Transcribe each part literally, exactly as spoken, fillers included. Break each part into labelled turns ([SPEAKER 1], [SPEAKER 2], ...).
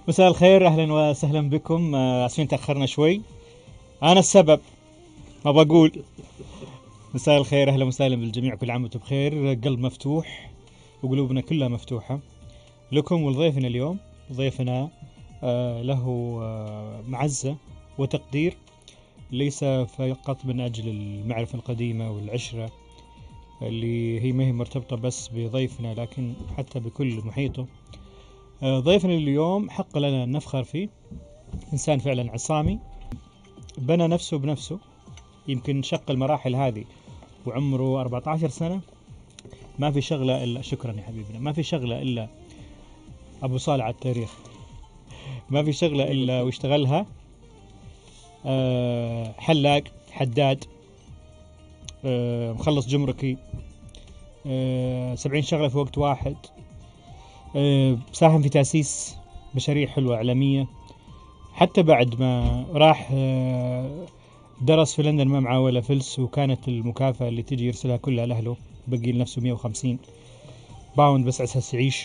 [SPEAKER 1] مساء الخير، اهلا وسهلا بكم. آه، اسفين تاخرنا شوي، انا السبب، ما بقول. مساء الخير، اهلا وسهلا بالجميع، كل عام وانتم بخير. قلب مفتوح وقلوبنا كلها مفتوحه لكم ولضيفنا اليوم. ضيفنا آه، له آه، معزه وتقدير، ليس فقط من اجل المعرفه القديمه والعشره اللي هي ما هي مرتبطه بس بضيفنا، لكن حتى بكل محيطه. آه، ضيفنا اليوم حق لنا أن نفخر فيه. إنسان فعلا عصامي، بنى نفسه بنفسه، يمكن شق المراحل هذه وعمره أربعة عشر سنة. ما في شغلة إلا، شكرا يا حبيبنا، ما في شغلة إلا أبو صالح على التاريخ، ما في شغلة إلا واشتغلها. أه حلاق، حداد، أه مخلص جمركي، أه سبعين شغلة في وقت واحد. أه ساهم في تأسيس مشاريع حلوة إعلامية، حتى بعد ما راح أه درس في لندن ما معاه ولا فلس، وكانت المكافأة اللي تجي يرسلها كلها لأهله، بقي لنفسه مئة وخمسين باوند بس أساس يعيش.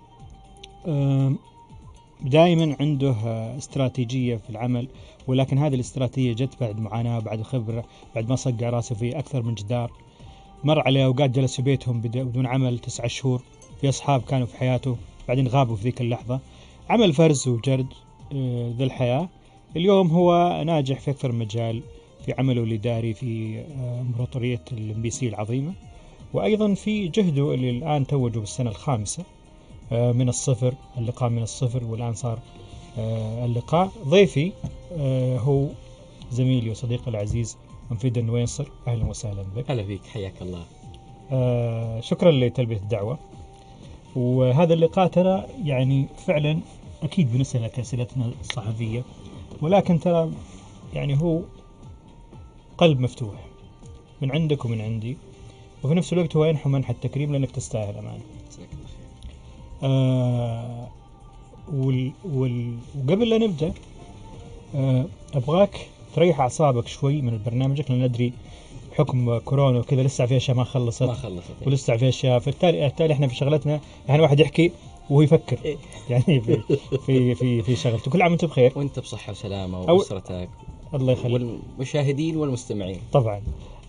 [SPEAKER 1] دائما عنده استراتيجية في العمل، ولكن هذه الاستراتيجية جت بعد معاناة، بعد خبرة، بعد ما صقع راسه في أكثر من جدار. مر عليه أوقات جلس في بيتهم بدون عمل تسعة شهور، في أصحاب كانوا في حياته بعدين غابوا في ذيك اللحظة. عمل فرز وجرد ذي الحياة. اليوم هو ناجح في أكثر من مجال، في عمله الإداري في إمبراطورية الام بي سي العظيمة، وأيضا في جهده اللي الآن توجه بالسنة الخامسة من الصفر، اللقاء من الصفر، والآن صار اللقاء. ضيفي هو زميلي وصديقي العزيز منفيد النويصر، أهلا وسهلا بك.
[SPEAKER 2] أهلا بك، حياك الله.
[SPEAKER 1] شكرا لتلبية الدعوة. وهذا اللقاء ترى يعني فعلا أكيد بنسألك أسئلتنا الصحفية، ولكن ترى يعني هو قلب مفتوح من عندك ومن عندي، وفي نفس الوقت هو ينحو منح التكريم لأنك تستاهل أمانة. آه وال وال وقبل لا نبدأ آه أبغاك تريح أعصابك شوي من برنامجك، لأن ندري حكم كورونا وكذا لسه في أشياء ما خلصت
[SPEAKER 2] ما خلصت
[SPEAKER 1] ولسه في أشياء، فبالتالي بالتالي إحنا في شغلتنا يعني واحد يحكي وهو يفكر
[SPEAKER 2] إيه؟
[SPEAKER 1] يعني في في في, في شغلته. كل عام وأنت بخير،
[SPEAKER 2] وأنت بصحة وسلامة وأسرتك.
[SPEAKER 1] الله يخليك.
[SPEAKER 2] والمشاهدين والمستمعين
[SPEAKER 1] طبعا.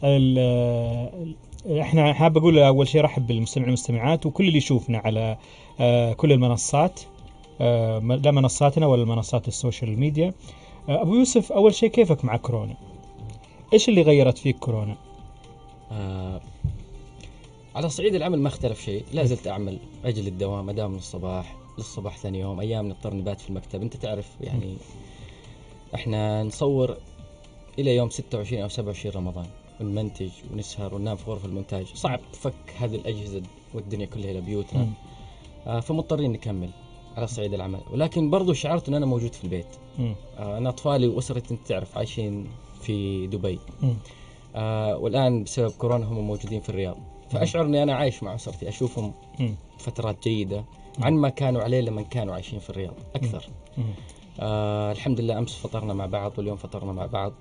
[SPEAKER 1] احنا حاب اقول اول شيء رحب بالمستمعين والمستمعات وكل اللي يشوفنا على آه كل المنصات، آه لا منصاتنا ولا منصات السوشيال ميديا. آه ابو يوسف، اول شيء كيفك مع كورونا؟ ايش اللي غيرت فيك كورونا؟
[SPEAKER 2] آه على صعيد العمل ما اختلف شيء، لا زلت اعمل اجل الدوام، اداوم من الصباح للصباح ثاني يوم، ايام نضطر نبات في المكتب. انت تعرف يعني احنا نصور الى يوم ستة وعشرين او سبعة وعشرين رمضان، ونمنتج ونسهر وننام في غرفة المونتاج. صعب فك هذه الأجهزة والدنيا كلها إلى بيوتنا. آه فمضطرين نكمل على صعيد العمل، ولكن برضو شعرت أن أنا موجود في البيت. آه أنا أطفالي وأسرتي أنت تعرف عايشين في دبي، آه والآن بسبب كورونا هم موجودين في الرياض، فأشعر أني أنا عايش مع أسرتي، أشوفهم فترات جيدة عن ما كانوا عليه لما كانوا عايشين في الرياض أكثر. آه الحمد لله أمس فطرنا مع بعض واليوم فطرنا مع بعض.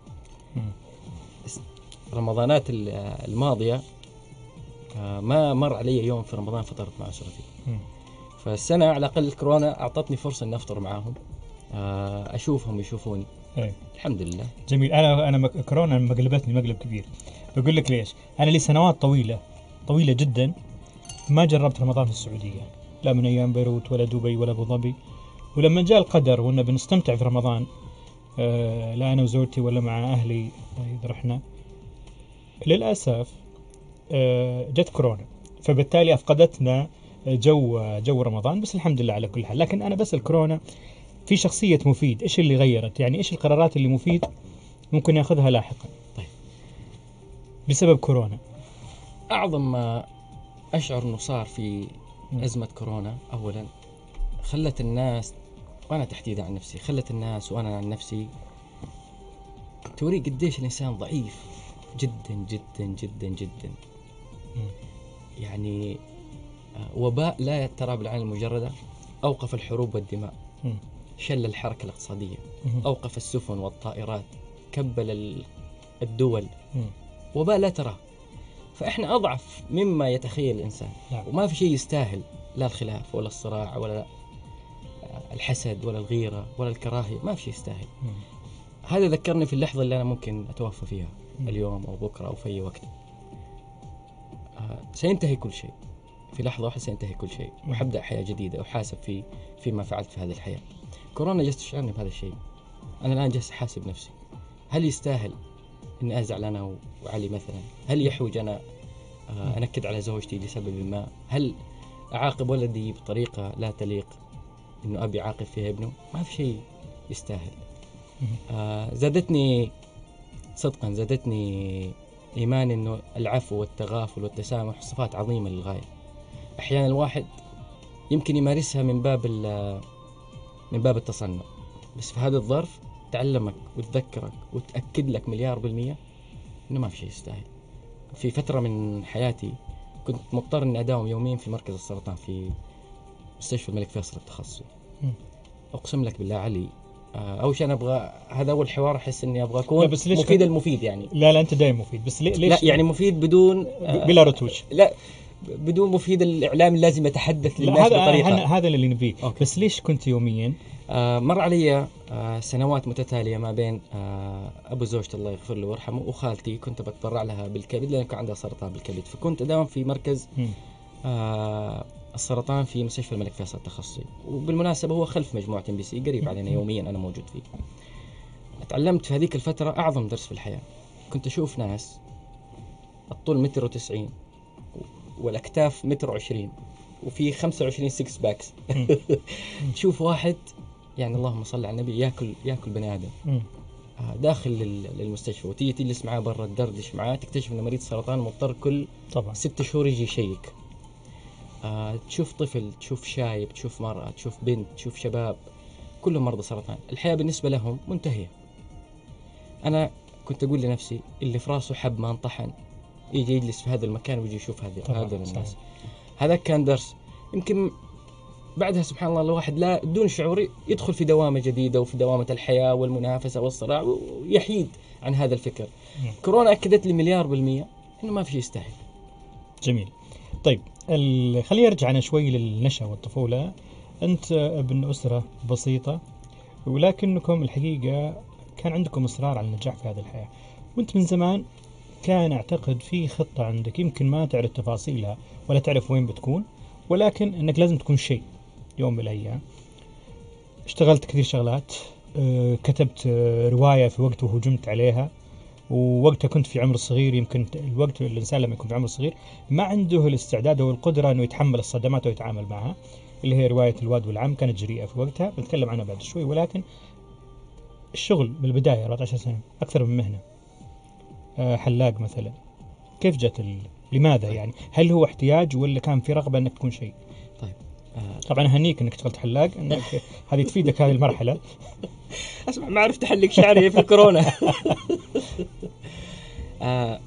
[SPEAKER 2] رمضانات الماضية ما مر علي يوم في رمضان فطرت مع أسرتي. فالسنة على الأقل كورونا أعطتني فرصة أن أفطر معهم، أشوفهم يشوفوني.
[SPEAKER 1] أي.
[SPEAKER 2] الحمد لله.
[SPEAKER 1] جميل. أنا أنا كورونا مقلبتني مقلب كبير. بقول لك ليش. أنا لي سنوات طويلة طويلة جدا ما جربت رمضان في السعودية، لا من أيام بيروت ولا دبي ولا أبو ظبي. ولما جاء القدر وإنه بنستمتع في رمضان، آه لا أنا وزوجتي ولا مع أهلي إذا رحنا، للأسف آه جت كورونا، فبالتالي أفقدتنا جو جو رمضان. بس الحمد لله على كل حال. لكن أنا بس الكورونا في شخصية مفيد، إيش اللي غيرت؟ يعني إيش القرارات اللي مفيد ممكن يأخذها لاحقا
[SPEAKER 2] طيب
[SPEAKER 1] بسبب كورونا؟
[SPEAKER 2] أعظم ما أشعر أنه صار في أزمة كورونا، أولا خلت الناس، وأنا تحديدا عن نفسي، خلت الناس وأنا عن نفسي توري قديش الإنسان ضعيف جدا جدا جدا جدا. يعني وباء لا ترى بالعين المجردة أوقف الحروب والدماء، شل الحركة الاقتصادية، أوقف السفن والطائرات، كبل الدول. وباء لا تراه. فإحنا أضعف مما يتخيل الإنسان، وما في شيء يستاهل لا الخلاف ولا الصراع ولا الحسد ولا الغيرة ولا الكراهية، ما في شيء يستاهل.
[SPEAKER 1] مم.
[SPEAKER 2] هذا ذكرني في اللحظة اللي أنا ممكن أتوفى فيها،
[SPEAKER 1] مم.
[SPEAKER 2] اليوم أو بكرة أو في أي وقت. آه سينتهي كل شيء في لحظة واحدة، سينتهي كل شيء
[SPEAKER 1] مم.
[SPEAKER 2] وحبدأ حياة جديدة وحاسب في فيما فعلت في هذه الحياة. كورونا جالس تشعرني بهذا الشيء. أنا الآن جالس أحاسب نفسي، هل يستاهل إني أزعل أنا وعلي مثلا؟ هل يحوج أنا آه أنكد على زوجتي لسبب ما؟ هل أعاقب ولدي بطريقة لا تليق إنه أبي عاقب فيها ابنه؟ ما في شيء يستاهل. آه زادتني صدقا زادتني إيمان إنه العفو والتغافل والتسامح صفات عظيمة للغاية. أحيانا الواحد يمكن يمارسها من باب من باب التصنع، بس في هذا الظرف تعلمك وتذكرك وتأكد لك مليار بالمية إنه ما في شيء يستاهل. في فترة من حياتي كنت مضطر إني أداوم يومين في مركز السرطان في مستشفى الملك فيصل التخصصي. أقسم لك بالله علي، أول شيء أنا أبغى، هذا أول حوار أحس إني أبغى أكون مفيد كنت... المفيد يعني.
[SPEAKER 1] لا لا أنت دائما مفيد، بس ليش؟
[SPEAKER 2] لا يعني مفيد بدون
[SPEAKER 1] بلا رتوش.
[SPEAKER 2] لا بدون مفيد الإعلام لازم يتحدث للناس بطريقة.
[SPEAKER 1] هذا اللي نبيه. بس ليش كنت يوميا؟
[SPEAKER 2] آه مر علي آه سنوات متتالية ما بين آه أبو زوجتي الله يغفر له ويرحمه وخالتي، كنت بتبرع لها بالكبد لأن كان عندها سرطان بالكبد، فكنت أداوم في مركز آه السرطان في مستشفى الملك فيصل التخصصي، وبالمناسبة هو خلف مجموعة ام بي سي قريب علينا، يوميا أنا موجود فيه. تعلمت في هذيك الفترة أعظم درس في الحياة. كنت أشوف ناس الطول متر وتسعين والأكتاف متر وعشرين وفي خمسة وعشرين سكس باكس. تشوف واحد يعني اللهم صل على النبي ياكل ياكل بني آدم داخل للمستشفى، وتيجي تجلس معاه برا تدردش معاه، تكتشف إنه مريض سرطان مضطر كل طبعا ست شهور يجي يشيك. آه، تشوف طفل، تشوف شايب، تشوف مرأة، تشوف بنت، تشوف شباب، كلهم مرضى سرطان. الحياة بالنسبة لهم منتهية. أنا كنت أقول لنفسي اللي في راسه حب ما انطحن يجي يجلس في هذا المكان ويجي يشوف هذا هذا الناس. هذا كان درس. يمكن بعدها سبحان الله الواحد لا دون شعور يدخل في دوامة جديدة وفي دوامة الحياة والمنافسة والصراع ويحيد عن هذا الفكر. مم. كورونا أكدت لي مليار بالمية إنه ما في شيء يستاهل.
[SPEAKER 1] جميل. طيب خلينا نرجع شوي للنشأة والطفولة. أنت ابن أسرة بسيطة، ولكنكم الحقيقة كان عندكم إصرار على النجاح في هذه الحياة، وأنت من زمان كان أعتقد في خطة عندك يمكن ما تعرف تفاصيلها ولا تعرف وين بتكون، ولكن أنك لازم تكون شيء يوم من الأيام. اشتغلت كثير شغلات، اه كتبت اه رواية في وقت وهجمت عليها، ووقتها كنت في عمر صغير. يمكن الوقت الإنسان لما يكون في عمر صغير ما عنده الاستعداد والقدرة أنه يتحمل الصدمات ويتعامل معها، اللي هي رواية الواد والعم كانت جريئة في وقتها، بنتكلم عنها بعد شوي. ولكن الشغل بالبداية أربعة عشر سنة أكثر من مهنة، اه حلاق مثلا، كيف جت ال... لماذا طيب. يعني هل هو احتياج ولا كان في رغبة أنك تكون شيء؟
[SPEAKER 2] طيب
[SPEAKER 1] آه. طبعا أهنيك أنك اشتغلت حلاق، أنك هذه تفيدك هذه المرحلة.
[SPEAKER 2] أسمع ما عرفت أحلق شعري في الكورونا. آه.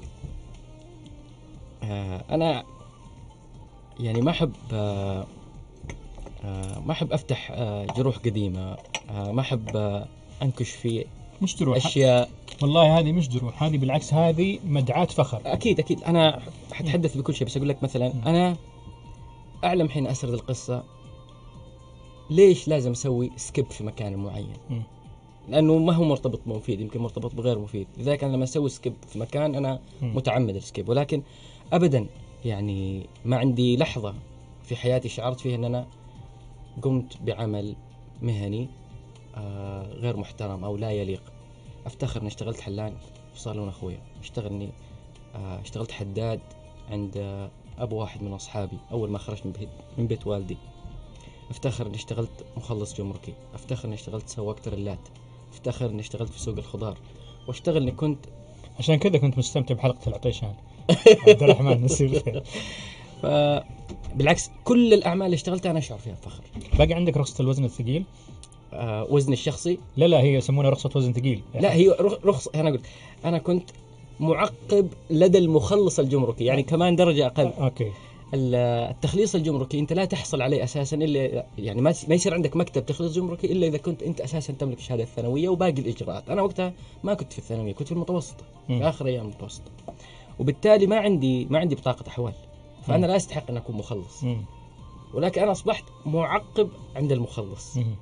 [SPEAKER 2] آه. أنا يعني ما أحب آه. آه. ما أحب أفتح آه. جروح قديمة، آه. ما أحب آه. أنكش في
[SPEAKER 1] مش جروح
[SPEAKER 2] أشياء.
[SPEAKER 1] والله هذه مش جروح، هذه بالعكس هذه مدعاة فخر.
[SPEAKER 2] أكيد أكيد أنا حتحدث بكل شيء، بس أقول لك مثلا م. أنا أعلم حين أسرد القصة ليش لازم أسوي سكيب في مكان معين، م. لأنه ما هو مرتبط بمفيد، يمكن مرتبط بغير مفيد. لذلك أنا لما أسوي سكيب في مكان أنا م. متعمد السكيب، ولكن أبدا يعني ما عندي لحظة في حياتي شعرت فيها أن أنا قمت بعمل مهني آه غير محترم أو لا يليق. أفتخر أني اشتغلت حلاق في صالون أخويا، اشتغلني آه اشتغلت حداد عند آه أبو واحد من أصحابي أول ما خرجت من بيت, من بيت والدي. أفتخر أني اشتغلت مخلص جمركي، أفتخر أني اشتغلت سواق تريلات، أفتخر أني اشتغلت في سوق الخضار، واشتغل أني كنت
[SPEAKER 1] عشان كذا كنت مستمتع بحلقة العطيشان. عبد الرحمن نسير خير.
[SPEAKER 2] فبالعكس كل الأعمال اللي اشتغلتها أنا أشعر فيها فخر.
[SPEAKER 1] باقي عندك رخصة الوزن الثقيل؟
[SPEAKER 2] آه وزن الشخصي؟
[SPEAKER 1] لا لا هي يسمونها رخصة وزن ثقيل.
[SPEAKER 2] لا هي رخصة. أنا قلت أنا كنت معقب لدى المخلص الجمركي، يعني كمان درجة أقل.
[SPEAKER 1] أوكي.
[SPEAKER 2] التخليص الجمركي أنت لا تحصل عليه أساسا إلا يعني ما ما يصير عندك مكتب تخليص جمركي إلا إذا كنت أنت أساسا تملك الشهادة الثانوية وباقي الإجراءات. أنا وقتها ما كنت في الثانوية، كنت في المتوسطة م. في آخر أيام المتوسطة، وبالتالي ما عندي ما عندي بطاقة أحوال، فأنا م. لا أستحق أن أكون مخلص م. ولكن أنا أصبحت معقب عند المخلص م.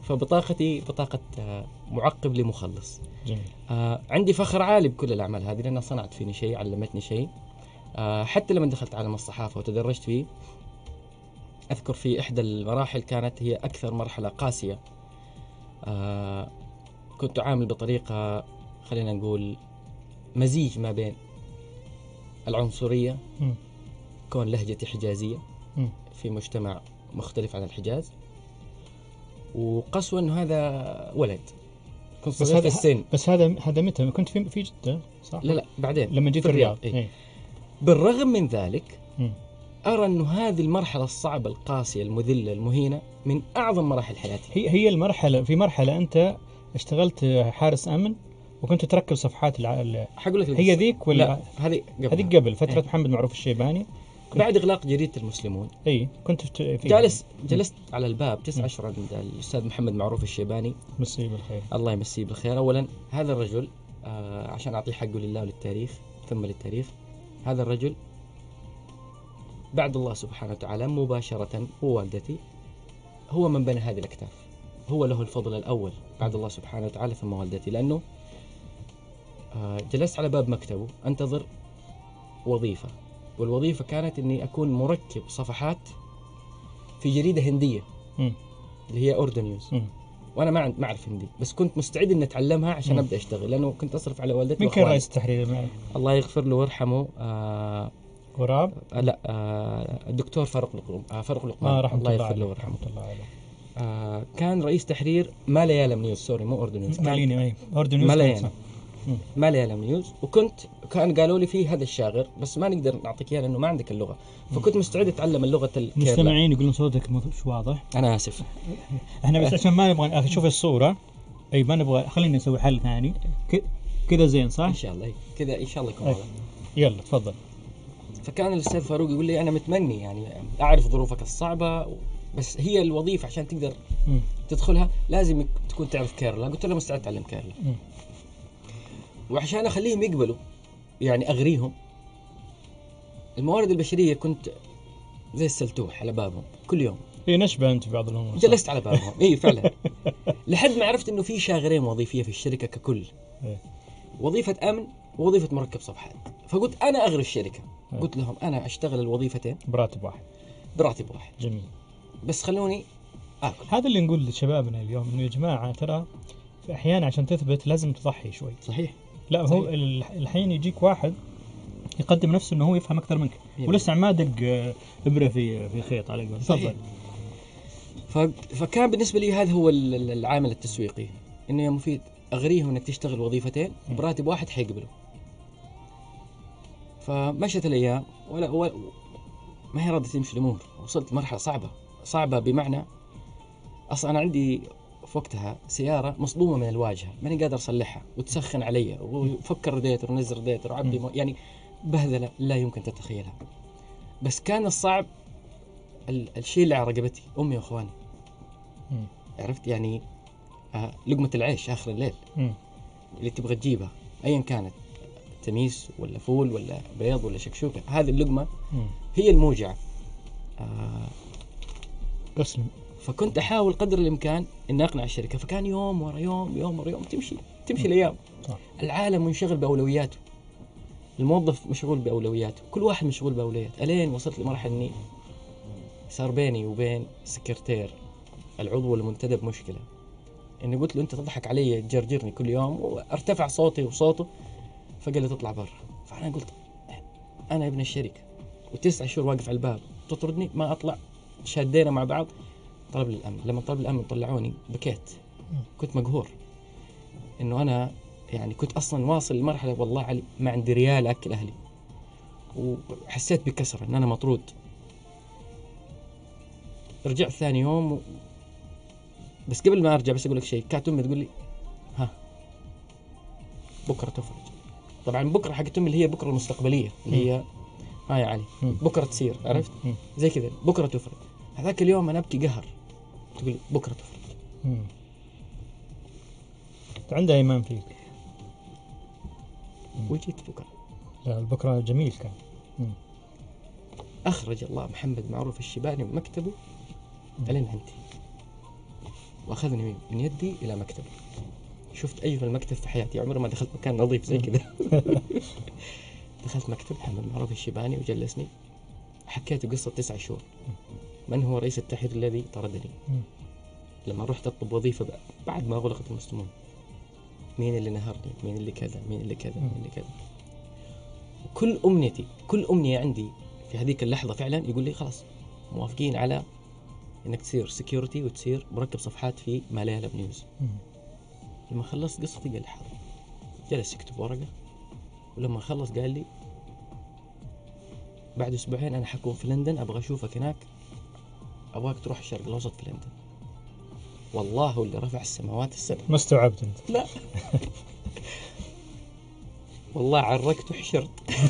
[SPEAKER 2] فبطاقتي بطاقة آه، معقب لمخلص.
[SPEAKER 1] جميل.
[SPEAKER 2] آه عندي فخر عالي بكل الأعمال هذه لأنها صنعت فيني شيء، علمتني شيء. آه حتى لما دخلت عالم الصحافة وتدرجت فيه، أذكر في إحدى المراحل كانت هي أكثر مرحلة قاسية. آه كنت أعامل بطريقة، خلينا نقول مزيج ما بين العنصرية،
[SPEAKER 1] م.
[SPEAKER 2] كون لهجتي حجازية
[SPEAKER 1] م.
[SPEAKER 2] في مجتمع مختلف عن الحجاز، وقسوة إنه هذا ولد كنت
[SPEAKER 1] بس
[SPEAKER 2] صغير في
[SPEAKER 1] هذا
[SPEAKER 2] السن.
[SPEAKER 1] بس هذا هذا متى كنت في في جدة صح؟
[SPEAKER 2] لا لا بعدين
[SPEAKER 1] لما جيت
[SPEAKER 2] في
[SPEAKER 1] الرياض.
[SPEAKER 2] إيه.
[SPEAKER 1] إيه.
[SPEAKER 2] بالرغم من ذلك
[SPEAKER 1] م.
[SPEAKER 2] أرى أنه هذه المرحلة الصعبة القاسية المذلة المهينة من أعظم مراحل حياتي.
[SPEAKER 1] هي هي المرحلة، في مرحلة أنت اشتغلت حارس أمن وكنت تركب صفحات الع...
[SPEAKER 2] حقول لك
[SPEAKER 1] هي ذيك ولا
[SPEAKER 2] لا هذه قبل
[SPEAKER 1] هذيك قبل فترة
[SPEAKER 2] إيه.
[SPEAKER 1] محمد معروف الشيباني
[SPEAKER 2] بعد إغلاق جريدة المسلمون.
[SPEAKER 1] اي كنت في
[SPEAKER 2] جالس جلست على الباب تسعة أشهر عند الأستاذ محمد معروف الشيباني،
[SPEAKER 1] مسيه بالخير.
[SPEAKER 2] الله يمسيه بالخير. أولا هذا الرجل آه عشان أعطيه حقه لله وللتاريخ ثم للتاريخ، هذا الرجل بعد الله سبحانه وتعالى مباشرة ووالدتي هو من بنى هذه الأكتاف، هو له الفضل الأول بعد الله سبحانه وتعالى ثم والدتي. لأنه آه جلست على باب مكتبه أنتظر وظيفة، والوظيفة كانت أني أكون مركب صفحات في جريدة هندية
[SPEAKER 1] م.
[SPEAKER 2] اللي هي أوردو نيوز. م. وأنا ما عند ما أعرف هندي، بس كنت مستعد إني أتعلمها عشان م. أبدأ أشتغل، لأنه كنت أصرف على والدتي.
[SPEAKER 1] من كان رئيس التحرير معي؟
[SPEAKER 2] الله يغفر له ويرحمه. آه
[SPEAKER 1] غراب؟
[SPEAKER 2] آه لا آه الدكتور فاروق لقمان. آه فاروق لقمان.
[SPEAKER 1] آه رحمة
[SPEAKER 2] الله
[SPEAKER 1] الله
[SPEAKER 2] يغفر له
[SPEAKER 1] عليه.
[SPEAKER 2] ويرحمه.
[SPEAKER 1] رحمة الله عليه.
[SPEAKER 2] آه كان رئيس تحرير ماليالم نيوز، سوري مو أوردو نيوز.
[SPEAKER 1] ماليني أي أوردو نيوز.
[SPEAKER 2] ماليالم ماليالم نيوز. وكنت كان قالوا لي في هذا الشاغر بس ما نقدر نعطيك اياه لانه ما عندك اللغه، فكنت مستعد اتعلم اللغه الكيرلا.
[SPEAKER 1] المستمعين يقولون صوتك مش واضح.
[SPEAKER 2] انا اسف.
[SPEAKER 1] احنا بس عشان ما نبغى اشوف الصوره، اي ما نبغى، خلينا نسوي حل ثاني كذا زين صح؟
[SPEAKER 2] ان شاء الله كذا ان شاء الله يكون واضح.
[SPEAKER 1] يلا تفضل.
[SPEAKER 2] فكان الاستاذ فاروق يقول لي انا متمني يعني اعرف ظروفك الصعبه، بس هي الوظيفه عشان تقدر م. تدخلها لازم تكون تعرف كيرلا. قلت له مستعد اتعلم كيرلا. م. وعشان اخليهم يقبلوا يعني اغريهم، الموارد البشريه كنت زي السلتوح على بابهم كل يوم.
[SPEAKER 1] اي نشبه انت في بعض الامور.
[SPEAKER 2] جلست على بابهم اي فعلا لحد ما عرفت انه في شاغرين وظيفيه في الشركه ككل، وظيفه امن ووظيفه مركب صفحات. فقلت انا اغري الشركه، قلت لهم انا اشتغل الوظيفتين
[SPEAKER 1] براتب واحد.
[SPEAKER 2] براتب واحد.
[SPEAKER 1] جميل.
[SPEAKER 2] بس خلوني اكل.
[SPEAKER 1] هذا اللي نقول لشبابنا اليوم، انه يا جماعه ترى في احيانا عشان تثبت لازم تضحي شوي.
[SPEAKER 2] صحيح.
[SPEAKER 1] لا صحيح. هو الحين يجيك واحد يقدم نفسه انه هو يفهم اكثر منك ولسه ما دق ابره في في خيط على قول. تفضل.
[SPEAKER 2] فكان بالنسبه لي هذا هو العامل التسويقي، انه يا مفيد اغريهم انك تشتغل وظيفتين براتب واحد حيقبلوا. فمشت الايام ولا, ولا ما هي راضيه تمشي الامور، وصلت لمرحله صعبه صعبه بمعنى اصلا انا عندي في وقتها سياره مصدومه من الواجهه ماني قادر اصلحها وتسخن علي وفك الراديتر ونزل الراديتر وعبي يعني بهذله لا يمكن تتخيلها. بس كان الصعب الشيء اللي على رقبتي امي واخواني. عرفت يعني آه لقمه العيش اخر الليل م. اللي تبغى تجيبها ايا كانت، تميس ولا فول ولا بيض ولا شكشوكه، هذه اللقمه م. هي الموجعه. آه
[SPEAKER 1] أسلم.
[SPEAKER 2] فكنت احاول قدر الامكان ان اقنع الشركه، فكان يوم ورا يوم يوم ورا يوم تمشي تمشي الايام. العالم منشغل باولوياته، الموظف مشغول باولوياته، كل واحد مشغول باولويات، الين وصلت لمرحله اني صار بيني وبين السكرتير العضو المنتدب مشكله، اني قلت له انت تضحك علي تجرجرني كل يوم، وارتفع صوتي وصوته، فقال لي تطلع برا. فانا قلت انا ابن الشركه وتسع شهور واقف على الباب تطردني ما اطلع. شادينا مع بعض، طلب الامن. لما طلب الامن طلعوني بكيت، كنت مقهور انه انا يعني كنت اصلا واصل لمرحله والله علي ما عندي ريال اكل اهلي، وحسيت بكسره ان انا مطرود. رجعت ثاني يوم و... بس قبل ما ارجع بس اقول لك شيء، كانت امي تقول لي ها بكره تفرج. طبعا بكره حقت امي اللي هي بكره المستقبليه اللي هي ها يا علي بكره تصير، عرفت زي كذا بكره تفرج. هذاك اليوم انا ابكي قهر، تقول بكره تفرج.
[SPEAKER 1] عندها ايمان فيك.
[SPEAKER 2] وجيت بكره.
[SPEAKER 1] لا البكره جميل كان. مم.
[SPEAKER 2] اخرج الله محمد معروف الشيباني من مكتبه الين عندي، واخذني من يدي الى مكتب. شفت اجمل مكتب في حياتي، عمري ما دخلت مكان نظيف زي كذا. دخلت مكتب محمد معروف الشيباني وجلسني، حكيت قصة تسعة شهور. من هو رئيس التحرير الذي طردني لما رحت أطلب وظيفة بعد ما غلقت المسلمون؟ مين اللي نهرني؟ مين اللي كذا؟ مين اللي كذا؟ مين اللي كذا؟ كل أمنيتي، كل أمنية عندي في هذيك اللحظة فعلا يقول لي خلاص موافقين على إنك تصير سكيورتي وتصير مركب صفحات في ماليالا نيوز. لما خلصت قصتي قال لي حاضر، جلس يكتب ورقة، ولما خلص قال لي بعد أسبوعين أنا حكون في لندن، أبغى أشوفك هناك، أبغاك تروح الشرق الأوسط في لندن. والله هو اللي رفع السماوات السبع.
[SPEAKER 1] ما استوعبت أنت؟
[SPEAKER 2] لا والله عركت وحشرت.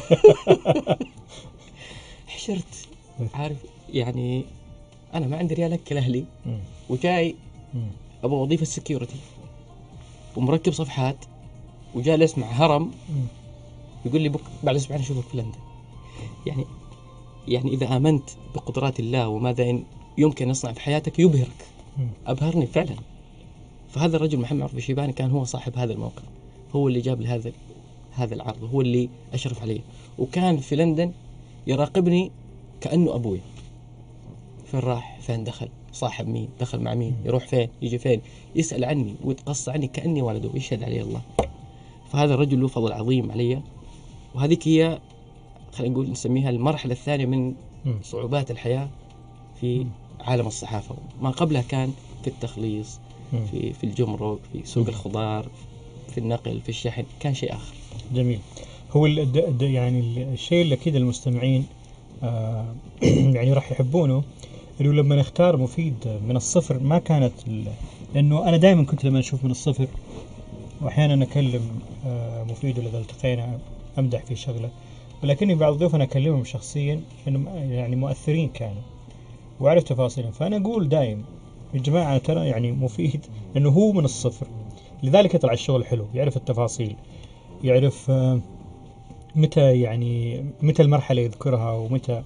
[SPEAKER 2] حشرت، عارف يعني أنا ما عندي ريال أكل أهلي وجاي أبغى وظيفة سكيورتي ومركب صفحات وجالس مع هرم يقول لي بك بعد أسبوعين أشوفك في لندن. يعني يعني إذا آمنت بقدرات الله وماذا يمكن يصنع في حياتك يبهرك. أبهرني فعلا. فهذا الرجل محمد معروف الشيباني كان هو صاحب هذا الموقع، هو اللي جاب لهذا هذا العرض، هو اللي أشرف عليه، وكان في لندن يراقبني كأنه أبوي. فين راح؟ فين دخل؟ صاحب مين؟ دخل مع مين؟ يروح فين؟ يجي فين؟ يسأل عني ويتقص عني كأني ولده، يشهد عليه الله. فهذا الرجل له فضل عظيم علي. وهذيك هي خلينا نقول نسميها المرحلة الثانية من صعوبات الحياة في عالم الصحافة. ما قبلها كان في التخليص، في في الجمرك، في سوق الخضار، في النقل، في الشحن، كان شيء آخر.
[SPEAKER 1] جميل. هو ال يعني الشيء اللي أكيد المستمعين آه يعني راح يحبونه، اللي لما نختار مفيد من الصفر ما كانت، لأنه أنا دائما كنت لما أشوف من الصفر، وأحيانا أكلم آه مفيد إذا التقينا أمدح في شغله، ولكني بعض ضيوفنا أكلمهم شخصيا إنه يعني مؤثرين كانوا وأعرف تفاصيلهم. فأنا أقول دائم يا جماعة ترى يعني مفيد إنه هو من الصفر، لذلك يطلع الشغل حلو، يعرف التفاصيل، يعرف آه متى يعني متى المرحلة يذكرها ومتى.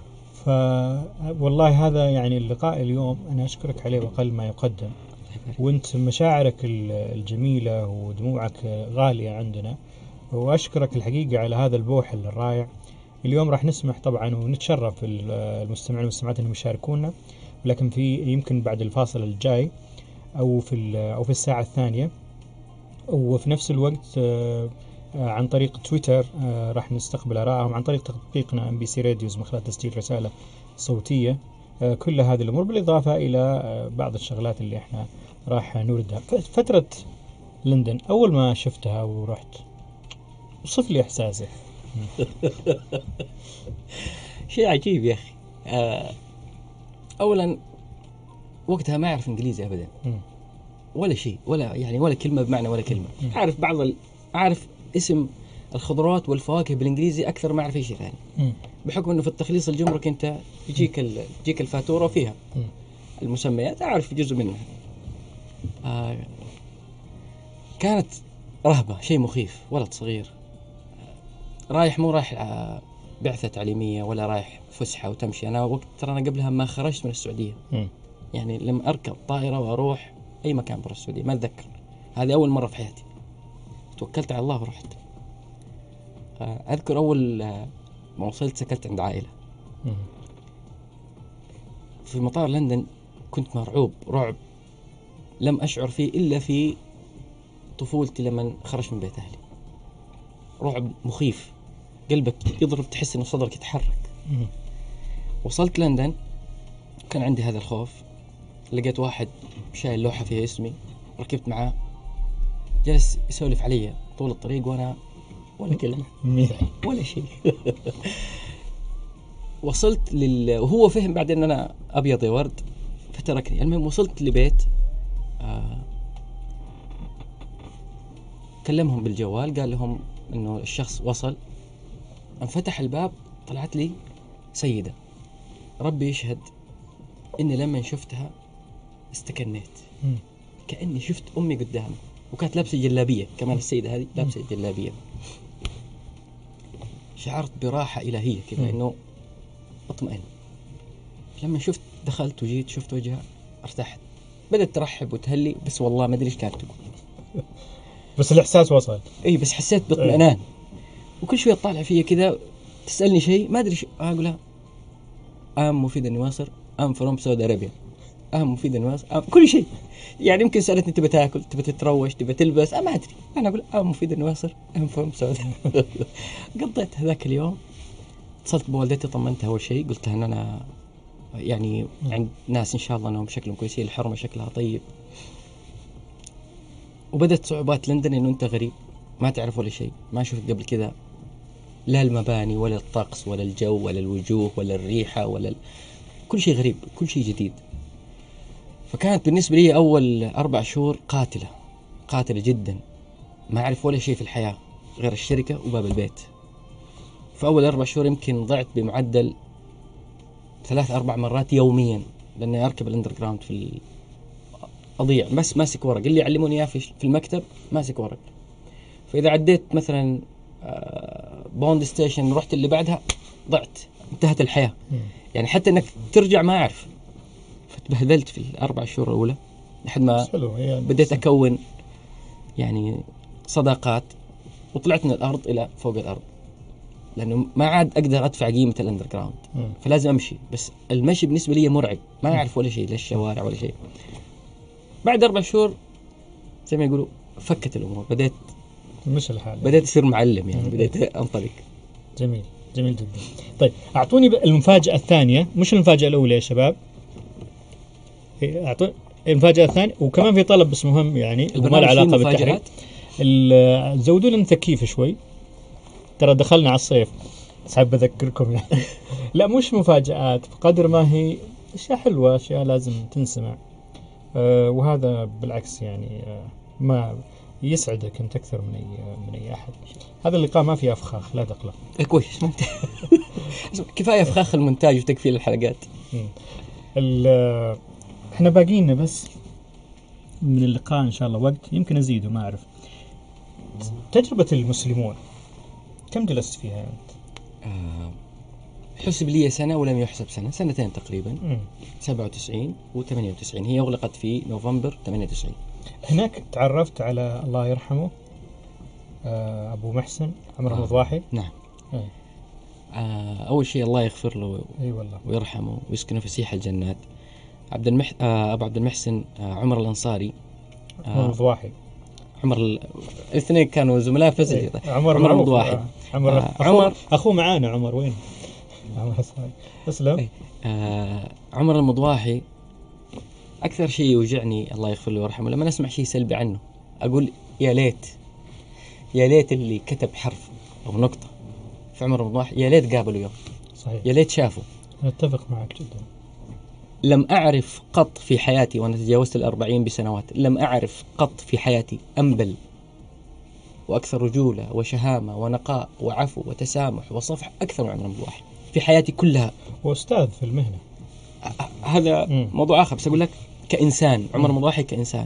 [SPEAKER 1] فوالله هذا يعني اللقاء اليوم أنا أشكرك عليه وأقل ما يقدم، وأنت مشاعرك الجميلة ودموعك غالية عندنا، وأشكرك الحقيقة على هذا البوح الرائع. اليوم راح نسمح طبعا ونتشرف المستمعين والمستمعات أنهم يشاركونا، لكن في يمكن بعد الفاصل الجاي أو في أو في الساعة الثانية، وفي نفس الوقت عن طريق تويتر راح نستقبل آرائهم، عن طريق تطبيقنا ام بي سي راديوز من خلال تسجيل رسالة صوتية. كل هذه الأمور بالإضافة إلى بعض الشغلات اللي احنا راح نوردها. فترة لندن أول ما شفتها ورحت، وصف لي إحساسك.
[SPEAKER 2] شيء عجيب يا أخي. أولا وقتها ما أعرف إنجليزي أبدا ولا شيء، ولا يعني ولا كلمة بمعنى ولا كلمة. أعرف بعض ال... أعرف اسم الخضروات والفواكه بالإنجليزي أكثر ما أعرف أي شيء ثاني، بحكم إنه في التخليص الجمرك أنت يجيك ال... يجيك الفاتورة وفيها المسميات، أعرف جزء منها. آه كانت رهبة، شيء مخيف. ولد صغير رايح، مو رايح بعثة تعليمية ولا رايح فسحة وتمشي. أنا وقت ترى أنا قبلها ما خرجت من السعودية، يعني لما أركب طائرة وأروح أي مكان برا السعودية ما أتذكر. هذه أول مرة في حياتي، توكلت على الله ورحت. أذكر أول ما وصلت سكنت عند عائلة في مطار لندن، كنت مرعوب رعب لم أشعر فيه إلا في طفولتي لما خرجت من بيت أهلي. رعب مخيف، قلبك يضرب، تحس إنه صدرك يتحرك. وصلت لندن كان عندي هذا الخوف. لقيت واحد شايل لوحة فيها اسمي، ركبت معاه، جلس يسولف علي طول الطريق وأنا ولا كلمة ولا شيء. وصلت لل... وهو فهم بعد أن أنا أبيض ورد فتركني. المهم وصلت لبيت، آه... كلمهم بالجوال، قال لهم إنه الشخص وصل. انفتح الباب، طلعت لي سيدة، ربي يشهد إني لما شفتها استكنيت كأني شفت أمي قدامي، وكانت لابسة جلابية كمان. السيدة هذه لابسة جلابية. شعرت براحة إلهية كذا، إنه أطمئن. لما شفت دخلت وجيت شفت وجهها ارتحت. بدأت ترحب وتهلي، بس والله ما أدري إيش كانت تقول.
[SPEAKER 1] بس الإحساس وصل.
[SPEAKER 2] إيه بس حسيت باطمئنان. وكل شوية تطالع فيا كذا تسألني شيء ما أدري شو أقول لها. أم مفيد النواصر أم فروم سعودي أرابيا أم مفيد النواصر أم كل شيء. يعني يمكن سألتني تبى تاكل تبى تتروش تبى تلبس أما أدري، أنا أقول أم مفيد النواصر أم فروم سعودي. قضيت هذاك اليوم، اتصلت بوالدتي طمنتها أول شيء، قلتها أن أنا يعني عند ناس إن شاء الله أنهم شكلهم كويسين، الحرمة شكلها طيب. وبدت صعوبات لندن إنه أنت غريب ما تعرف ولا شيء، ما شفت قبل كذا لا المباني ولا الطقس ولا الجو ولا الوجوه ولا الريحة ولا ال... كل شيء غريب، كل شيء جديد. فكانت بالنسبة لي أول أربع شهور قاتلة قاتلة جدا، ما أعرف ولا شيء في الحياة غير الشركة وباب البيت. فأول أربع شهور يمكن ضعت بمعدل ثلاث أربع مرات يوميا، لأني أركب الأندرجراوند في ال... أضيع بس ماسك ورق، اللي يعلموني إياه في المكتب ماسك ورق. فإذا عديت مثلا بوند ستيشن رحت اللي بعدها ضعت، انتهت الحياة. يعني حتى انك ترجع ما اعرف. فتبهدلت في الاربع شهور الاولى لحد ما بديت اكون يعني صداقات، وطلعت من الارض الى فوق الارض، لانه ما عاد اقدر ادفع قيمة الاندرجراوند، فلازم امشي. بس المشي بالنسبة لي مرعب، ما اعرف ولا شيء، لا الشوارع ولا شيء. بعد اربع شهور زي ما يقولوا فكت الامور، بديت
[SPEAKER 1] مش الحال،
[SPEAKER 2] بديت أصير معلم يعني، بديت أنطلق.
[SPEAKER 1] جميل جميل جدا. طيب أعطوني المفاجأة الثانية، مش المفاجأة الأولى يا شباب، أعطوني المفاجأة الثانية. وكمان في طلب بس مهم يعني وما له علاقة بالتحريك، زودوا لنا تكييف شوي، ترى دخلنا على الصيف، بس حاب أذكركم يعني. لا مش مفاجآت بقدر ما هي أشياء حلوة، أشياء لازم تنسمع. أه وهذا بالعكس يعني أه ما يسعدك أنت أكثر من أي من أي أحد. هذا اللقاء ما فيه أفخاخ، لا تقلق.
[SPEAKER 2] كويس كفاية أفخاخ المونتاج وتكفي الحلقات.
[SPEAKER 1] إحنا باقينا بس من اللقاء إن شاء الله وقت، يمكن أزيده ما أعرف. تجربة المسلمون كم جلست فيها أنت؟
[SPEAKER 2] آه حسب لي سنة ولم يحسب سنة، سنتين تقريبا. م. سبعة وتسعين وثمانية وتسعين، هي أغلقت في نوفمبر ثمانية وتسعين.
[SPEAKER 1] هناك تعرفت على الله يرحمه أبو محسن عمر المضواحي.
[SPEAKER 2] نعم. أي. آه أول شيء الله يغفر له
[SPEAKER 1] أي والله
[SPEAKER 2] ويرحمه ويسكنه فسيح الجنات. عبد المح... آه أبو عبد المحسن آه عمر الأنصاري.
[SPEAKER 1] عمر المضواحي.
[SPEAKER 2] عمر ال... الاثنين كانوا زملاء في
[SPEAKER 1] أي. عمر, عمر المضواحي. آه. عمر آه. أخو... عمر أخوه معانا. عمر وين؟ عمر الصالح. أسلم.
[SPEAKER 2] آه عمر المضواحي أكثر شيء يوجعني الله يغفر له ويرحمه لما نسمع شيء سلبي عنه، أقول يا ليت يا ليت اللي كتب حرف أو نقطة في عمر المضواحي، يا ليت قابله يوم.
[SPEAKER 1] صحيح.
[SPEAKER 2] يا ليت شافه.
[SPEAKER 1] أتفق معك جدا.
[SPEAKER 2] لم أعرف قط في حياتي وأنا تجاوزت الأربعين بسنوات، لم أعرف قط في حياتي أنبل وأكثر رجولة وشهامة ونقاء وعفو وتسامح وصفح أكثر من عمر المضواحي في حياتي كلها.
[SPEAKER 1] وأستاذ في المهنة.
[SPEAKER 2] هذا م. موضوع آخر، بس أقول لك كإنسان عمر المضواحي كإنسان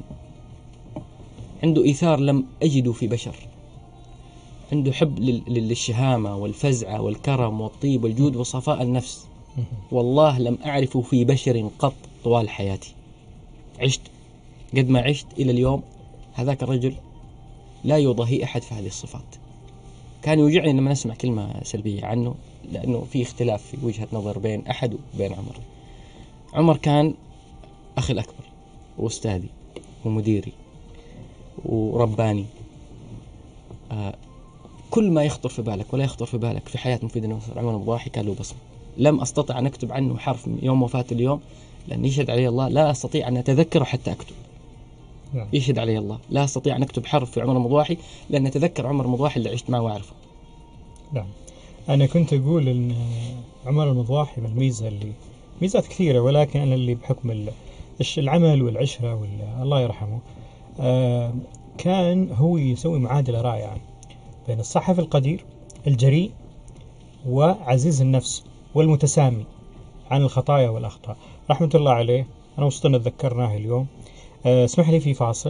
[SPEAKER 2] عنده إيثار لم أجده في بشر، عنده حب للشهامة والفزعة والكرم والطيب والجود وصفاء النفس. والله لم أعرفه في بشر قط طوال حياتي. عشت قد ما عشت إلى اليوم، هذاك الرجل لا يضاهي أحد في هذه الصفات. كان يوجعني لما نسمع كلمة سلبية عنه، لأنه في اختلاف في وجهة نظر بين أحد وبين عمر. عمر كان أخي الأكبر وأستاذي ومديري ورباني. آه كل ما يخطر في بالك ولا يخطر في بالك في حياة مفيد النواصر عمر المضواحي كان له بصمة. لم أستطع أن أكتب عنه حرف من يوم وفاة اليوم، لأن يشهد علي الله لا أستطيع أن أتذكره حتى أكتب. نعم. يشهد علي الله لا أستطيع أن أكتب حرف في عمر المضواحي، لأن أتذكر عمر المضواحي اللي عشت معه وأعرفه.
[SPEAKER 1] نعم. أنا كنت أقول أن عمر المضواحي من الميزة اللي ميزات كثيرة، ولكن أنا اللي بحكم العمل والعشرة والله يرحمه آه كان هو يسوي معادلة رائعة بين الصحفي القدير الجريء وعزيز النفس والمتسامي عن الخطايا والأخطاء رحمة الله عليه. أنا وصلنا ذكرناه اليوم. أه اسمح لي في فاصل،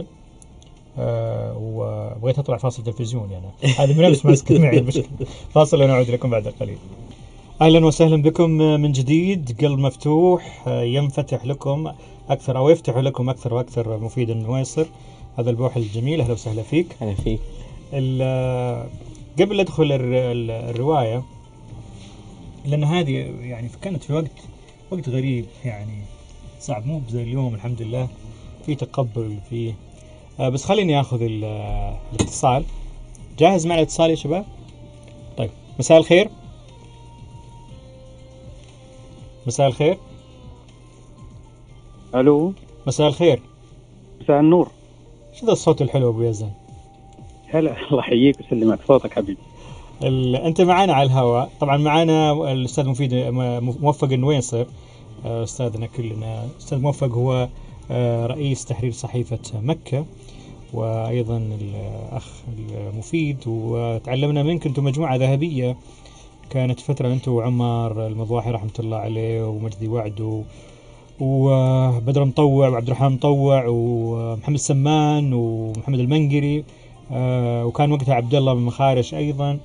[SPEAKER 1] أه وبغيت أطلع فاصل تلفزيون يعني هذا من نفس ماسك معي المشكلة. فاصل ونعود لكم بعد قليل. أهلا وسهلا بكم من جديد. قلب مفتوح ينفتح لكم أكثر أو يفتح لكم أكثر وأكثر مفيد النويصر، هذا البوح الجميل. أهلا وسهلا فيك.
[SPEAKER 2] أهلا فيك.
[SPEAKER 1] قبل أدخل الرواية، لأن هذه يعني كانت في وقت وقت غريب، يعني صعب، مو زي اليوم الحمد لله في تقبل فيه. آه بس خليني أخذ الاتصال. جاهز مع الاتصال يا شباب؟ طيب، مساء الخير. مساء الخير.
[SPEAKER 3] الو.
[SPEAKER 1] مساء الخير.
[SPEAKER 3] مساء النور.
[SPEAKER 1] شو ذا الصوت الحلو ابو يزن؟
[SPEAKER 3] هلا، الله يحييك ويسلمك، صوتك حبيبي.
[SPEAKER 1] انت معنا على الهواء طبعا. معنا الاستاذ مفيد موفق النويصر، استاذنا كلنا. استاذ موفق هو رئيس تحرير صحيفة مكة، وايضا الاخ المفيد، وتعلمنا منك. انتم مجموعة ذهبية، كانت فترة انتم وعمر المضواحي رحمة الله عليه ومجدي وعد وبدر مطوع وعبد الرحمن مطوع ومحمد سمان ومحمد المنقري، آه وكان وقتها عبد الله بن مخارش ايضا.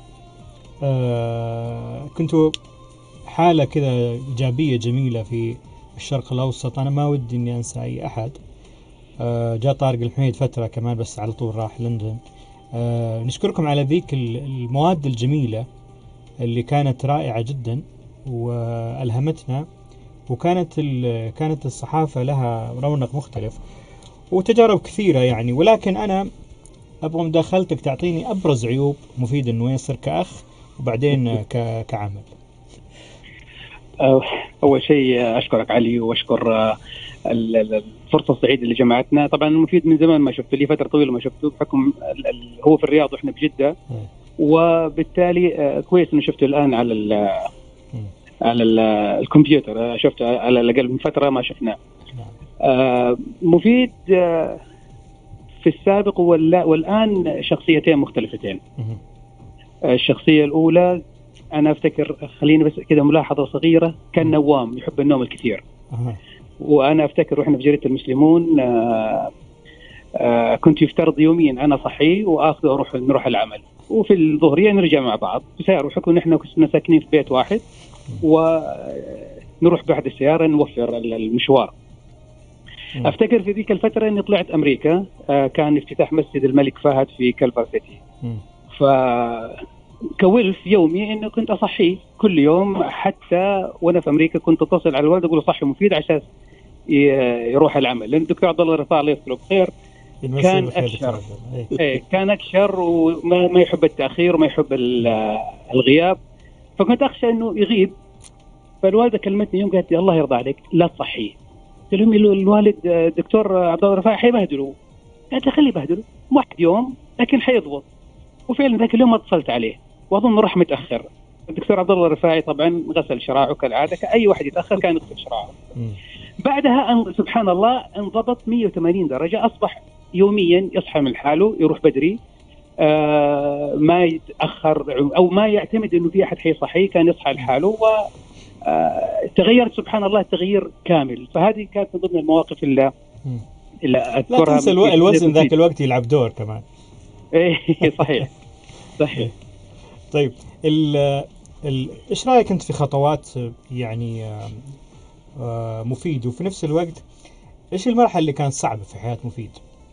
[SPEAKER 1] آه كنتوا حالة كذا ايجابية جميلة في الشرق الاوسط. انا ما ودي اني انسى اي احد. آه جاء طارق الحميد فترة كمان، بس على طول راح لندن. آه نشكركم على ذيك المواد الجميلة اللي كانت رائعة جدا والهمتنا، وكانت كانت الصحافة لها رونق مختلف وتجارب كثيرة يعني. ولكن أنا أبغى مداخلتك تعطيني أبرز عيوب مفيد النويصر كأخ، وبعدين كعمل.
[SPEAKER 3] أول شيء أشكرك علي، وأشكر الفرصة السعيدة اللي جمعتنا. طبعا المفيد من زمان ما شفته، لي فترة طويلة ما شفته بحكم هو في الرياض وإحنا بجدة، وبالتالي كويس إنه شفته الآن على على الكمبيوتر. شفته على الأقل من فترة ما شفناه. آه مفيد آه في السابق والآن شخصيتين مختلفتين. آه الشخصية الأولى أنا أفتكر، خليني بس كذا ملاحظة صغيرة، كان نوام يحب النوم الكثير. وأنا أفتكر وإحنا في جريدة المسلمون آه آه كنت يفترض يوميا أنا صحي وآخذ أروح نروح العمل، وفي الظهرية نرجع مع بعض بسيارة، وحكم نحن كنا ساكنين في بيت واحد ونروح بعد السيارة نوفر المشوار. م. أفتكر في ذيك الفترة أني طلعت أمريكا، كان افتتاح مسجد الملك فهد في كلفر سيتي. فكولف يومي أنه كنت أصحي كل يوم، حتى وأنا في أمريكا كنت أتصل على الوالد أقول صحي مفيد عشان يروح العمل، لأن الدكتور عبد الله الرفاع الله يذكره بخير كان أكشر. إيه كان أكشر وما ما يحب التأخير وما يحب الغياب، فكنت أخشى إنه يغيب. فالوالدة كلمتني يوم قالت لي الله يرضى عليك لا تصحيه. قلت لهم الوالد الدكتور عبد الله الرفاعي حيبهدلوا. قالت لي خليه يبهدلوا واحد يوم لكن حيضبط. وفعلا ذاك اليوم اتصلت عليه واظن راح متاخر. الدكتور عبد الله الرفاعي طبعا غسل شراعه كالعاده، كأي واحد يتاخر كان يغسل شراعه. بعدها أن سبحان الله انضبط مية وثمانين درجه، اصبح يوميا يصحى من حاله يروح بدري، آه ما يتاخر او ما يعتمد انه في احد حيصحيه، كان يصحى لحاله. و آه تغيرت سبحان الله تغيير كامل. فهذه كانت من ضمن المواقف اللي اللي
[SPEAKER 1] اذكرها. لا تنسى الوزن ذاك الوقت يلعب دور كمان.
[SPEAKER 3] ايه صحيح صحيح.
[SPEAKER 1] طيب ال ال ايش رايك انت في خطوات يعني آه مفيد، وفي نفس الوقت ايش المرحله اللي كانت صعبه في حياه مفيد؟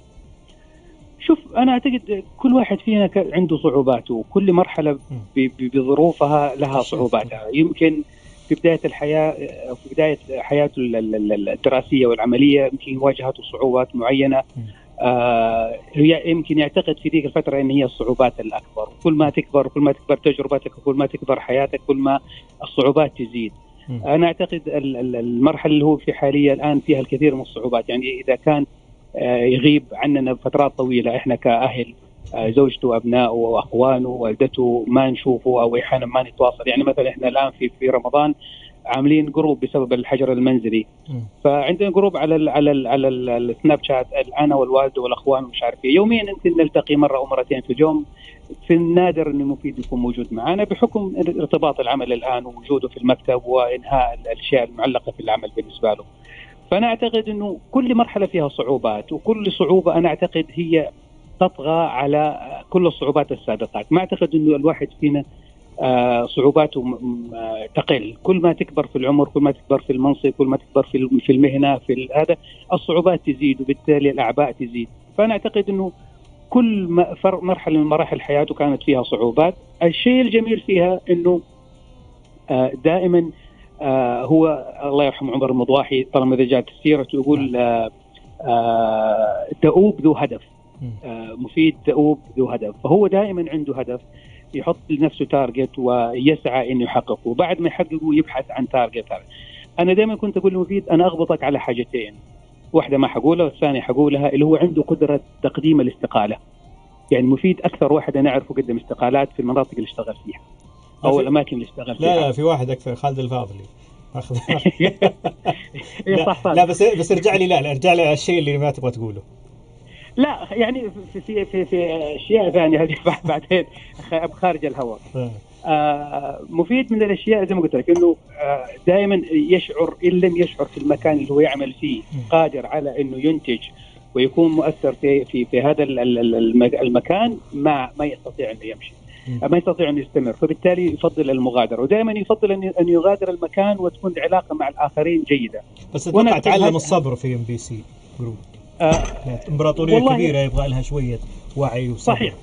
[SPEAKER 3] شوف انا اعتقد كل واحد فينا عنده صعوباته، وكل مرحله بظروفها لها صعوباتها. يمكن في بدايه الحياه او في بدايه حياته الدراسيه والعمليه يمكن واجهته صعوبات معينه، آه يمكن يعتقد في ذيك الفتره ان هي الصعوبات الاكبر. كل ما تكبر كل ما تكبر تجربتك، وكل ما تكبر حياتك كل ما الصعوبات تزيد. م. انا اعتقد المرحله اللي هو في حاليا الان فيها الكثير من الصعوبات. يعني اذا كان يغيب عننا فترات طويلة، إحنا كأهل زوجته وأبنائه وأخوانه ووالدته ما نشوفه أو أحيانا ما نتواصل. يعني مثلا إحنا الآن في في رمضان عاملين جروب بسبب الحجر المنزلي، فعندنا جروب على ال على ال على السناب شات أنا والوالد والأخوان ومش عارف إيه. يوميا يمكن نلتقي مرة أو مرتين في اليوم. في النادر إنه مفيد يكون موجود معنا بحكم ارتباط العمل الآن ووجوده في المكتب وإنهاء الأشياء المعلقة في العمل بالنسبة له. فأنا أعتقد أنه كل مرحلة فيها صعوبات، وكل صعوبة أنا أعتقد هي تطغى على كل الصعوبات السابقات. ما أعتقد أنه الواحد فينا آه صعوباته م- م- آه، تقل. كل ما تكبر في العمر، كل ما تكبر في المنصب، كل ما تكبر في الم- في المهنه، في ال- هذا الصعوبات تزيد وبالتالي الاعباء تزيد. فانا اعتقد انه كل ما- فر- مرحله من مراحل حياته كانت فيها صعوبات. الشيء الجميل فيها انه آه، دائما آه، هو الله يرحمه عمر المضواحي طالما اذا جاءت السيره يقول آه، آه، دؤوب ذو هدف. آه، مفيد دؤوب ذو هدف، فهو دائما عنده هدف، يحط لنفسه تارجت ويسعى انه يحققه، وبعد ما يحققه يبحث عن تارجت هذا. انا دائما كنت اقول لمفيد انا اغبطك على حاجتين، واحده ما حقولها والثانيه حقولها، اللي هو عنده قدره تقديم الاستقاله. يعني مفيد اكثر واحد انا اعرفه قدم استقالات في المناطق اللي اشتغل فيها او
[SPEAKER 1] في...
[SPEAKER 3] الاماكن اللي اشتغل فيها.
[SPEAKER 1] لا لا في واحد اكثر، خالد الفاضلي اخذ
[SPEAKER 3] إيه صح صح.
[SPEAKER 1] لا بس بس ارجع لي لا, لا ارجع لي على الشيء اللي ما تبغى تقوله.
[SPEAKER 3] لا يعني في في في, في اشياء ثانيه هذه بعدين خارج الهواء. آه مفيد من الاشياء زي ما قلت لك انه آه دائما يشعر ان لم يشعر في المكان اللي هو يعمل فيه قادر على انه ينتج ويكون مؤثر في في في هذا المكان، ما ما يستطيع انه يمشي، ما يستطيع انه يستمر، فبالتالي يفضل المغادره، ودائما يفضل ان يغادر المكان وتكون العلاقه مع الاخرين جيده.
[SPEAKER 1] بس اتوقع تعلم الصبر في ام بي سي جروب. آه امبراطوريه كبيره يبغى لها شويه وعي وصبر.
[SPEAKER 3] صحيح.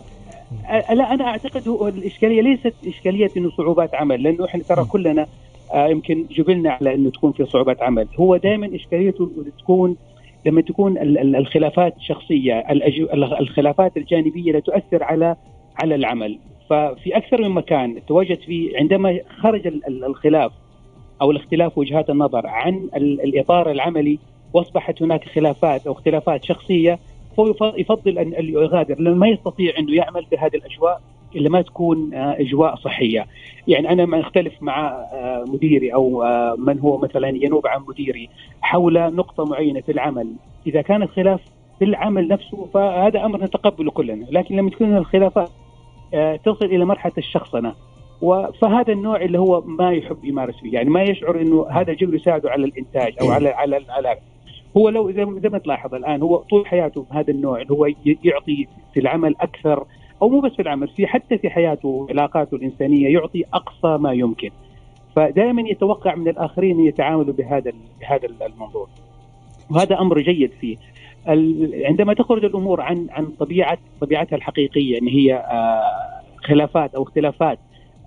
[SPEAKER 3] لا انا اعتقد هو الاشكاليه ليست اشكاليه انه صعوبات عمل، لانه احنا ترى كلنا آه يمكن جبلنا على انه تكون في صعوبات عمل. هو دائما اشكاليته تكون لما تكون الخلافات شخصيه، الخلافات الجانبيه لا تؤثر على على العمل. ففي اكثر من مكان تواجد فيه عندما خرج الخلاف او الاختلاف وجهات النظر عن الاطار العملي واصبحت هناك خلافات او اختلافات شخصيه، هو يفضل ان يغادر، لانه ما يستطيع انه يعمل بهذه الاجواء اللي ما تكون اجواء صحيه. يعني انا ما اختلف مع مديري او من هو مثلا ينوب عن مديري حول نقطه معينه في العمل، اذا كان الخلاف في العمل نفسه فهذا امر نتقبله كلنا، لكن لما تكون الخلافات تصل الى مرحله الشخصنه، فهذا النوع اللي هو ما يحب يمارس فيه، يعني ما يشعر انه هذا الجو يساعده على الانتاج او على على على هو لو زي ما تلاحظ الان هو طول حياته بهذا النوع اللي هو يعطي في العمل اكثر، او مو بس في العمل، في حتى في حياته علاقاته الانسانيه يعطي اقصى ما يمكن، فدائما يتوقع من الاخرين ان يتعاملوا بهذا بهذا المنظور، وهذا امر جيد فيه. عندما تخرج الامور عن عن طبيعه طبيعتها الحقيقيه ان هي خلافات او اختلافات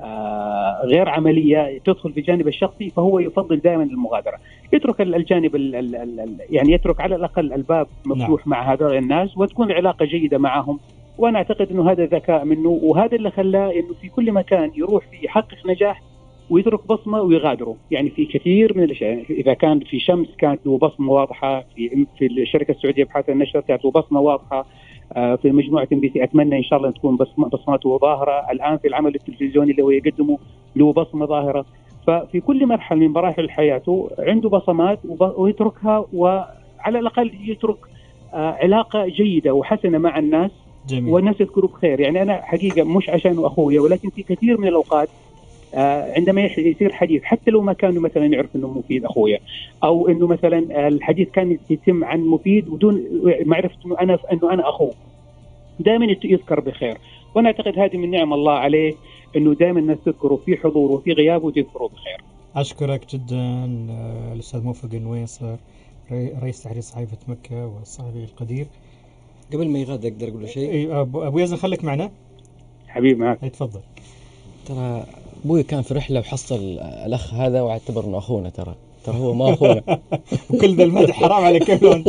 [SPEAKER 3] غير عمليه تدخل في الجانب الشخصي، فهو يفضل دائما المغادره، يترك الجانب ال ال ال يعني يترك على الاقل الباب مفتوح. نعم. مع هذول الناس وتكون العلاقه جيده معهم، وانا اعتقد انه هذا ذكاء منه، وهذا اللي خلاه انه في كل مكان يروح فيه يحقق نجاح ويترك بصمه ويغادره. يعني في كثير من الاشياء، اذا كان في شمس كانت له بصمه واضحه، في في الشركه السعوديه ابحاث النشر كانت له بصمه واضحه، في مجموعه ام بي سي اتمنى ان شاء الله تكون بصمته ظاهره، الان في العمل التلفزيوني اللي هو يقدمه له بصمه ظاهره. ففي كل مرحله من مراحل حياته عنده بصمات ويتركها، وعلى الاقل يترك علاقه جيده وحسنه مع الناس. جميل. والناس يذكروا بخير. يعني انا حقيقه مش عشان اخويا، ولكن في كثير من الاوقات عندما يصير حديث حتى لو ما كانوا مثلا يعرف انه مفيد اخويا، او انه مثلا الحديث كان يتم عن مفيد بدون معرفه انه انا انه انا اخوه، دائما يذكر بخير. وانا اعتقد هذه من نعم الله عليه، انه دائما الناس تذكره في حضوره وفي غيابه وتذكره بخير.
[SPEAKER 1] اشكرك جدا الاستاذ موفق النويصر، رئيس تحرير صحيفه مكه والصحفي القدير.
[SPEAKER 2] قبل ما يغادر اقدر اقول له شيء؟
[SPEAKER 1] ابو يزن خليك معنا
[SPEAKER 3] حبيبي. معك.
[SPEAKER 1] تفضل.
[SPEAKER 2] ترى ابوي كان في رحله وحصل الاخ هذا واعتبر انه اخونا، ترى ترى هو ما اخونا.
[SPEAKER 1] وكل ذا المدح حرام عليك.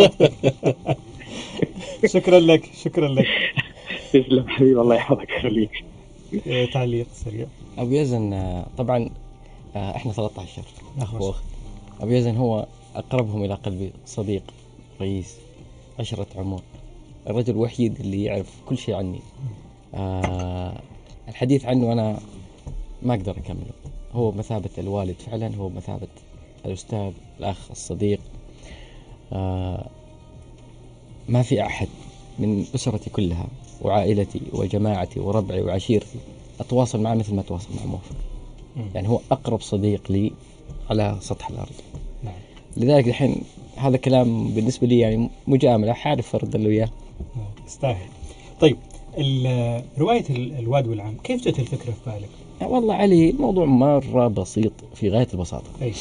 [SPEAKER 1] شكرا لك شكرا لك.
[SPEAKER 3] تسلم حبيبي، الله يحفظك ويخليك.
[SPEAKER 1] تعليق سريع.
[SPEAKER 2] ابو يزن طبعا احنا ثلاثة عشر اخ واخت. ابو يزن هو اقربهم الى قلبي، صديق، رئيس، عشرة عمر، الرجل الوحيد اللي يعرف كل شيء عني. آه الحديث عنه انا ما اقدر اكمله، هو بمثابة الوالد فعلا، هو بمثابة الاستاذ، الاخ، الصديق. آه ما في احد من اسرتي كلها وعائلتي وجماعتي وربعي وعشيرتي اتواصل معه مثل ما اتواصل مع موفق. يعني هو اقرب صديق لي على سطح الارض. نعم. لذلك الحين هذا كلام بالنسبة لي يعني مجاملة، حارف ارد له اياه.
[SPEAKER 1] استاهل. طيب رواية الواد والعم كيف جت الفكرة في بالك؟
[SPEAKER 2] والله علي الموضوع مرة بسيط في غاية البساطة.
[SPEAKER 1] أي.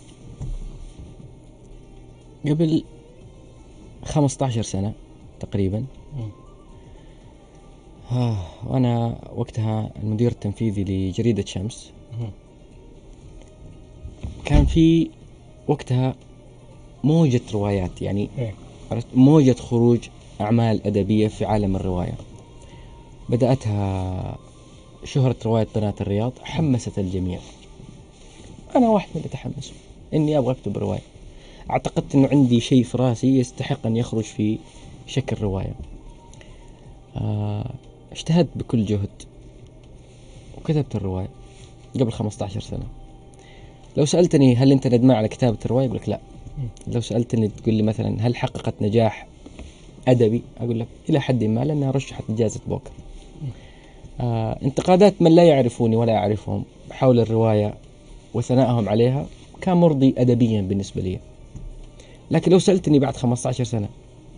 [SPEAKER 2] قبل خمسة عشر سنة تقريبا
[SPEAKER 1] مم.
[SPEAKER 2] آه وأنا وقتها المدير التنفيذي لجريدة شمس.
[SPEAKER 1] مم.
[SPEAKER 2] كان في وقتها موجة روايات، يعني
[SPEAKER 1] أي.
[SPEAKER 2] عرفت، موجة خروج أعمال أدبية في عالم الرواية. بدأتها شهرة رواية بنات الرياض، حمست الجميع. أنا واحد من اللي تحمسوا إني أبغى أكتب رواية. اعتقدت إنه عندي شيء في راسي يستحق أن يخرج في شكل رواية. آه، اجتهدت بكل جهد وكتبت الرواية قبل خمسة عشر سنة. لو سألتني هل أنت ندمان على كتابة الرواية أقول لك لا. لو سألتني تقول لي مثلا هل حققت نجاح أدبي أقول لك إلى حد ما، لأنها رشحت لجائزة بوكر. آه، انتقادات من لا يعرفوني ولا أعرفهم حول الرواية وثنائهم عليها كان مرضي أدبيا بالنسبة لي. لكن لو سألتني بعد خمسة عشر سنة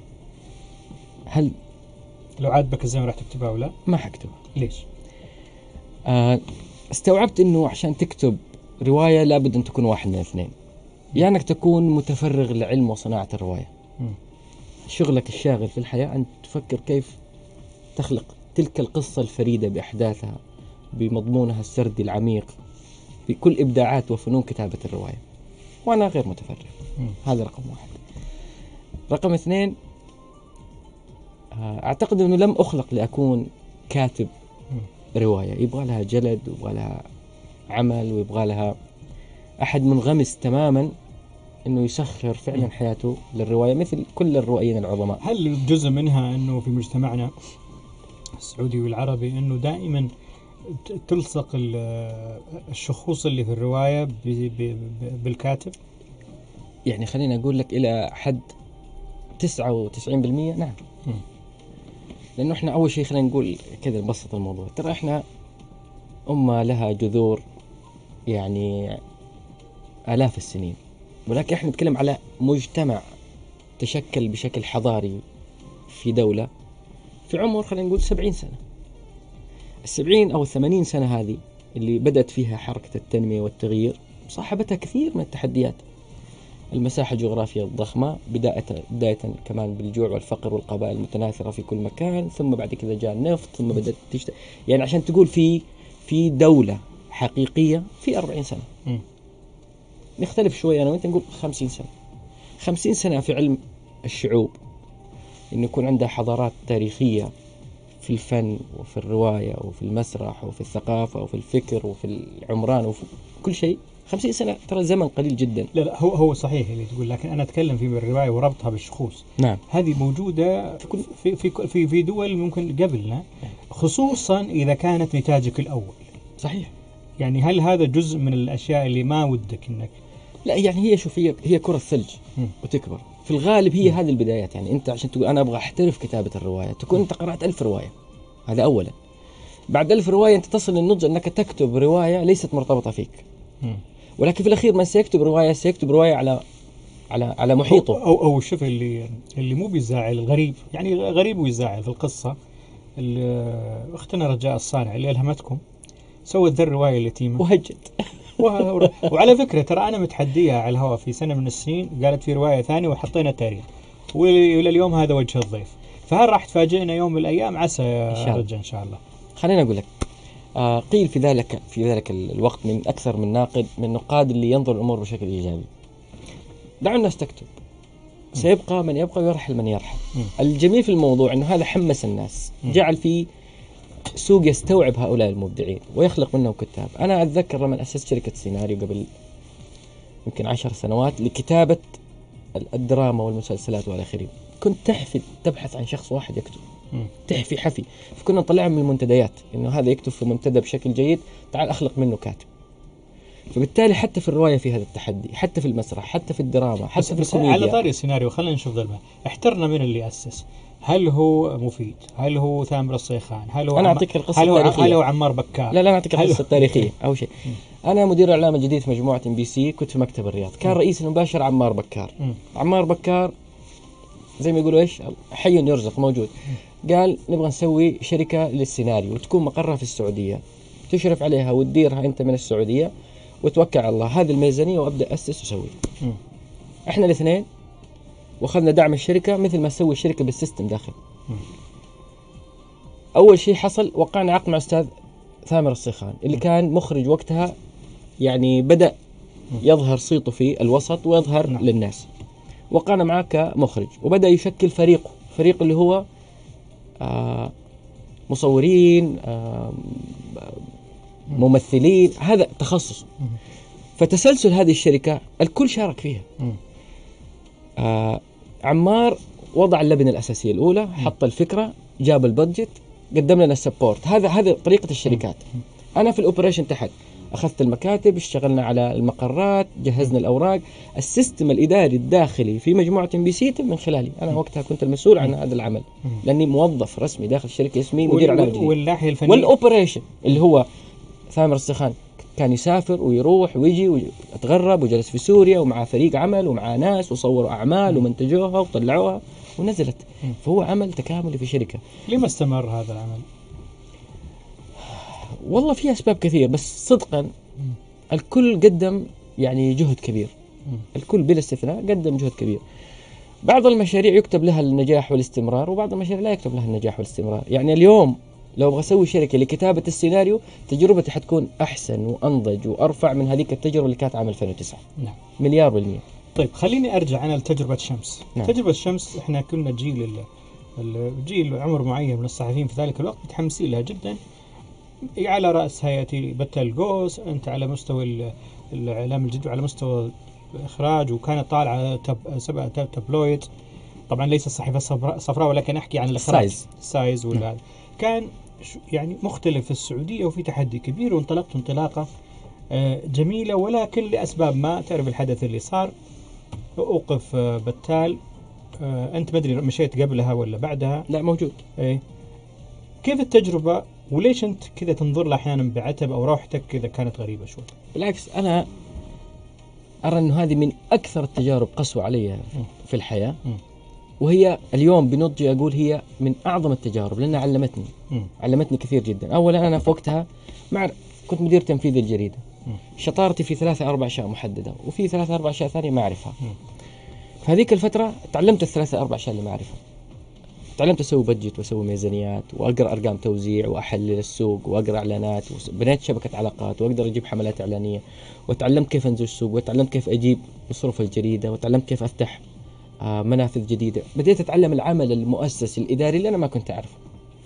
[SPEAKER 2] هل
[SPEAKER 1] لو عاد بك الزمن راح تكتبها ولا
[SPEAKER 2] ما حكتبها؟
[SPEAKER 1] ليش؟
[SPEAKER 2] آه، استوعبت إنه عشان تكتب رواية لابد أن تكون واحد من الاثنين، يا يعني أنك تكون متفرغ لعلم وصناعة الرواية.
[SPEAKER 1] مم.
[SPEAKER 2] شغلك الشاغل في الحياة أن تفكر كيف تخلق تلك القصة الفريدة بأحداثها، بمضمونها السردي العميق، بكل إبداعات وفنون كتابة الرواية. وأنا غير متفرغ.
[SPEAKER 1] مم.
[SPEAKER 2] هذا رقم واحد. رقم اثنين، أعتقد أنه لم أخلق لأكون كاتب رواية. يبغى لها جلد ويبغى لها عمل ويبغى لها أحد منغمس تماما أنه يسخر فعلا حياته للرواية مثل كل الروائيين العظماء.
[SPEAKER 1] هل جزء منها أنه في مجتمعنا السعودي والعربي أنه دائما تلصق الشخوص اللي في الرواية ب- ب- بالكاتب؟
[SPEAKER 2] يعني خليني أقول لك إلى حد تسعة وتسعين بالمئة نعم.
[SPEAKER 1] م.
[SPEAKER 2] لأنه إحنا أول شيء خلينا نقول كذا نبسط الموضوع. ترى إحنا أمة لها جذور يعني آلاف السنين، ولكن إحنا نتكلم على مجتمع تشكل بشكل حضاري في دولة في عمر خلينا نقول سبعين سنة. السبعين أو الثمانين سنة هذه اللي بدأت فيها حركة التنمية والتغيير صاحبتها كثير من التحديات. المساحة الجغرافية الضخمة، بداية بداية كمان بالجوع والفقر والقبائل المتناثرة في كل مكان، ثم بعد كذا جاء النفط، ثم بدأت تشت... يعني عشان تقول في في دولة حقيقية في أربعين سنة.
[SPEAKER 1] م.
[SPEAKER 2] نختلف شوي أنا وأنت نقول خمسين سنة. خمسين سنة في علم الشعوب إنه يكون عندها حضارات تاريخية في الفن وفي الرواية وفي المسرح وفي الثقافة وفي الفكر وفي العمران وفي كل شيء. خمسين سنة ترى زمن قليل جدا.
[SPEAKER 1] لا لا هو هو صحيح اللي تقول، لكن أنا أتكلم في الرواية وربطها بالشخوص.
[SPEAKER 2] نعم.
[SPEAKER 1] هذه موجودة في في في في, في دول ممكن قبلنا، خصوصا إذا كانت نتاجك الأول.
[SPEAKER 2] صحيح.
[SPEAKER 1] يعني هل هذا جزء من الأشياء اللي ما ودك إنك؟
[SPEAKER 2] لا يعني هي شوف هي هي كرة ثلج وتكبر في الغالب. هي م. هذه البدايات. يعني أنت عشان تقول أنا أبغى أحترف كتابة الرواية تكون أنت قرأت ألف رواية، هذا أولا. بعد ألف رواية أنت تصل للنضج أنك تكتب رواية ليست مرتبطة فيك. م. ولكن في الأخير من سيكتب رواية سيكتب رواية على على على محيطه.
[SPEAKER 1] أو أو, أو شوف اللي اللي مو بيزعل الغريب، يعني غريب ويزعل في القصة. أختنا رجاء الصانع اللي ألهمتكم سوت ذا الرواية اليتيمة
[SPEAKER 2] وهجت.
[SPEAKER 1] وعلى فكرة ترى أنا متحديها على الهواء في سنة من السنين، قالت في رواية ثانية وحطينا تاريخ، وإلى اليوم هذا وجه الضيف. فهل راح تفاجئنا يوم من الأيام؟ عسى يا رجاء إن شاء الله.
[SPEAKER 2] خليني أقول لك آه قيل في ذلك في ذلك الوقت من أكثر من ناقد من النقاد اللي ينظر الأمور بشكل إيجابي: دعوا الناس تكتب، سيبقى من يبقى ويرحل من يرحل. م. الجميل في الموضوع أنه هذا حمس الناس، م. جعل فيه سوق يستوعب هؤلاء المبدعين ويخلق منهم كتاب. أنا أتذكر لما أسست شركة سيناريو قبل يمكن عشر سنوات لكتابة الدراما والمسلسلات والآخرين، كنت تحفي تبحث عن شخص واحد يكتب، م. تحفي حفي. فكنا نطلعهم من المنتديات إنه هذا يكتب في منتدى بشكل جيد، تعال أخلق منه كاتب. فبالتالي حتى في الرواية في هذا التحدي، حتى في المسرح، حتى في الدراما، حتى في الكوميديا.
[SPEAKER 1] على طاري السيناريو خلينا نشوف ذا الماء. احترنا من اللي أسس، هل هو مفيد؟ هل هو ثامر الصيخان؟ هل هو
[SPEAKER 2] أنا أعطيك القصة
[SPEAKER 1] هل
[SPEAKER 2] التاريخية؟
[SPEAKER 1] هل هو عمار بكار؟
[SPEAKER 2] لا لا أعطيك القصة التاريخية. أول شيء أنا مدير الإعلام الجديد في مجموعة إم بي سي، كنت في مكتب الرياض، كان م. رئيس المباشر عمار بكار. م. عمار بكار زي ما يقولوا إيش حي يرزق موجود. م. قال نبغى نسوي شركة للسيناريو وتكون مقرها في السعودية، تشرف عليها وتديرها أنت من السعودية وتوكل على الله، هذه الميزانية وأبدأ أسس وسوي. إحنا الاثنين وأخذنا دعم الشركة مثل ما تسوي الشركة بالسيستم داخل. أول شيء حصل وقعنا عقد مع أستاذ ثامر الصيخان اللي كان مخرج وقتها، يعني بدأ يظهر صيته في الوسط ويظهر نعم. للناس. وقعنا معاه كمخرج وبدأ يشكل فريقه، فريق اللي هو آه مصورين، آه ممثلين، هذا تخصص. فتسلسل هذه الشركة الكل شارك فيها. آه عمار وضع اللبنة الأساسية الأولى، حط الفكرة، جاب البادجت، قدم لنا السبورت. هذا هذا طريقة الشركات. أنا في الأوبريشن تحت أخذت المكاتب، اشتغلنا على المقرات، جهزنا الأوراق، السيستم الإداري الداخلي في مجموعة ام بي سي من خلالي. أنا وقتها كنت المسؤول عن هذا العمل لأني موظف رسمي داخل الشركة، اسمي مدير إعلام جديد.
[SPEAKER 1] والناحية الفنية
[SPEAKER 2] والأوبريشن اللي هو ثامر الصيخان كان يسافر ويروح ويجي ويتغرب وجلس في سوريا ومع فريق عمل ومع ناس وصوروا أعمال ومنتجوها وطلعوها ونزلت. فهو عمل تكاملي في شركة.
[SPEAKER 1] ليه ما استمر هذا العمل؟
[SPEAKER 2] والله في أسباب كثير، بس صدقا الكل قدم يعني جهد كبير. الكل بلا استثناء قدم جهد كبير. بعض المشاريع يكتب لها النجاح والاستمرار، وبعض المشاريع لا يكتب لها النجاح والاستمرار. يعني اليوم لو أبغى أسوي شركة لكتابة السيناريو، تجربتي حتكون أحسن وأنضج وأرفع من هذيك التجربة اللي كانت عام ألفين وتسعة.
[SPEAKER 1] نعم.
[SPEAKER 2] مليار بالمية.
[SPEAKER 1] طيب خليني أرجع أنا لتجربة شمس. نعم. تجربة شمس إحنا كنا جيل الجيل عمر معين من الصحفيين في ذلك الوقت متحمسين لها جدا. على رأس هيئة بتة القوس، أنت على مستوى الإعلام الجديد وعلى مستوى الإخراج، وكانت طالعة تب سبعة تابلويد، طبعا ليس الصحيفة الصفراء ولكن أحكي عن الإخراج
[SPEAKER 2] السايز
[SPEAKER 1] السايز ولا كان يعني مختلف في السعودية وفي تحدي كبير، وانطلقت انطلاقة جميلة، ولكن لأسباب ما تعرف الحدث اللي صار أوقف بتال. أنت مدري مشيت قبلها ولا بعدها؟
[SPEAKER 2] لا موجود.
[SPEAKER 1] إيه كيف التجربة وليش أنت كذا تنظر لها أحيانا بعتب أو روحتك كذا كانت غريبة شوي؟
[SPEAKER 2] بالعكس أنا أرى أنه هذه من أكثر التجارب قسوة علي في الحياة. م. وهي اليوم بنضجي أقول هي من أعظم التجارب لأنها علمتني. م. علمتني كثير جدا. أولا أنا في وقتها مع كنت مدير تنفيذي الجريدة. م. شطارتي في ثلاثة أربع أشياء محددة، وفي ثلاثة أربع أشياء ثانية ما أعرفها. في هذيك الفترة تعلمت الثلاثة أربع أشياء اللي ما أعرفها. تعلمت أسوي بجت وأسوي ميزانيات وأقرأ أرقام توزيع وأحلل السوق وأقرأ إعلانات، وبنيت شبكة علاقات وأقدر أجيب حملات إعلانية، وتعلمت كيف أنزل السوق، وتعلمت كيف أجيب مصروف الجريدة، وتعلمت كيف أفتح آه منافذ جديدة. بديت أتعلم العمل المؤسسي الإداري اللي أنا ما كنت أعرفه.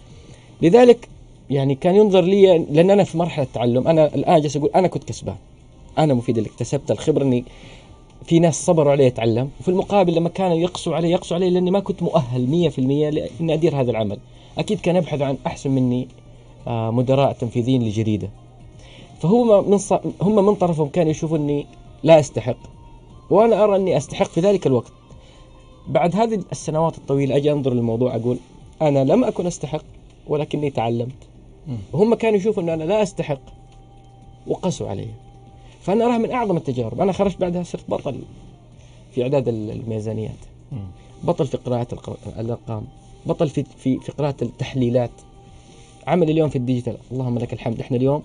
[SPEAKER 2] لذلك يعني كان ينظر لي، لأن أنا في مرحلة تعلم، أنا الآن جالس أقول أنا كنت كسبان، أنا مفيد اللي اكتسبت الخبرة، إني في ناس صبروا علي أتعلم، وفي المقابل لما كانوا يقصوا علي يقصوا علي لأني ما كنت مؤهل مية في المية لأني أدير هذا العمل. أكيد كان يبحث عن أحسن مني آه مدراء تنفيذيين لجريدة. فهو من ص... هم من طرفهم كانوا يشوفوني لا أستحق، وأنا أرى أني أستحق في ذلك الوقت. بعد هذه السنوات الطويلة أجي أنظر للموضوع أقول أنا لم أكن أستحق ولكني تعلمت، وهم كانوا يشوفوا أن أنا لا أستحق وقسوا علي. فأنا أراها من أعظم التجارب. أنا خرجت بعدها صرت بطل في إعداد الميزانيات، بطل في قراءة الأرقام، بطل في في في قراءة التحليلات. عمل اليوم في الديجيتال اللهم لك الحمد، إحنا اليوم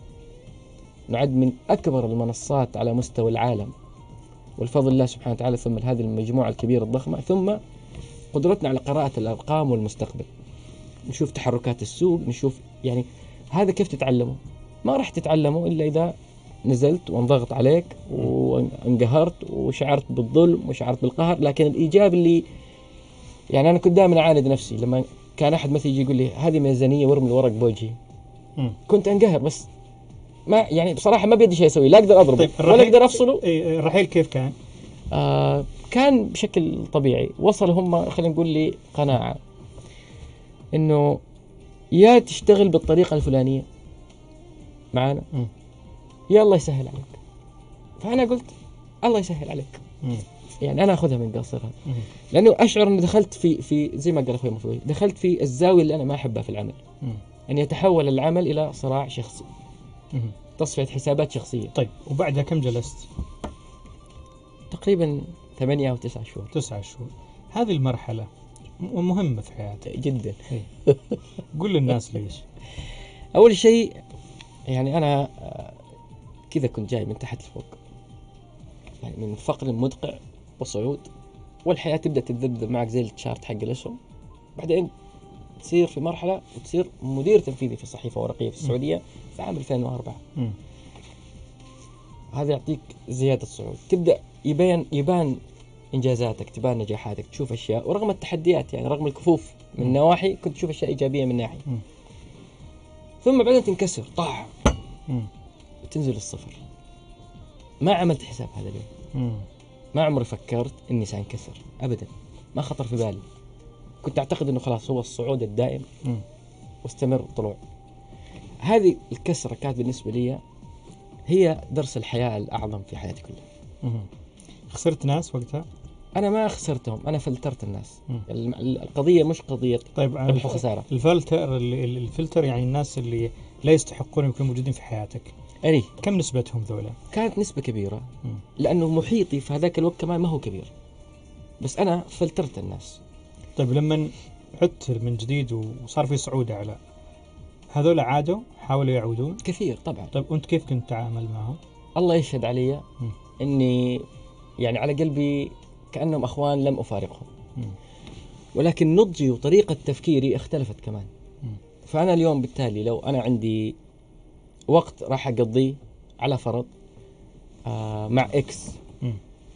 [SPEAKER 2] نعد من أكبر المنصات على مستوى العالم، والفضل الله سبحانه وتعالى، ثم هذه المجموعة الكبيرة الضخمة، ثم قدرتنا على قراءة الأرقام والمستقبل. نشوف تحركات السوق، نشوف يعني هذا كيف تتعلمه. ما راح تتعلمه إلا إذا نزلت وانضغط عليك وانقهرت وشعرت بالظلم وشعرت بالقهر. لكن الإيجاب اللي يعني أنا كنت دائما أعاند نفسي لما كان أحد مثلا يجي يقول لي هذه ميزانية وارمي الورق بوجهي، كنت أنقهر، بس ما يعني بصراحة ما بيدي شيء أسوي، لا أقدر أضربه. طيب ولا أقدر أفصله.
[SPEAKER 1] الرحيل كيف كان؟
[SPEAKER 2] آه كان بشكل طبيعي. وصل هم خلينا نقول لي قناعة إنه يا تشتغل بالطريقة الفلانية معانا م. يا الله يسهل عليك. فأنا قلت الله يسهل عليك. م. يعني أنا أخذها من قصرها، لأنه أشعر أني دخلت في في زي ما قال أخوي مفوي، دخلت في الزاوية اللي أنا ما أحبها في العمل، م. أن يتحول العمل إلى صراع شخصي، م. تصفية حسابات شخصية.
[SPEAKER 1] طيب وبعدها كم جلست؟
[SPEAKER 2] تقريبا ثمانية أو تسعة شهور.
[SPEAKER 1] تسعة شهور. هذه المرحلة مهمة في حياتك
[SPEAKER 2] جدا.
[SPEAKER 1] قل للناس ليش.
[SPEAKER 2] أول شيء يعني أنا آه، كذا كنت جاي من تحت لفوق، يعني من فقر مدقع وصعود، والحياة تبدأ تتذبذب معك زي التشارت حق الأسهم، بعدين تصير في مرحلة وتصير مدير تنفيذي في صحيفة ورقية في السعودية في عام ألفين وأربعة.
[SPEAKER 1] مم.
[SPEAKER 2] هذا يعطيك زيادة صعود، تبدأ يبين يبان إنجازاتك، تبان نجاحاتك، تشوف أشياء، ورغم التحديات يعني رغم الكفوف من
[SPEAKER 1] مم.
[SPEAKER 2] نواحي كنت تشوف أشياء إيجابية من ناحية.
[SPEAKER 1] مم.
[SPEAKER 2] ثم بعدين تنكسر طاح
[SPEAKER 1] مم.
[SPEAKER 2] وتنزل الصفر. ما عملت حساب هذا اليوم،
[SPEAKER 1] مم.
[SPEAKER 2] ما عمري فكرت إني سأنكسر أبدا، ما خطر في بالي. كنت أعتقد إنه خلاص هو الصعود الدائم
[SPEAKER 1] مم.
[SPEAKER 2] واستمر طلوع. هذه الكسرة كانت بالنسبة لي هي درس الحياة الأعظم في حياتي كلها.
[SPEAKER 1] مم. خسرت ناس وقتها؟
[SPEAKER 2] أنا ما خسرتهم، أنا فلترت الناس.
[SPEAKER 1] مم.
[SPEAKER 2] الم- القضية مش قضية
[SPEAKER 1] طيب
[SPEAKER 2] ربح وخسارة.
[SPEAKER 1] الفلتر ال- ال- الفلتر يعني الناس اللي لا يستحقون يكونوا موجودين في حياتك،
[SPEAKER 2] أي
[SPEAKER 1] كم نسبتهم ذولا؟
[SPEAKER 2] كانت نسبة كبيرة،
[SPEAKER 1] مم.
[SPEAKER 2] لأنه محيطي في هذاك الوقت كمان ما هو كبير، بس أنا فلترت الناس.
[SPEAKER 1] طيب لما عدت من جديد وصار في صعود أعلى، هذول عادوا حاولوا يعودون؟
[SPEAKER 2] كثير طبعا.
[SPEAKER 1] طيب أنت كيف كنت تتعامل معهم؟
[SPEAKER 2] الله يشهد علي
[SPEAKER 1] مم.
[SPEAKER 2] إني يعني على قلبي كأنهم أخوان لم أفارقهم،
[SPEAKER 1] مم.
[SPEAKER 2] ولكن نضجي وطريقة تفكيري اختلفت كمان.
[SPEAKER 1] مم.
[SPEAKER 2] فأنا اليوم بالتالي لو أنا عندي وقت راح أقضيه على فرض آه مع إكس،
[SPEAKER 1] مم.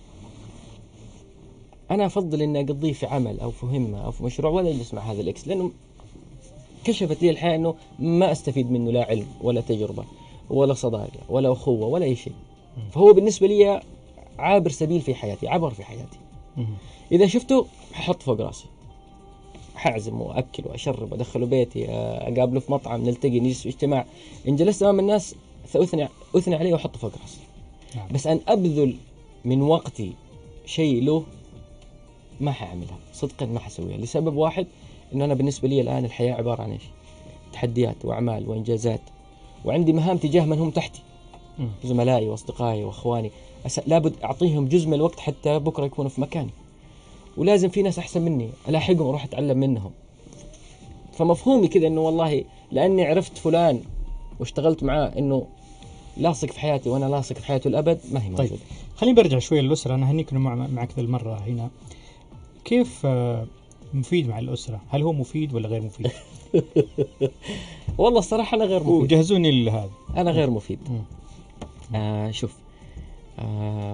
[SPEAKER 2] أنا أفضل إني أقضيه في عمل أو في همة أو في مشروع، ولا أجلس مع هذا الإكس، لأنه كشفت لي الحياة إنه ما أستفيد منه لا علم ولا تجربة ولا صداقة ولا أخوة ولا أي شيء. فهو بالنسبة لي عابر سبيل في حياتي، عبر في حياتي.
[SPEAKER 1] مم.
[SPEAKER 2] إذا شفته ححط فوق راسي، حعزم وأكل وأشرب وأدخله بيتي، أقابله في مطعم، نلتقي، نجلس في اجتماع، إن جلست أمام الناس سأثني أثني عليه وأحطه فوق راسي.
[SPEAKER 1] نعم.
[SPEAKER 2] بس أن أبذل من وقتي شيء له ما حأعملها صدقا، ما حسويها، لسبب واحد، إنه أنا بالنسبة لي الآن الحياة عبارة عن إيش؟ تحديات وأعمال وإنجازات، وعندي مهام تجاه من هم تحتي،
[SPEAKER 1] مم.
[SPEAKER 2] زملائي وأصدقائي وأخواني، أس... لابد أعطيهم جزء من الوقت حتى بكرة يكونوا في مكاني، ولازم في ناس أحسن مني ألاحقهم وأروح أتعلم منهم. فمفهومي كذا إنه والله لأني عرفت فلان واشتغلت معاه إنه لاصق في حياتي وأنا لاصق في حياته الأبد، ما هي موجودة.
[SPEAKER 1] طيب خليني برجع شوي للأسرة. أنا هنيك إنه مع معك ذا المرة هنا، كيف آه، مفيد مع الأسرة؟ هل هو مفيد ولا غير مفيد؟
[SPEAKER 2] والله الصراحة أنا غير مفيد.
[SPEAKER 1] وجهزوني لهذا.
[SPEAKER 2] أنا غير مفيد.
[SPEAKER 1] مم.
[SPEAKER 2] آه شوف، آه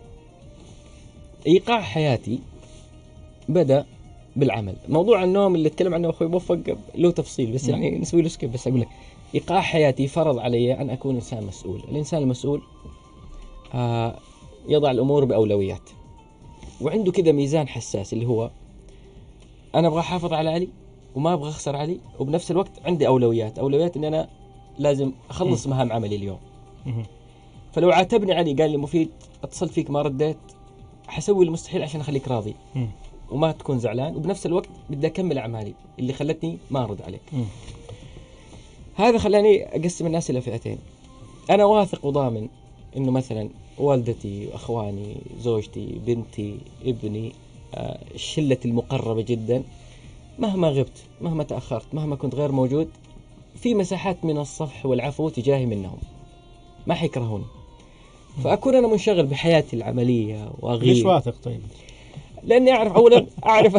[SPEAKER 2] إيقاع حياتي بدأ بالعمل. موضوع النوم اللي اتكلم عنه أخوي موفق له تفصيل، بس يعني نسوي له سكيب. بس أقول لك إيقاع حياتي فرض علي أن أكون إنسان مسؤول. الإنسان المسؤول آه يضع الأمور بأولويات، وعنده كذا ميزان حساس اللي هو أنا أبغى أحافظ على علي وما أبغى أخسر علي، وبنفس الوقت عندي أولويات أولويات إن أنا لازم أخلص مهام عملي اليوم.
[SPEAKER 1] مم.
[SPEAKER 2] فلو عاتبني علي قال لي مفيد اتصلت فيك ما رديت، حسوي المستحيل عشان أخليك راضي
[SPEAKER 1] مم.
[SPEAKER 2] وما تكون زعلان، وبنفس الوقت بدي أكمل أعمالي اللي خلتني ما أرد عليك.
[SPEAKER 1] مم.
[SPEAKER 2] هذا خلاني أقسم الناس إلى فئتين. أنا واثق وضامن إنه مثلا والدتي، أخواني، زوجتي، بنتي، ابني، آه، شلتي المقربة جدا، مهما غبت، مهما تأخرت، مهما كنت غير موجود، في مساحات من الصفح والعفو تجاهي منهم، ما حيكرهوني. فأكون أنا منشغل بحياتي العملية وأغيب.
[SPEAKER 1] ليش واثق طيب؟
[SPEAKER 2] لأني أعرف أولا أعرف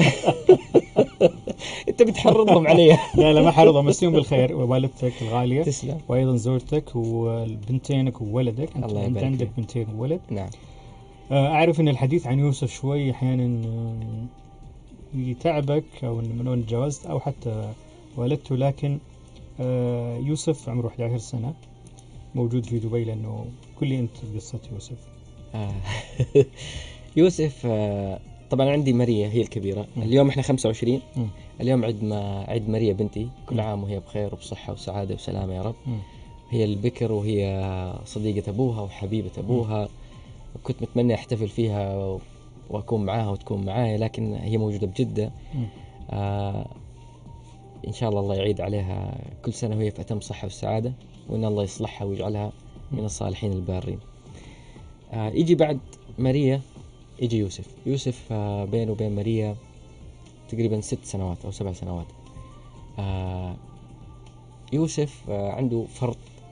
[SPEAKER 2] أنت بتحرضهم علي.
[SPEAKER 1] لا لا ما حرضها، مسيهم بالخير، والدتك الغالية
[SPEAKER 2] تسلم.
[SPEAKER 1] وأيضا زوجتك وبنتينك وولدك. أنت,
[SPEAKER 2] الله
[SPEAKER 1] أنت
[SPEAKER 2] يبارك
[SPEAKER 1] عندك
[SPEAKER 2] فيك.
[SPEAKER 1] بنتين وولد.
[SPEAKER 2] نعم.
[SPEAKER 1] آه، أعرف أن الحديث عن يوسف شوي أحيانا آه، يتعبك، أو إن من وين تجاوزت أو حتى والدته، لكن آه، يوسف عمره أحد عشر سنة موجود في دبي، لأنه كل أنت قصة يوسف.
[SPEAKER 2] آه. يوسف آه، طبعا عندي ماريا هي الكبيرة.
[SPEAKER 1] م.
[SPEAKER 2] اليوم احنا خمسة وعشرين.
[SPEAKER 1] م.
[SPEAKER 2] اليوم عيد ما عيد ماريا بنتي، كل
[SPEAKER 1] م.
[SPEAKER 2] عام وهي بخير وبصحة وسعادة وسلامة يا رب.
[SPEAKER 1] م.
[SPEAKER 2] هي البكر وهي صديقة أبوها وحبيبة أبوها، وكنت متمنى أحتفل فيها و- وأكون معاها وتكون معايا، لكن هي موجودة بجدة.
[SPEAKER 1] م.
[SPEAKER 2] آه إن شاء الله الله يعيد عليها كل سنة وهي في أتم صحة والسعادة، وإن الله يصلحها ويجعلها من الصالحين البارين. آه يجي بعد ماريا يجي يوسف. يوسف آه بينه وبين ماريا تقريبا ست سنوات أو سبع سنوات. آه يوسف آه عنده فرط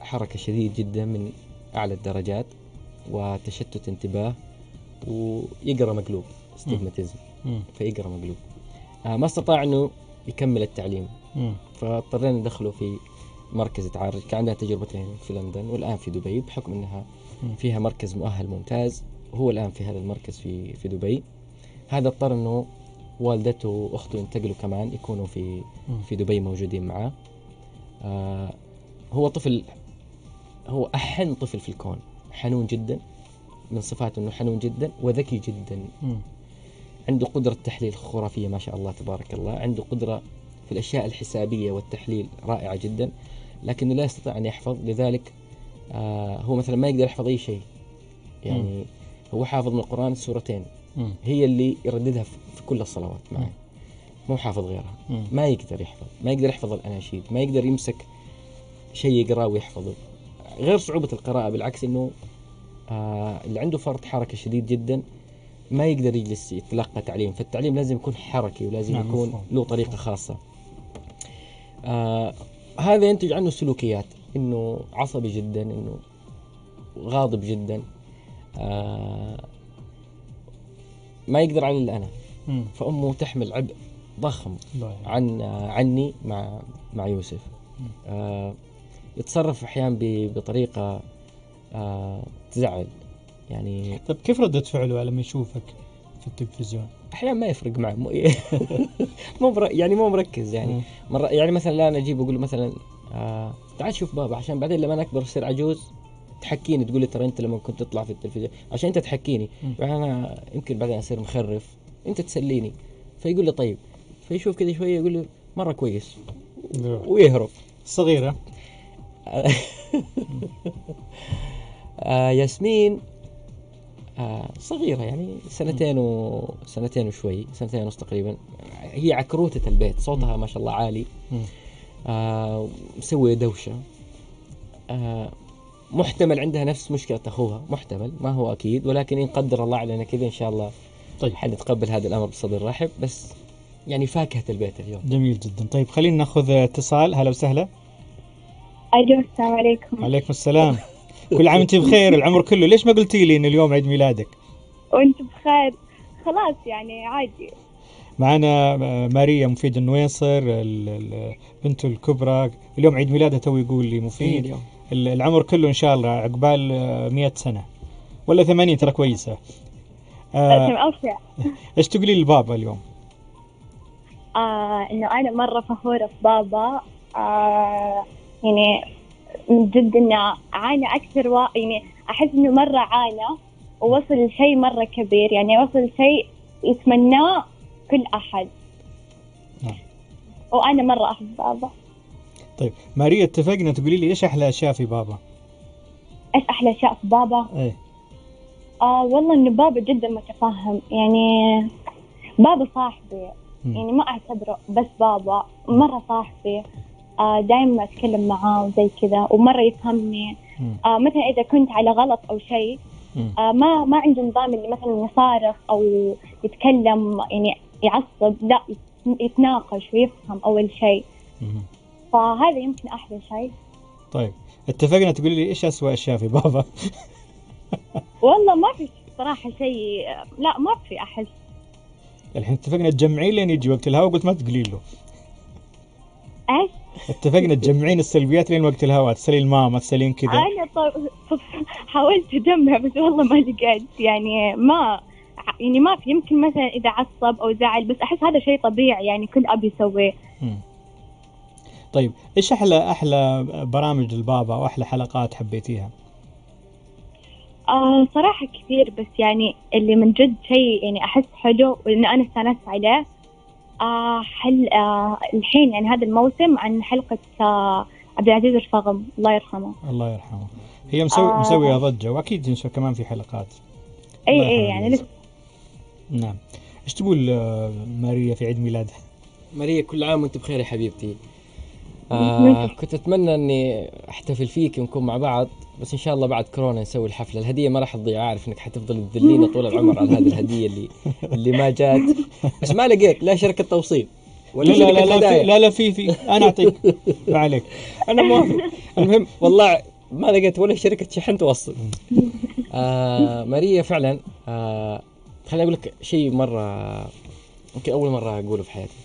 [SPEAKER 2] حركة شديد جدا من أعلى الدرجات وتشتت انتباه، ويقرأ مقلوب استجماتيزم، فيقرأ مقلوب. آه ما استطاع أنه يكمل التعليم،
[SPEAKER 1] مم.
[SPEAKER 2] فاضطرينا ندخله في مركز يتعالج. كان عندنا تجربتين في لندن والآن في دبي، بحكم أنها فيها مركز مؤهل ممتاز، وهو الآن في هذا المركز في في دبي. هذا اضطر أنه والدته وأخته ينتقلوا كمان يكونوا في في دبي موجودين معاه. آه هو طفل، هو أحن طفل في الكون، حنون جدا، من صفاته أنه حنون جدا وذكي جدا.
[SPEAKER 1] مم.
[SPEAKER 2] عنده قدرة تحليل خرافية ما شاء الله تبارك الله، عنده قدرة في الأشياء الحسابية والتحليل رائعة جدا، لكنه لا يستطيع أن يحفظ. لذلك آه هو مثلا ما يقدر يحفظ أي شيء، يعني مم. هو حافظ من القرآن سورتين مم. هي اللي يرددها في كل الصلوات معي، مو حافظ غيرها. مم. ما يقدر يحفظ، ما يقدر يحفظ الأناشيد، ما يقدر يمسك شيء يقرأه ويحفظه. غير صعوبة القراءة، بالعكس إنه آه اللي عنده فرط حركة شديد جدا ما يقدر يجلس يتلقى تعليم، فالتعليم لازم يكون حركي ولازم نعم يكون مفهوم. له طريقة خاصة. آه هذا ينتج عنه سلوكيات، إنه عصبي جدا، إنه غاضب جدا، آه ما يقدر على اللي أنا. م. فأمه تحمل عبء ضخم عن آه عني مع مع يوسف. آه يتصرف أحيانا بطريقة آه تزعل يعني.
[SPEAKER 1] طب كيف ردة فعله لما يشوفك في التلفزيون؟
[SPEAKER 2] أحيانا ما يفرق معه، مو مو مر... يعني مو مركز يعني. مرة يعني مثلا لا أنا أجيب أقول مثلا آه تعال شوف بابا، عشان بعدين لما أنا أكبر أصير عجوز تحكيني، تقول لي ترى أنت لما كنت تطلع في التلفزيون عشان أنت تحكيني، وأنا يمكن بعدين أصير مخرف، أنت تسليني. فيقول لي طيب، فيشوف كذا شوية يقول لي مرة كويس ويهرب.
[SPEAKER 1] صغيرة.
[SPEAKER 2] آه ياسمين آه صغيرة يعني سنتين وسنتين وشوي، سنتين ونص تقريبا. هي عكروتة البيت، صوتها ما شاء الله عالي، آه مسوي دوشة. آه محتمل عندها نفس مشكلة أخوها، محتمل، ما هو أكيد، ولكن إن قدر الله علينا كذا إن شاء الله طيب حنتقبل هذا الأمر بصدر رحب. بس يعني فاكهة البيت اليوم.
[SPEAKER 1] جميل جدا. طيب خلينا نأخذ اتصال. هلا وسهلا.
[SPEAKER 4] أيوة السلام عليكم.
[SPEAKER 1] عليكم السلام. كل عام وانت بخير العمر كله. ليش ما قلتي لي إن اليوم عيد ميلادك؟
[SPEAKER 4] وانت بخير. خلاص يعني عادي.
[SPEAKER 1] معنا ماريا مفيد النويصر بنته الكبرى، اليوم عيد ميلادها. تو يقول لي مفيد العمر كله إن شاء الله عقبال مئة سنة ولا ثمانين، ترى كويسة.
[SPEAKER 4] آه
[SPEAKER 1] إيش تقولي لبابا اليوم؟
[SPEAKER 4] آه إنه أنا مرة فخورة في بابا. آه يعني من جد إنه عانى أكثر و... يعني أحس إنه مرة عانى ووصل لشيء مرة كبير، يعني وصل لشيء يتمناه كل أحد. نعم. وأنا مرة أحب بابا.
[SPEAKER 1] طيب ماريا، اتفقنا تقولي لي إيش أحلى أشياء في بابا؟
[SPEAKER 4] إيش أحلى أشياء في بابا؟
[SPEAKER 1] إيه.
[SPEAKER 4] آه والله إنه بابا جدا متفهم، يعني بابا صاحبي. م. يعني ما أعتبره بس بابا، مرة صاحبي. آه دائما أتكلم معاه وزي كذا، ومرة يفهمني. آه مثلا إذا كنت على غلط أو شيء، آه ما ما عنده نظام اللي مثلا يصارخ أو يتكلم يعني يعصب، لا يتناقش ويفهم أول شيء. فهذا يمكن أحلى شيء.
[SPEAKER 1] طيب اتفقنا تقولي لي إيش أسوأ أشياء في بابا؟
[SPEAKER 4] والله ما في صراحة شيء، لا ما في أحس.
[SPEAKER 1] الحين اتفقنا تجمعين لين يجي وقت الهواء، قلت ما تقولي له.
[SPEAKER 4] ايش؟
[SPEAKER 1] اتفقنا تجمعين السلبيات لين وقت الهواء، تسالين ماما تسالين كذا.
[SPEAKER 4] انا طب حاولت اجمع بس والله ما لقيت، يعني ما يعني ما في. يمكن مثلا اذا عصب او زعل، بس احس هذا شيء طبيعي يعني كل اب يسويه.
[SPEAKER 1] طيب ايش احلى احلى برامج البابا واحلى حلقات حبيتيها؟
[SPEAKER 4] آه صراحة كثير، بس يعني اللي من جد شيء يعني أحس حلو وإن أنا استانست عليه. آه حل آه الحين يعني هذا الموسم عن حلقة آه عبد العزيز الفغم الله يرحمه.
[SPEAKER 1] الله يرحمه. هي مسوي آه مسوية ضجة، وأكيد نشوف كمان في حلقات.
[SPEAKER 4] أي أي يعني لسه.
[SPEAKER 1] نعم. إيش تقول آه ماريا في عيد ميلادها؟
[SPEAKER 2] ماريا كل عام وأنت بخير يا حبيبتي. آه كنت أتمنى إني أحتفل فيك ونكون مع بعض، بس إن شاء الله بعد كورونا نسوي الحفلة. الهدية ما راح تضيع، عارف إنك حتفضل تدلينا طول العمر على هذه الهدية اللي اللي ما جات، بس ما لقيت لا شركة توصيل
[SPEAKER 1] ولا لا لا لا, لا لا في في أنا أعطيك ما عليك.
[SPEAKER 2] أنا موافق. المهم والله ما لقيت ولا شركة شحن توصل. آه ماريا فعلا، آه خليني أقول لك شيء مرة يمكن أول مرة أقوله في حياتي.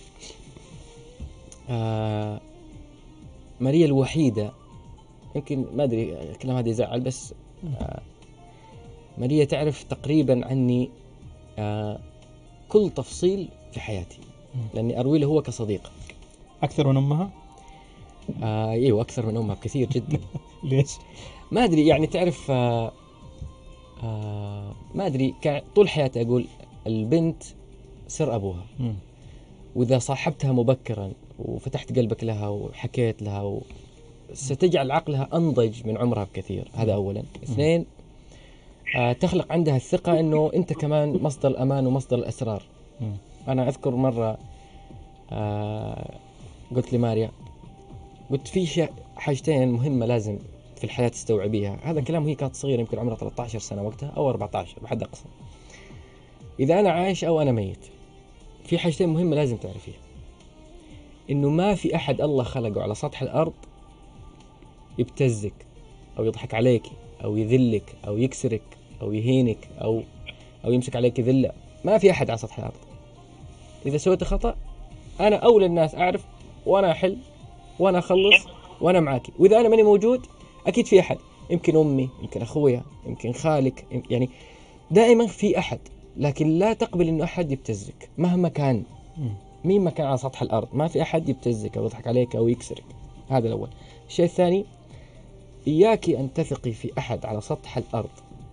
[SPEAKER 2] آه ماريا الوحيدة، يمكن ما أدري الكلام هذا يزعل، بس آه ماريا تعرف تقريبا عني آه كل تفصيل في حياتي، لأني أروي له هو كصديق.
[SPEAKER 1] اكثر من امها؟
[SPEAKER 2] آه ايوه اكثر من امها بكثير جدا.
[SPEAKER 1] ليش؟
[SPEAKER 2] ما ادري يعني تعرف، آه آه ما ادري، كان طول حياتي اقول البنت سر ابوها،
[SPEAKER 1] مم.
[SPEAKER 2] واذا صاحبتها مبكرا وفتحت قلبك لها وحكيت لها و... ستجعل عقلها انضج من عمرها بكثير. هذا اولا. اثنين، آه تخلق عندها الثقه انه انت كمان مصدر الامان ومصدر الاسرار.
[SPEAKER 1] مم.
[SPEAKER 2] انا اذكر مره آه قلت لماريا، قلت في شيء حاجتين مهمة لازم في الحياة تستوعبيها. هذا كلام هي كانت صغيرة، يمكن عمرها ثلاثة عشر سنة وقتها أو أربعة عشر بحد أقصى. إذا أنا عايش أو أنا ميت، في حاجتين مهمة لازم تعرفيها، إنه ما في أحد الله خلقه على سطح الأرض يبتزك أو يضحك عليك أو يذلك أو يكسرك أو يهينك أو أو يمسك عليك ذلة. ما في أحد على سطح الأرض. إذا سويت خطأ أنا أولى الناس أعرف، وأنا أحل وأنا أخلص وأنا معاكي. وإذا أنا ماني موجود أكيد في أحد، يمكن أمي، يمكن أخويا، يمكن خالك، يعني دائما في أحد. لكن لا تقبل إنه أحد يبتزك مهما كان، مين ما كان على سطح الأرض. ما في أحد يبتزك أو يضحك عليك أو يكسرك. هذا الأول. الشيء الثاني، إياك أن تثقي في أحد على سطح الأرض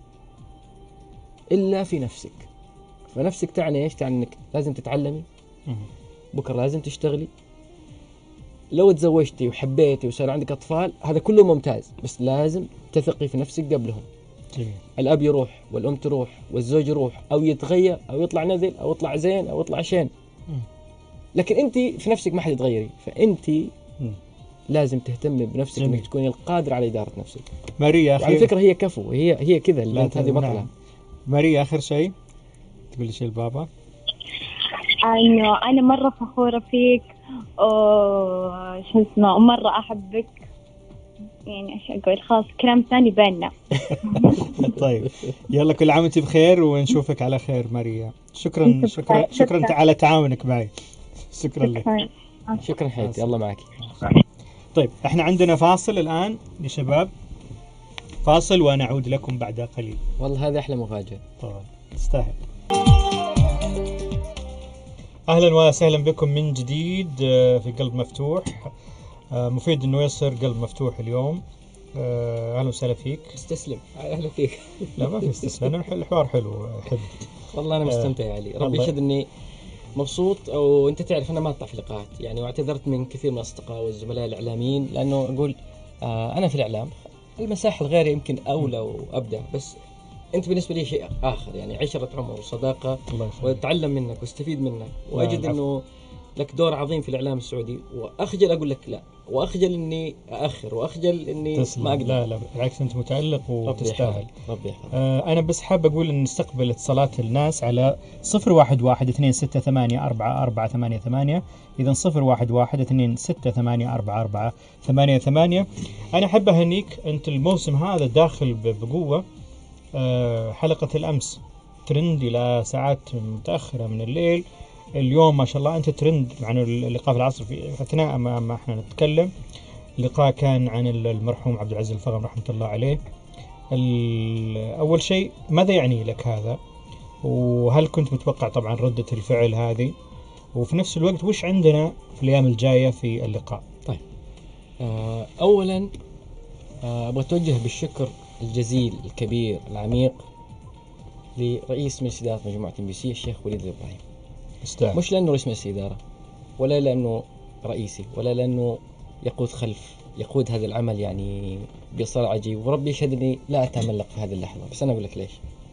[SPEAKER 2] إلا في نفسك. فنفسك تعني إيش؟ تعني إنك لازم تتعلمي، بكرة لازم تشتغلي، لو تزوجتي وحبيتي وصار عندك أطفال هذا كله ممتاز، بس لازم تثقي في نفسك قبلهم.
[SPEAKER 1] جميل.
[SPEAKER 2] الأب يروح والأم تروح والزوج يروح، أو يتغير أو يطلع نذل أو يطلع زين أو يطلع شين، لكن أنت في نفسك ما حد يتغيري. فأنت لازم تهتمي بنفسك،
[SPEAKER 1] جميل.
[SPEAKER 2] إنك تكوني القادرة على إدارة نفسك.
[SPEAKER 1] ماريا أخي،
[SPEAKER 2] على فكرة هي كفو، هي هي كذا البنت هذه بطلة.
[SPEAKER 1] نعم. ماريا آخر شيء تقول لي شيء لبابا؟
[SPEAKER 4] انه انا مره فخوره فيك وشو اسمه ومره احبك. يعني ايش اقول، خلاص كلام ثاني بيننا.
[SPEAKER 1] طيب يلا، كل عام وانت بخير ونشوفك على خير ماريا. شكرا
[SPEAKER 4] أنت
[SPEAKER 1] شكرا
[SPEAKER 4] بخير.
[SPEAKER 1] شكرا
[SPEAKER 4] شكرا.
[SPEAKER 1] على تعاونك معي. شكرا لك.
[SPEAKER 4] شكراً.
[SPEAKER 2] شكرا حياتي، الله معك.
[SPEAKER 1] طيب احنا عندنا فاصل الآن يا شباب، فاصل ونعود لكم بعد قليل.
[SPEAKER 2] والله هذا أحلى مفاجأة.
[SPEAKER 1] طبعا تستاهل. اهلا وسهلا بكم من جديد آه، في قلب مفتوح. آه، مفيد انه يصير قلب مفتوح اليوم. آه، اهلا وسهلا فيك.
[SPEAKER 2] استسلم. أهلا فيك.
[SPEAKER 1] لا ما في استسلام، الحوار حلو. حلو
[SPEAKER 2] والله أنا مستمتع يا علي، ربي
[SPEAKER 1] والله.
[SPEAKER 2] يشهد إني مبسوط. أو أنت تعرف أنا ما أطلع في لقاءات يعني، واعتذرت من كثير من الأصدقاء والزملاء الإعلاميين، لأنه أقول آه أنا في الإعلام المساحة الغير يمكن أولى وأبدع، بس أنت بالنسبة لي شيء آخر، يعني عشرة عمر وصداقة،
[SPEAKER 1] الله يخليك.
[SPEAKER 2] وأتعلم منك واستفيد منك، وأجد
[SPEAKER 1] العفو.
[SPEAKER 2] إنه لك دور عظيم في الإعلام السعودي. وأخجل أقول لك لا، وأخجل إني أأخر، وأخجل إني
[SPEAKER 1] تسلم.
[SPEAKER 2] ما أقدر.
[SPEAKER 1] لا لا بالعكس، انت متألق
[SPEAKER 2] ربي
[SPEAKER 1] وتستاهل.
[SPEAKER 2] يحفظك، ربي يحفظك.
[SPEAKER 1] آه انا بس حاب اقول ان نستقبل اتصالات الناس على صفر واحد واحد اثنين ستة ثمانية أربعة أربعة ثمانية ثمانية. اذا صفر واحد واحد اثنين ستة ثمانية أربعة أربعة ثمانية ثمانية. انا احب اهنيك، انت الموسم هذا داخل ب- بقوة. آه حلقة الامس ترند الى ساعات متأخرة من الليل. اليوم ما شاء الله انت ترند عن اللقاء في العصر، في اثناء ما, ما احنا نتكلم. اللقاء كان عن المرحوم عبد العزيز الفغم رحمة الله عليه. أول شيء ماذا يعني لك هذا؟ وهل كنت متوقع طبعا ردة الفعل هذه؟ وفي نفس الوقت وش عندنا في الأيام الجاية في اللقاء؟
[SPEAKER 2] طيب آه أولا آه أبغى أتوجه بالشكر الجزيل الكبير العميق لرئيس مجلس إدارة مجموعة ام بي سي الشيخ وليد الإبراهيم.
[SPEAKER 1] استاهل.
[SPEAKER 2] مش لأنه رئيس مجلس إدارة، ولا لأنه رئيسي، ولا لأنه يقود خلف يقود هذا العمل يعني بصراحة عجيب، وربي يشهد إني لا أتملق في هذه اللحظة. بس أنا أقول لك ليش.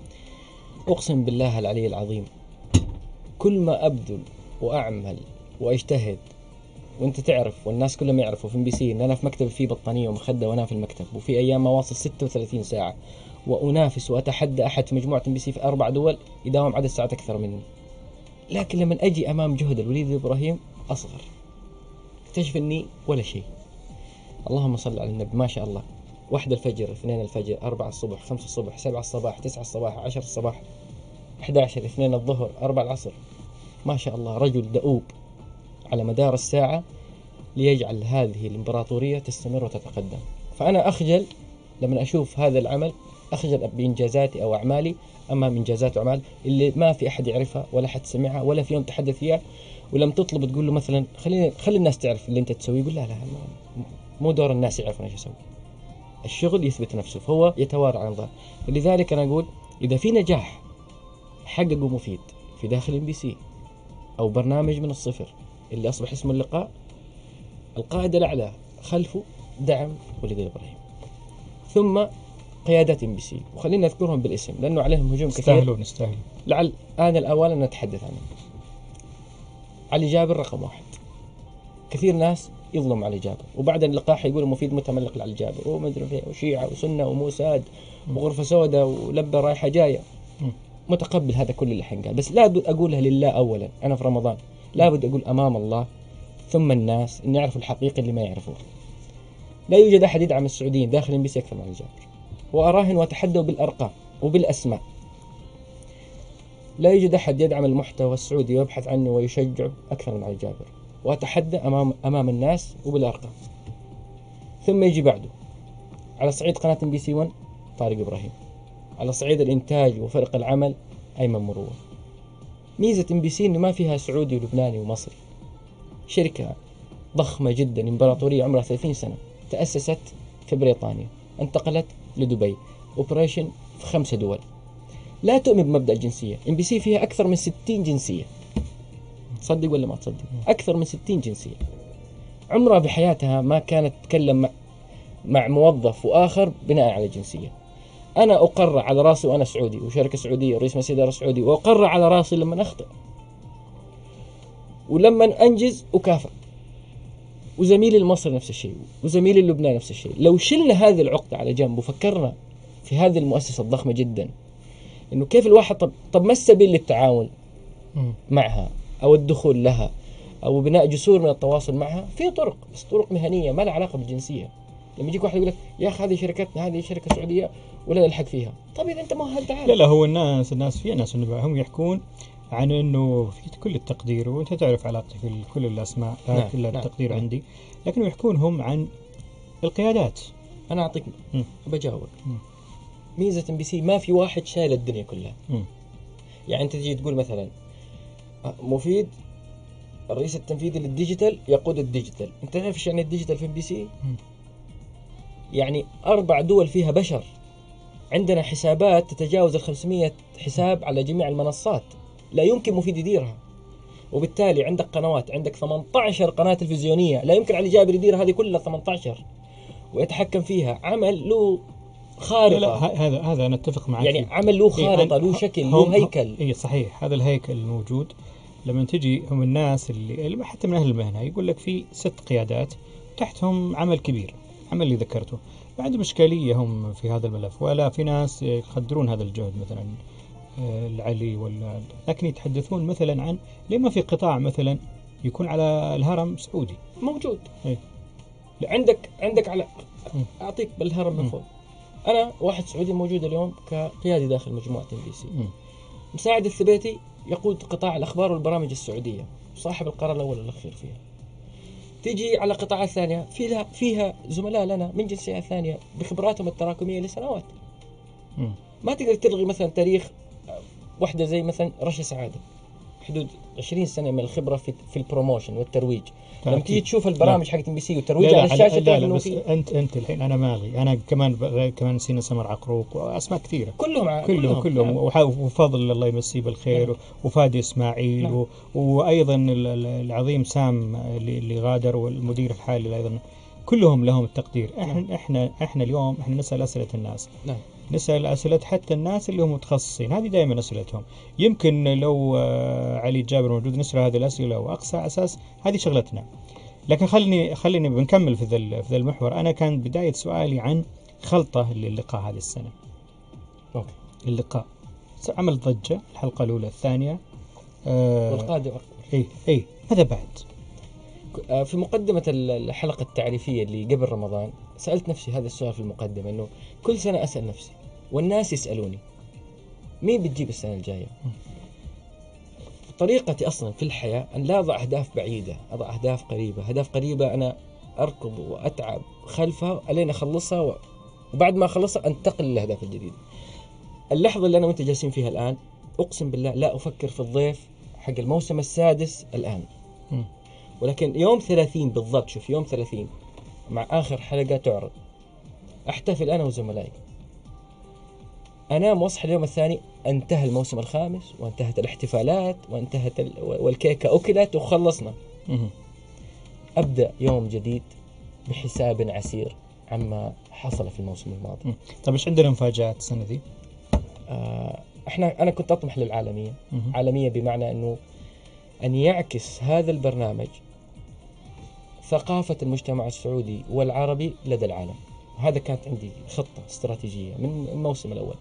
[SPEAKER 2] أقسم بالله العلي العظيم، كل ما أبذل وأعمل وأجتهد، وأنت تعرف والناس كلهم يعرفوا في ام بي سي إن أنا في مكتب فيه بطانية ومخدة وأنا في المكتب، وفي أيام ما واصل ستة وثلاثين ساعة، وأنافس وأتحدى أحد في مجموعة ام بي سي في أربع دول يداوم عدد ساعات أكثر مني. لكن لما أجي أمام جهد الوليد الإبراهيم أصغر، اكتشف إني ولا شيء. اللهم صل على النبي، ما شاء الله. واحدة الفجر، اثنين الفجر، أربعة الصبح، خمسة الصبح، سبعة الصباح، تسعة الصباح، عشرة الصباح، أحد عشر، اثنين الظهر، أربعة العصر. ما شاء الله رجل دؤوب على مدار الساعة ليجعل هذه الإمبراطورية تستمر وتتقدم. فأنا أخجل لما أشوف هذا العمل، أخجل بإنجازاتي أو أعمالي أمام إنجازات وأعمال اللي ما في أحد يعرفها ولا حد سمعها ولا في يوم تحدث فيها. ولما تطلب تقول له مثلا خليني خلي الناس تعرف اللي أنت تسويه، يقول لا لا مو دور الناس يعرفون إيش أسوي. الشغل يثبت نفسه، فهو يتوارى عن ظهر. لذلك أنا أقول إذا في نجاح حققه مفيد في داخل ام بي سي أو برنامج من الصفر اللي أصبح اسمه اللقاء، القائد الأعلى خلفه دعم وليد الإبراهيم، ثم قيادات ام بي سي، وخلينا نذكرهم بالاسم لأنه عليهم هجوم كثير.
[SPEAKER 1] يستاهلون يستاهلون.
[SPEAKER 2] لعل آن الأوان أن نتحدث عنه. علي جابر رقم واحد، كثير ناس يظلم علي جابر، وبعد اللقاء حيقولوا مفيد متملق لعلي جابر وما ادري وشيعة وسنة وموساد وغرفة سوداء ولبة رايحة جاية. متقبل هذا كل اللي حنقال، بس لا بد أقولها لله أولا. أنا في رمضان لابد أقول أمام الله ثم الناس إن يعرفوا الحقيقة اللي ما يعرفوه. لا يوجد أحد يدعم السعوديين داخل ام بي سي أكثر من علي جابر، وأراهن وأتحدى بالأرقام وبالأسماء. لا يوجد أحد يدعم المحتوى السعودي ويبحث عنه ويشجعه أكثر من علي جابر، وأتحدى أمام أمام الناس وبالأرقام. ثم يجي بعده على صعيد قناة ام بي سي واحد طارق إبراهيم، على صعيد الإنتاج وفرق العمل أيمن مروة. ميزة ام بي سي إنه ما فيها سعودي ولبناني ومصري، شركة ضخمة جدا، إمبراطورية عمرها ثلاثين سنة، تأسست في بريطانيا، انتقلت لدبي، أوبريشن في خمسة دول. لا تؤمن بمبدأ الجنسية. ام بي سي فيها أكثر من ستين جنسية، تصدق ولا ما تصدق؟ أكثر من ستين جنسية. عمرها بحياتها ما كانت تتكلم مع مع موظف وآخر بناء على جنسية. أنا أقرر على راسي وأنا سعودي وشركة سعودية ورئيس مجلس إدارة سعودي، وأقرر على راسي لما أخطئ ولما أنجز أكافئ، وزميلي المصري نفس الشيء وزميلي اللبناني نفس الشيء. لو شلنا هذه العقدة على جنب وفكرنا في هذه المؤسسة الضخمة جدا إنه كيف الواحد طب, طب ما السبيل للتعاون معها أو الدخول لها أو بناء جسور من التواصل معها، في طرق، بس طرق مهنية ما لها علاقة بالجنسية. لما يجيك واحد يقول لك يا أخي هذه شركتنا، هذه شركة سعودية ولا نلحق فيها، طب إذا أنت ما هل تعال.
[SPEAKER 1] لا لا هو الناس الناس في ناس هم يحكون عن إنه في كل التقدير، وأنت تعرف علاقتي في كل الأسماء
[SPEAKER 2] نعم
[SPEAKER 1] كل
[SPEAKER 2] نعم
[SPEAKER 1] التقدير
[SPEAKER 2] نعم.
[SPEAKER 1] عندي، لكن يحكون هم عن القيادات.
[SPEAKER 2] أنا أعطيك بجاوب. ميزة ام بي سي ما في واحد شايل الدنيا كلها. م. يعني أنت تجي تقول مثلا مفيد الرئيس التنفيذي للديجيتال يقود الديجيتال، أنت تعرف إيش يعني الديجيتال في ام بي سي؟ يعني أربع دول فيها بشر، عندنا حسابات تتجاوز الخمسمية حساب على جميع المنصات، لا يمكن مفيد يديرها. وبالتالي عندك قنوات، عندك ثمانية عشر قناة تلفزيونية، لا يمكن علي جابر يدير هذه كلها ثمانية عشر ويتحكم فيها. عمل له خارطة.
[SPEAKER 1] لا هذا هذا أنا أتفق معك،
[SPEAKER 2] يعني عمل له خارطة، له شكل، له هيكل.
[SPEAKER 1] إيه صحيح، هذا الهيكل الموجود. لما تجي هم الناس اللي حتى من أهل المهنة يقول لك في ست قيادات تحتهم عمل كبير، عمل اللي ذكرته، ما عندهم إشكالية هم في هذا الملف، ولا في ناس يقدرون هذا الجهد مثلا العلي ولا، لكن يتحدثون مثلا عن ليه ما في قطاع مثلا يكون على الهرم سعودي
[SPEAKER 2] موجود.
[SPEAKER 1] إيه؟
[SPEAKER 2] عندك عندك على أعطيك بالهرم من فوق. أنا واحد سعودي موجود اليوم كقيادي داخل مجموعة ام بي سي. مساعد الثبيتي يقود قطاع الأخبار والبرامج السعودية، صاحب القرار الأول والأخير فيها. تيجي على قطاعات ثانية فيها فيها زملاء لنا من جنسيات ثانية بخبراتهم التراكمية لسنوات. م. ما تقدر تلغي مثلا تاريخ واحدة زي مثلا رشا سعادة، حدود عشرين سنة من الخبرة في في البروموشن والترويج. لما تيجي تشوف البرامج حقت ام بي سي وترويج على الشاشة،
[SPEAKER 1] لا لا, لا بس انت انت الحين انا مالي، انا كمان كمان سينا سمر عقروق واسماء كثيره،
[SPEAKER 2] كلهم
[SPEAKER 1] كلهم كلهم, كلهم وفضل الله يمسيه بالخير، نعم. وفادي اسماعيل، نعم. وايضا العظيم سام اللي, اللي غادر، والمدير الحالي ايضا، كلهم لهم التقدير. احنا نعم. احنا احنا اليوم احنا نسال اسئله الناس، نعم. نسأل أسئلة حتى الناس اللي هم متخصصين، هذه دائما أسئلتهم. يمكن لو علي جابر موجود نسأل هذه الأسئلة وأقصى أساس هذه شغلتنا. لكن خلني خليني بنكمل في ذا في ذا المحور. أنا كان بداية سؤالي عن خلطة للقاء هذه السنة.
[SPEAKER 2] أوكي.
[SPEAKER 1] اللقاء عمل ضجة، الحلقة الأولى الثانية. آه
[SPEAKER 2] والقادم.
[SPEAKER 1] إيه إيه ماذا بعد؟
[SPEAKER 2] في مقدمة الحلقة التعريفية اللي قبل رمضان سألت نفسي هذا السؤال في المقدمة، إنه كل سنة أسأل نفسي والناس يسألوني مين بتجيب السنة الجاية. طريقتي أصلا في الحياة أن لا أضع أهداف بعيدة، أضع أهداف قريبة. أهداف قريبة أنا أركض وأتعب خلفها ألين أخلصها، وبعد ما أخلصها أنتقل للأهداف الجديدة. اللحظة اللي أنا وأنت جالسين فيها الآن أقسم بالله لا أفكر في الضيف حق الموسم السادس الآن، ولكن يوم ثلاثين بالضبط، شوف يوم ثلاثين مع آخر حلقة تعرض أحتفل أنا وزملائي، أنام وأصحى اليوم الثاني انتهى الموسم الخامس وانتهت الاحتفالات وانتهت ال... والكيكة أكلت وخلصنا. أبدأ يوم جديد بحساب عسير عما حصل في الموسم الماضي.
[SPEAKER 1] طيب إيش عندنا مفاجآت السنة دي؟
[SPEAKER 2] آه إحنا أنا كنت أطمح للعالمية. عالمية بمعنى أنه أن يعكس هذا البرنامج ثقافة المجتمع السعودي والعربي لدى العالم. هذا كانت عندي خطة استراتيجية من الموسم الأول.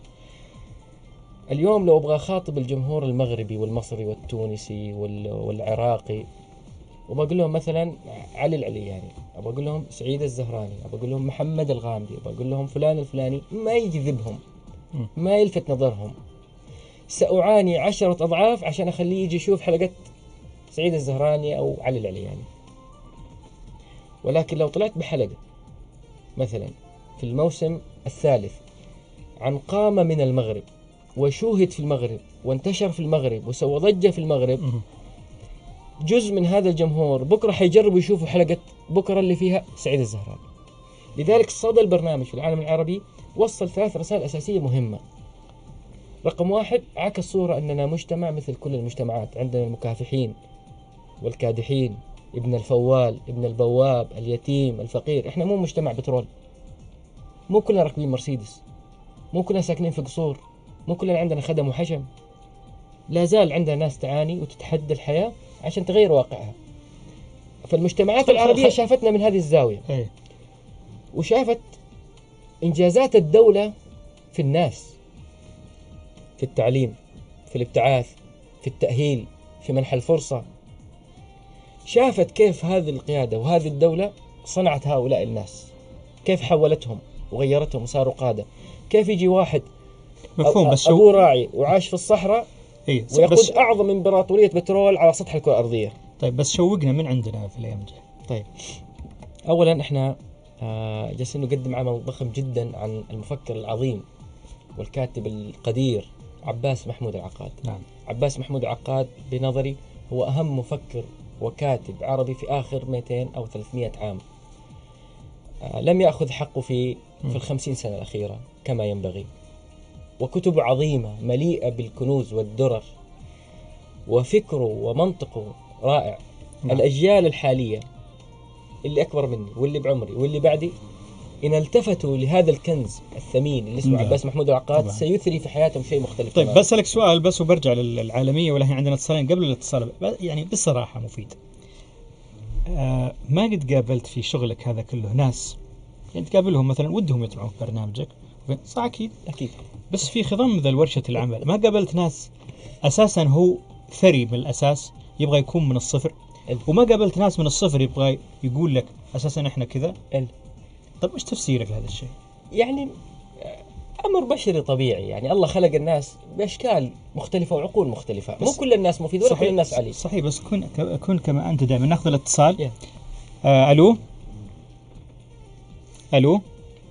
[SPEAKER 2] اليوم لو أبغى أخاطب الجمهور المغربي والمصري والتونسي والعراقي وبقول لهم مثلا علي العلياني، أبغى أقول لهم سعيد الزهراني، أبغى أقول لهم محمد الغامدي، أبغى أقول لهم فلان الفلاني، ما يجذبهم، ما يلفت نظرهم. سأعاني عشرة أضعاف عشان أخليه يجي يشوف حلقة سعيد الزهراني أو علي العلياني. ولكن لو طلعت بحلقة مثلا في الموسم الثالث عن قامة من المغرب وشوهد في المغرب وانتشر في المغرب وسوى ضجة في المغرب، جزء من هذا الجمهور بكرة حيجربوا يشوفوا حلقة بكرة اللي فيها سعيد الزهراني. لذلك صدى البرنامج في العالم العربي وصل ثلاث رسائل أساسية مهمة. رقم واحد، عكس صورة أننا مجتمع مثل كل المجتمعات، عندنا المكافحين والكادحين، ابن الفوال، ابن البواب، اليتيم، الفقير. إحنا مو مجتمع بترول، مو كلنا راكبين مرسيدس، مو كلنا ساكنين في قصور، مو كلنا عندنا خدم وحشم. لا زال عندنا ناس تعاني وتتحدى الحياة عشان تغير واقعها. فالمجتمعات العربية شافتنا من هذه الزاوية، وشافت إنجازات الدولة في الناس، في التعليم، في الابتعاث، في التأهيل، في منح الفرصة. شافت كيف هذه القيادة وهذه الدولة صنعت هؤلاء الناس، كيف حولتهم وغيرتهم وصاروا قادة. كيف يجي واحد
[SPEAKER 1] مفهوم بس
[SPEAKER 2] أبوه راعي وعاش في الصحراء
[SPEAKER 1] إيه
[SPEAKER 2] ويقود أعظم إمبراطورية بترول على سطح الكرة الأرضية.
[SPEAKER 1] طيب بس شوقنا من عندنا في الأيام الجاية.
[SPEAKER 2] طيب أولا إحنا آه جالسين نقدم عمل ضخم جدا عن المفكر العظيم والكاتب القدير عباس محمود العقاد.
[SPEAKER 1] نعم.
[SPEAKER 2] عباس محمود العقاد بنظري هو أهم مفكر وكاتب عربي في آخر مئتين أو ثلاثمئة عام. آه لم يأخذ حقه في في الخمسين سنة الأخيرة كما ينبغي، وكتب عظيمة مليئة بالكنوز والدرر، وفكره ومنطقه رائع. نعم. الأجيال الحالية اللي أكبر مني واللي بعمري واللي بعدي إن التفتوا لهذا الكنز الثمين اللي اسمه عباس محمود العقاد طبعا. سيثري في حياتهم شيء مختلف.
[SPEAKER 1] طيب بسألك سؤال بس وبرجع للعالمية، ولا عندنا اتصالين قبل الاتصال، يعني بصراحة مفيد. آه ما قد قابلت في شغلك هذا كله ناس يعني تقابلهم مثلا ودهم يطلعون في برنامجك؟ صح أكيد
[SPEAKER 2] أكيد،
[SPEAKER 1] بس في خضم ذا الورشة العمل ما قابلت ناس أساسا هو ثري من الأساس يبغى يكون من الصفر، وما قابلت ناس من الصفر يبغى يقول لك أساسا إحنا كذا. طب إيش تفسيرك لهذا الشيء؟
[SPEAKER 2] يعني أمر بشري طبيعي، يعني الله خلق الناس بأشكال مختلفة وعقول مختلفة، مو كل الناس مفيد ولا كل الناس علي.
[SPEAKER 1] صحيح، بس كن كن كما أنت دائما. نأخذ الاتصال. آه ألو ألو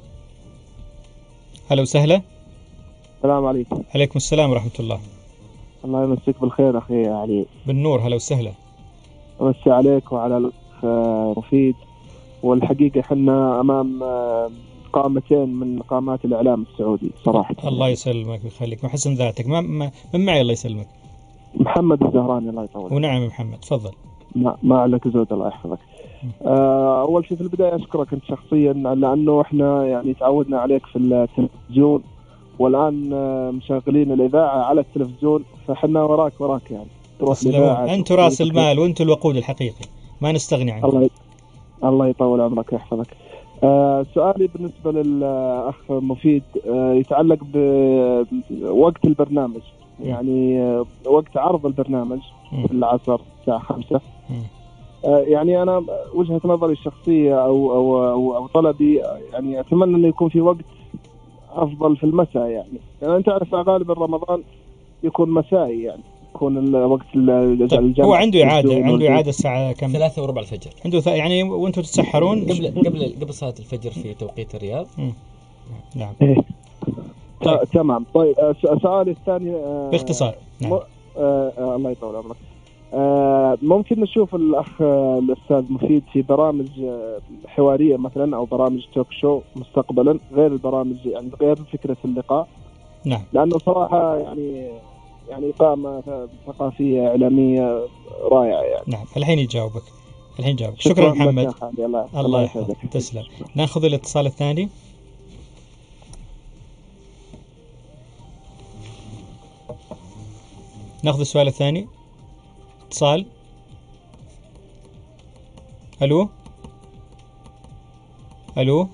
[SPEAKER 1] هلا وسهلا.
[SPEAKER 5] السلام عليكم.
[SPEAKER 1] عليكم السلام ورحمة الله.
[SPEAKER 5] الله يمسك بالخير أخي علي.
[SPEAKER 1] بالنور، هلا وسهلا.
[SPEAKER 5] أمسي عليك وعلى الأخ رفيد. والحقيقة حنا أمام قامتين من قامات الإعلام السعودي صراحة.
[SPEAKER 1] الله يسلمك ويخليك وحسن ذاتك. ما من معي الله يسلمك.
[SPEAKER 5] محمد الزهراني الله يطول.
[SPEAKER 1] ونعم محمد تفضل.
[SPEAKER 5] ما, ما عليك زود الله يحفظك. أول شيء في البداية أشكرك أنت شخصيا لأنه إحنا يعني تعودنا عليك في التلفزيون، والآن مشغلين الإذاعة على التلفزيون، فحنا وراك وراك يعني
[SPEAKER 1] تروح الإذاعة. أنتوا رأس المال وأنتوا الوقود الحقيقي، ما نستغني عنكم.
[SPEAKER 5] الله الله يطول عمرك ويحفظك. آه سؤالي بالنسبة للأخ مفيد آه يتعلق بوقت البرنامج، يعني آه وقت عرض البرنامج في العصر الساعة خمسة. يعني انا وجهه نظري الشخصيه او او او, أو طلبي، يعني اتمنى انه يكون في وقت افضل في المساء، يعني يعني انت تعرف غالبا رمضان يكون مسائي، يعني يكون الوقت
[SPEAKER 1] طيب هو عنده اعاده عنده اعاده الساعه كم؟
[SPEAKER 2] ثلاثة وربع الفجر
[SPEAKER 1] عنده ث... يعني وانتم تتسحرون
[SPEAKER 2] قبل قبل قبل صلاه الفجر في توقيت الرياض.
[SPEAKER 1] مم. نعم.
[SPEAKER 5] إيه.
[SPEAKER 1] طيب.
[SPEAKER 5] تمام. طيب سؤالي الثاني آه
[SPEAKER 1] باختصار. نعم.
[SPEAKER 5] م... آه آه الله يطول عمرك. آه ممكن نشوف الأخ آه الأستاذ مفيد في برامج آه حوارية مثلا أو برامج توك شو مستقبلا، غير البرامج يعني غير فكرة اللقاء.
[SPEAKER 1] نعم.
[SPEAKER 5] لأنه صراحة يعني يعني قامة ثقافية إعلامية رائعة يعني.
[SPEAKER 1] نعم. الحين يجاوبك الحين يجاوبك شكرا, شكرا محمد.
[SPEAKER 5] الله,
[SPEAKER 1] الله يحفظك. تسلم. ناخذ الاتصال الثاني. ناخذ السؤال الثاني. اتصال. الو الو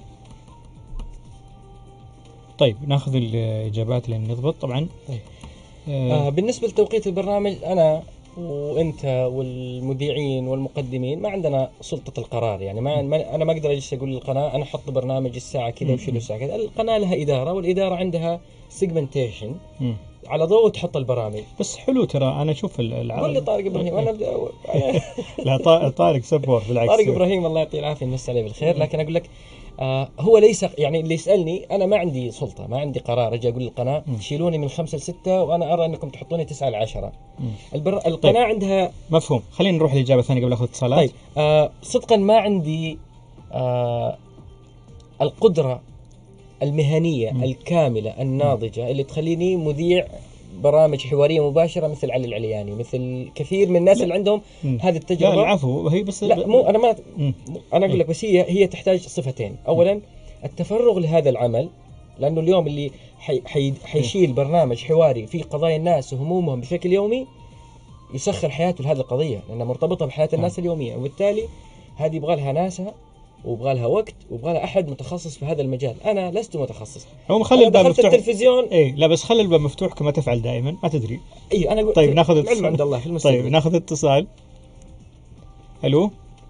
[SPEAKER 1] طيب ناخذ الاجابات لين نضبط طبعا.
[SPEAKER 2] طيب. آه بالنسبه لتوقيت البرنامج، انا وانت والمذيعين والمقدمين ما عندنا سلطه القرار، يعني ما, ما انا ما اقدر اجلس اقول للقناه انا احط برنامج الساعه كذا وشيل الساعه كذا. القناه لها اداره، والاداره عندها سيجمنتيشن على ضوء تحط البرامج.
[SPEAKER 1] بس حلو ترى، انا اشوف العرض.
[SPEAKER 2] قول لي طارق ابراهيم. انا بدأ
[SPEAKER 1] لا طارق سبور بالعكس.
[SPEAKER 2] طارق ابراهيم الله يعطيه العافيه يمسي عليه بالخير. لكن اقول لك آه هو ليس يعني اللي يسالني انا ما عندي سلطه، ما عندي قرار اجي اقول للقناه تشيلوني من خمسة لستة وانا ارى انكم تحطوني تسعة لعشرة. البر... القناه طيب. عندها
[SPEAKER 1] مفهوم. خلينا نروح للاجابه الثانيه قبل اخذ اتصالات.
[SPEAKER 2] طيب آه صدقا ما عندي آه القدره المهنيه م. الكامله الناضجه اللي تخليني مذيع برامج حواريه مباشره مثل علي العلياني، مثل كثير من الناس لا. اللي عندهم م. هذه التجربه.
[SPEAKER 1] لا العفو هي بس
[SPEAKER 2] لا مو انا ما م. انا اقول لك بس هي هي تحتاج صفتين. اولا التفرغ لهذا العمل، لانه اليوم اللي حي حي حيشيل برنامج حواري في قضايا الناس وهمومهم بشكل يومي يسخر حياته لهذه القضيه لانها مرتبطه بحياه الناس اليوميه، وبالتالي هذه يبغى لها ناسها ويبغى لها وقت ويبغى لها احد متخصص في هذا المجال. انا لست متخصص.
[SPEAKER 1] هو خلي الباب مفتوح.
[SPEAKER 2] التلفزيون
[SPEAKER 1] اي لا بس خلي الباب مفتوح كما تفعل دائما، ما تدري.
[SPEAKER 2] اي انا
[SPEAKER 1] طيب ناخذ اتصال
[SPEAKER 2] عند الله في المستقبل.
[SPEAKER 1] طيب ناخذ اتصال. الو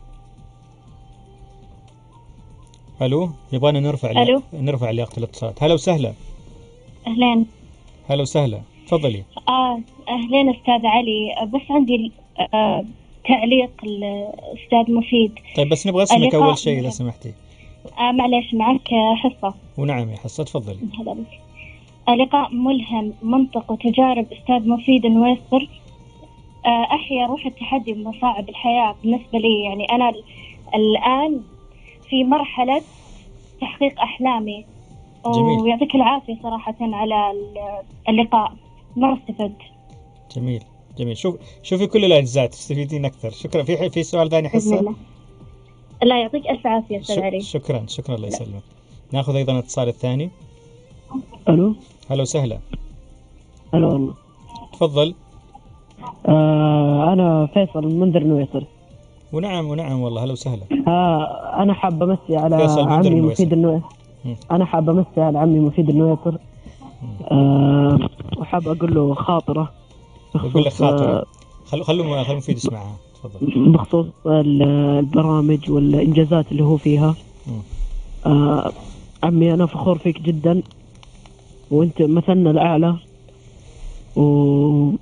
[SPEAKER 1] الو يبغانا نرفع
[SPEAKER 4] الو
[SPEAKER 1] نرفع لياقه الاتصالات. هلا وسهلا.
[SPEAKER 4] اهلين.
[SPEAKER 1] هلا وسهلا تفضلي.
[SPEAKER 4] اه اهلين استاذ علي، بس عندي آه تعليق الاستاذ مفيد.
[SPEAKER 1] طيب بس نبغى اسمك اول شيء اذا سمحتي.
[SPEAKER 4] آه معليش معك حصه.
[SPEAKER 1] ونعم يا حصه تفضلي.
[SPEAKER 4] هذا لقاء ملهم، منطق وتجارب استاذ مفيد النويصر. آه احيا روح التحدي بمصاعب الحياه. بالنسبه لي يعني انا الان في مرحله تحقيق احلامي.
[SPEAKER 1] جميل.
[SPEAKER 4] ويعطيك العافيه صراحه على اللقاء، مره استفدت.
[SPEAKER 1] جميل جميل. شوف شوفي كل الاجزاء تستفيدين اكثر. شكرا. في في سؤال ثاني حصه؟
[SPEAKER 4] لا يعطيك الف عافيه استاذ علي.
[SPEAKER 1] شكرا شكرا الله يسلمك. ناخذ ايضا الاتصال الثاني.
[SPEAKER 6] الو
[SPEAKER 1] هلا وسهلا.
[SPEAKER 6] هلا والله.
[SPEAKER 1] تفضل.
[SPEAKER 6] آه انا فيصل منذر نويصر.
[SPEAKER 1] ونعم ونعم والله هلا وسهلا.
[SPEAKER 6] آه انا حاب امسي على عمي مفيد النويصر. انا حاب امسي على عمي مفيد النويصر. آه وحاب اقول له خاطره.
[SPEAKER 1] اقول لك خاطره. خلوا خلوا خلوا مفيد يسمعها. تفضل.
[SPEAKER 6] بخصوص البرامج والانجازات اللي هو فيها. آه عمي انا فخور فيك جدا، وانت مثلنا الاعلى، ونتمنى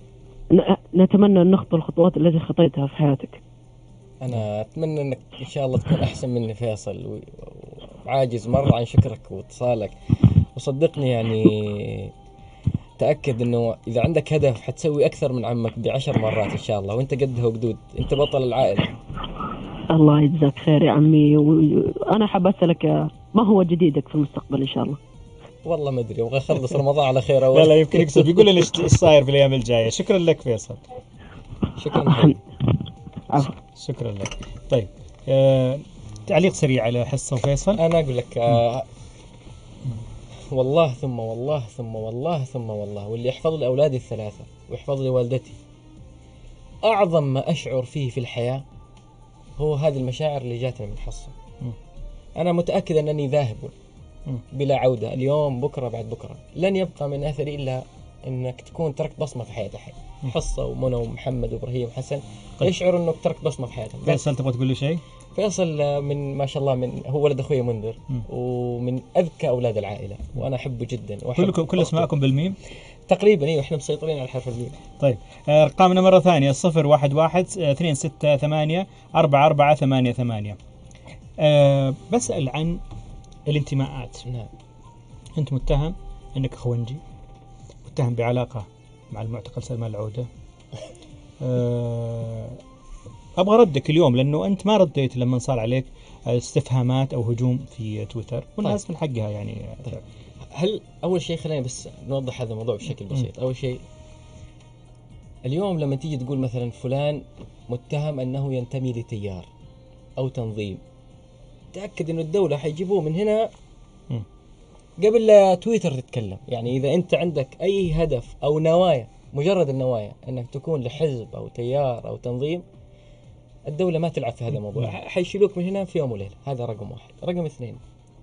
[SPEAKER 6] ان نخطو الخطوات التي خطيتها في حياتك.
[SPEAKER 2] انا اتمنى انك ان شاء الله تكون احسن مني فيصل، وعاجز مره عن شكرك واتصالك. وصدقني يعني تاكد انه اذا عندك هدف حتسوي اكثر من عمك بعشر مرات ان شاء الله، وانت قدها وقدود. انت بطل العائله.
[SPEAKER 6] الله يجزاك خير يا عمي. وانا حاب اسالك ما هو جديدك في المستقبل ان شاء الله؟
[SPEAKER 2] والله ما ادري، ابغى اخلص رمضان على خير اول.
[SPEAKER 1] لا لا يمكن يكسب. يقول لنا ايش صاير في الايام الجايه. شكرا لك فيصل.
[SPEAKER 2] شكرا حبيبي.
[SPEAKER 1] شكرا لك. طيب آه، تعليق سريع على حصه فيصل.
[SPEAKER 2] انا اقول لك آه والله ثم والله ثم والله ثم والله، واللي يحفظ لي اولادي الثلاثه ويحفظ لي والدتي، اعظم ما اشعر فيه في الحياه هو هذه المشاعر اللي جاتني من حصه. انا متاكد انني ذاهب بلا عوده، اليوم بكره بعد بكره، لن يبقى من اثري الا انك تكون تركت بصمه في حياه احد. حصه ومنى ومحمد وابراهيم وحسن يشعروا انك تركت بصمه في حياتهم.
[SPEAKER 1] فيصل تبغى تقول له شيء؟
[SPEAKER 2] فيصل من ما شاء الله من هو ولد اخوي منذر ومن اذكى اولاد العائله وانا احبه جدا.
[SPEAKER 1] كلكم كل اسماءكم بالميم
[SPEAKER 2] تقريبا؟ ايوه احنا مسيطرين على حرف الميم.
[SPEAKER 1] طيب ارقامنا مره ثانيه صفر واحد واحد اثنين ستة ثمانية أربعة أربعة ثمانية ثمانية. أه بسأل عن الانتماءات.
[SPEAKER 2] نعم.
[SPEAKER 1] انت متهم انك خونجي، متهم بعلاقه مع المعتقل سلمان العوده. أه ابغى ردك اليوم لانه انت ما رديت لما صار عليك استفهامات او هجوم في تويتر والناس من حقها يعني.
[SPEAKER 2] طيب. هل اول شيء خلينا بس نوضح هذا الموضوع بشكل بسيط. اول شيء اليوم لما تيجي تقول مثلا فلان متهم انه ينتمي لتيار او تنظيم، تاكد انه الدوله حيجيبوه من هنا قبل لا تويتر تتكلم. يعني اذا انت عندك اي هدف او نوايا، مجرد النوايا انك تكون لحزب او تيار او تنظيم، الدوله ما تلعب في هذا الموضوع، حيشيلوك من هنا في يوم وليله. هذا رقم واحد. رقم اثنين،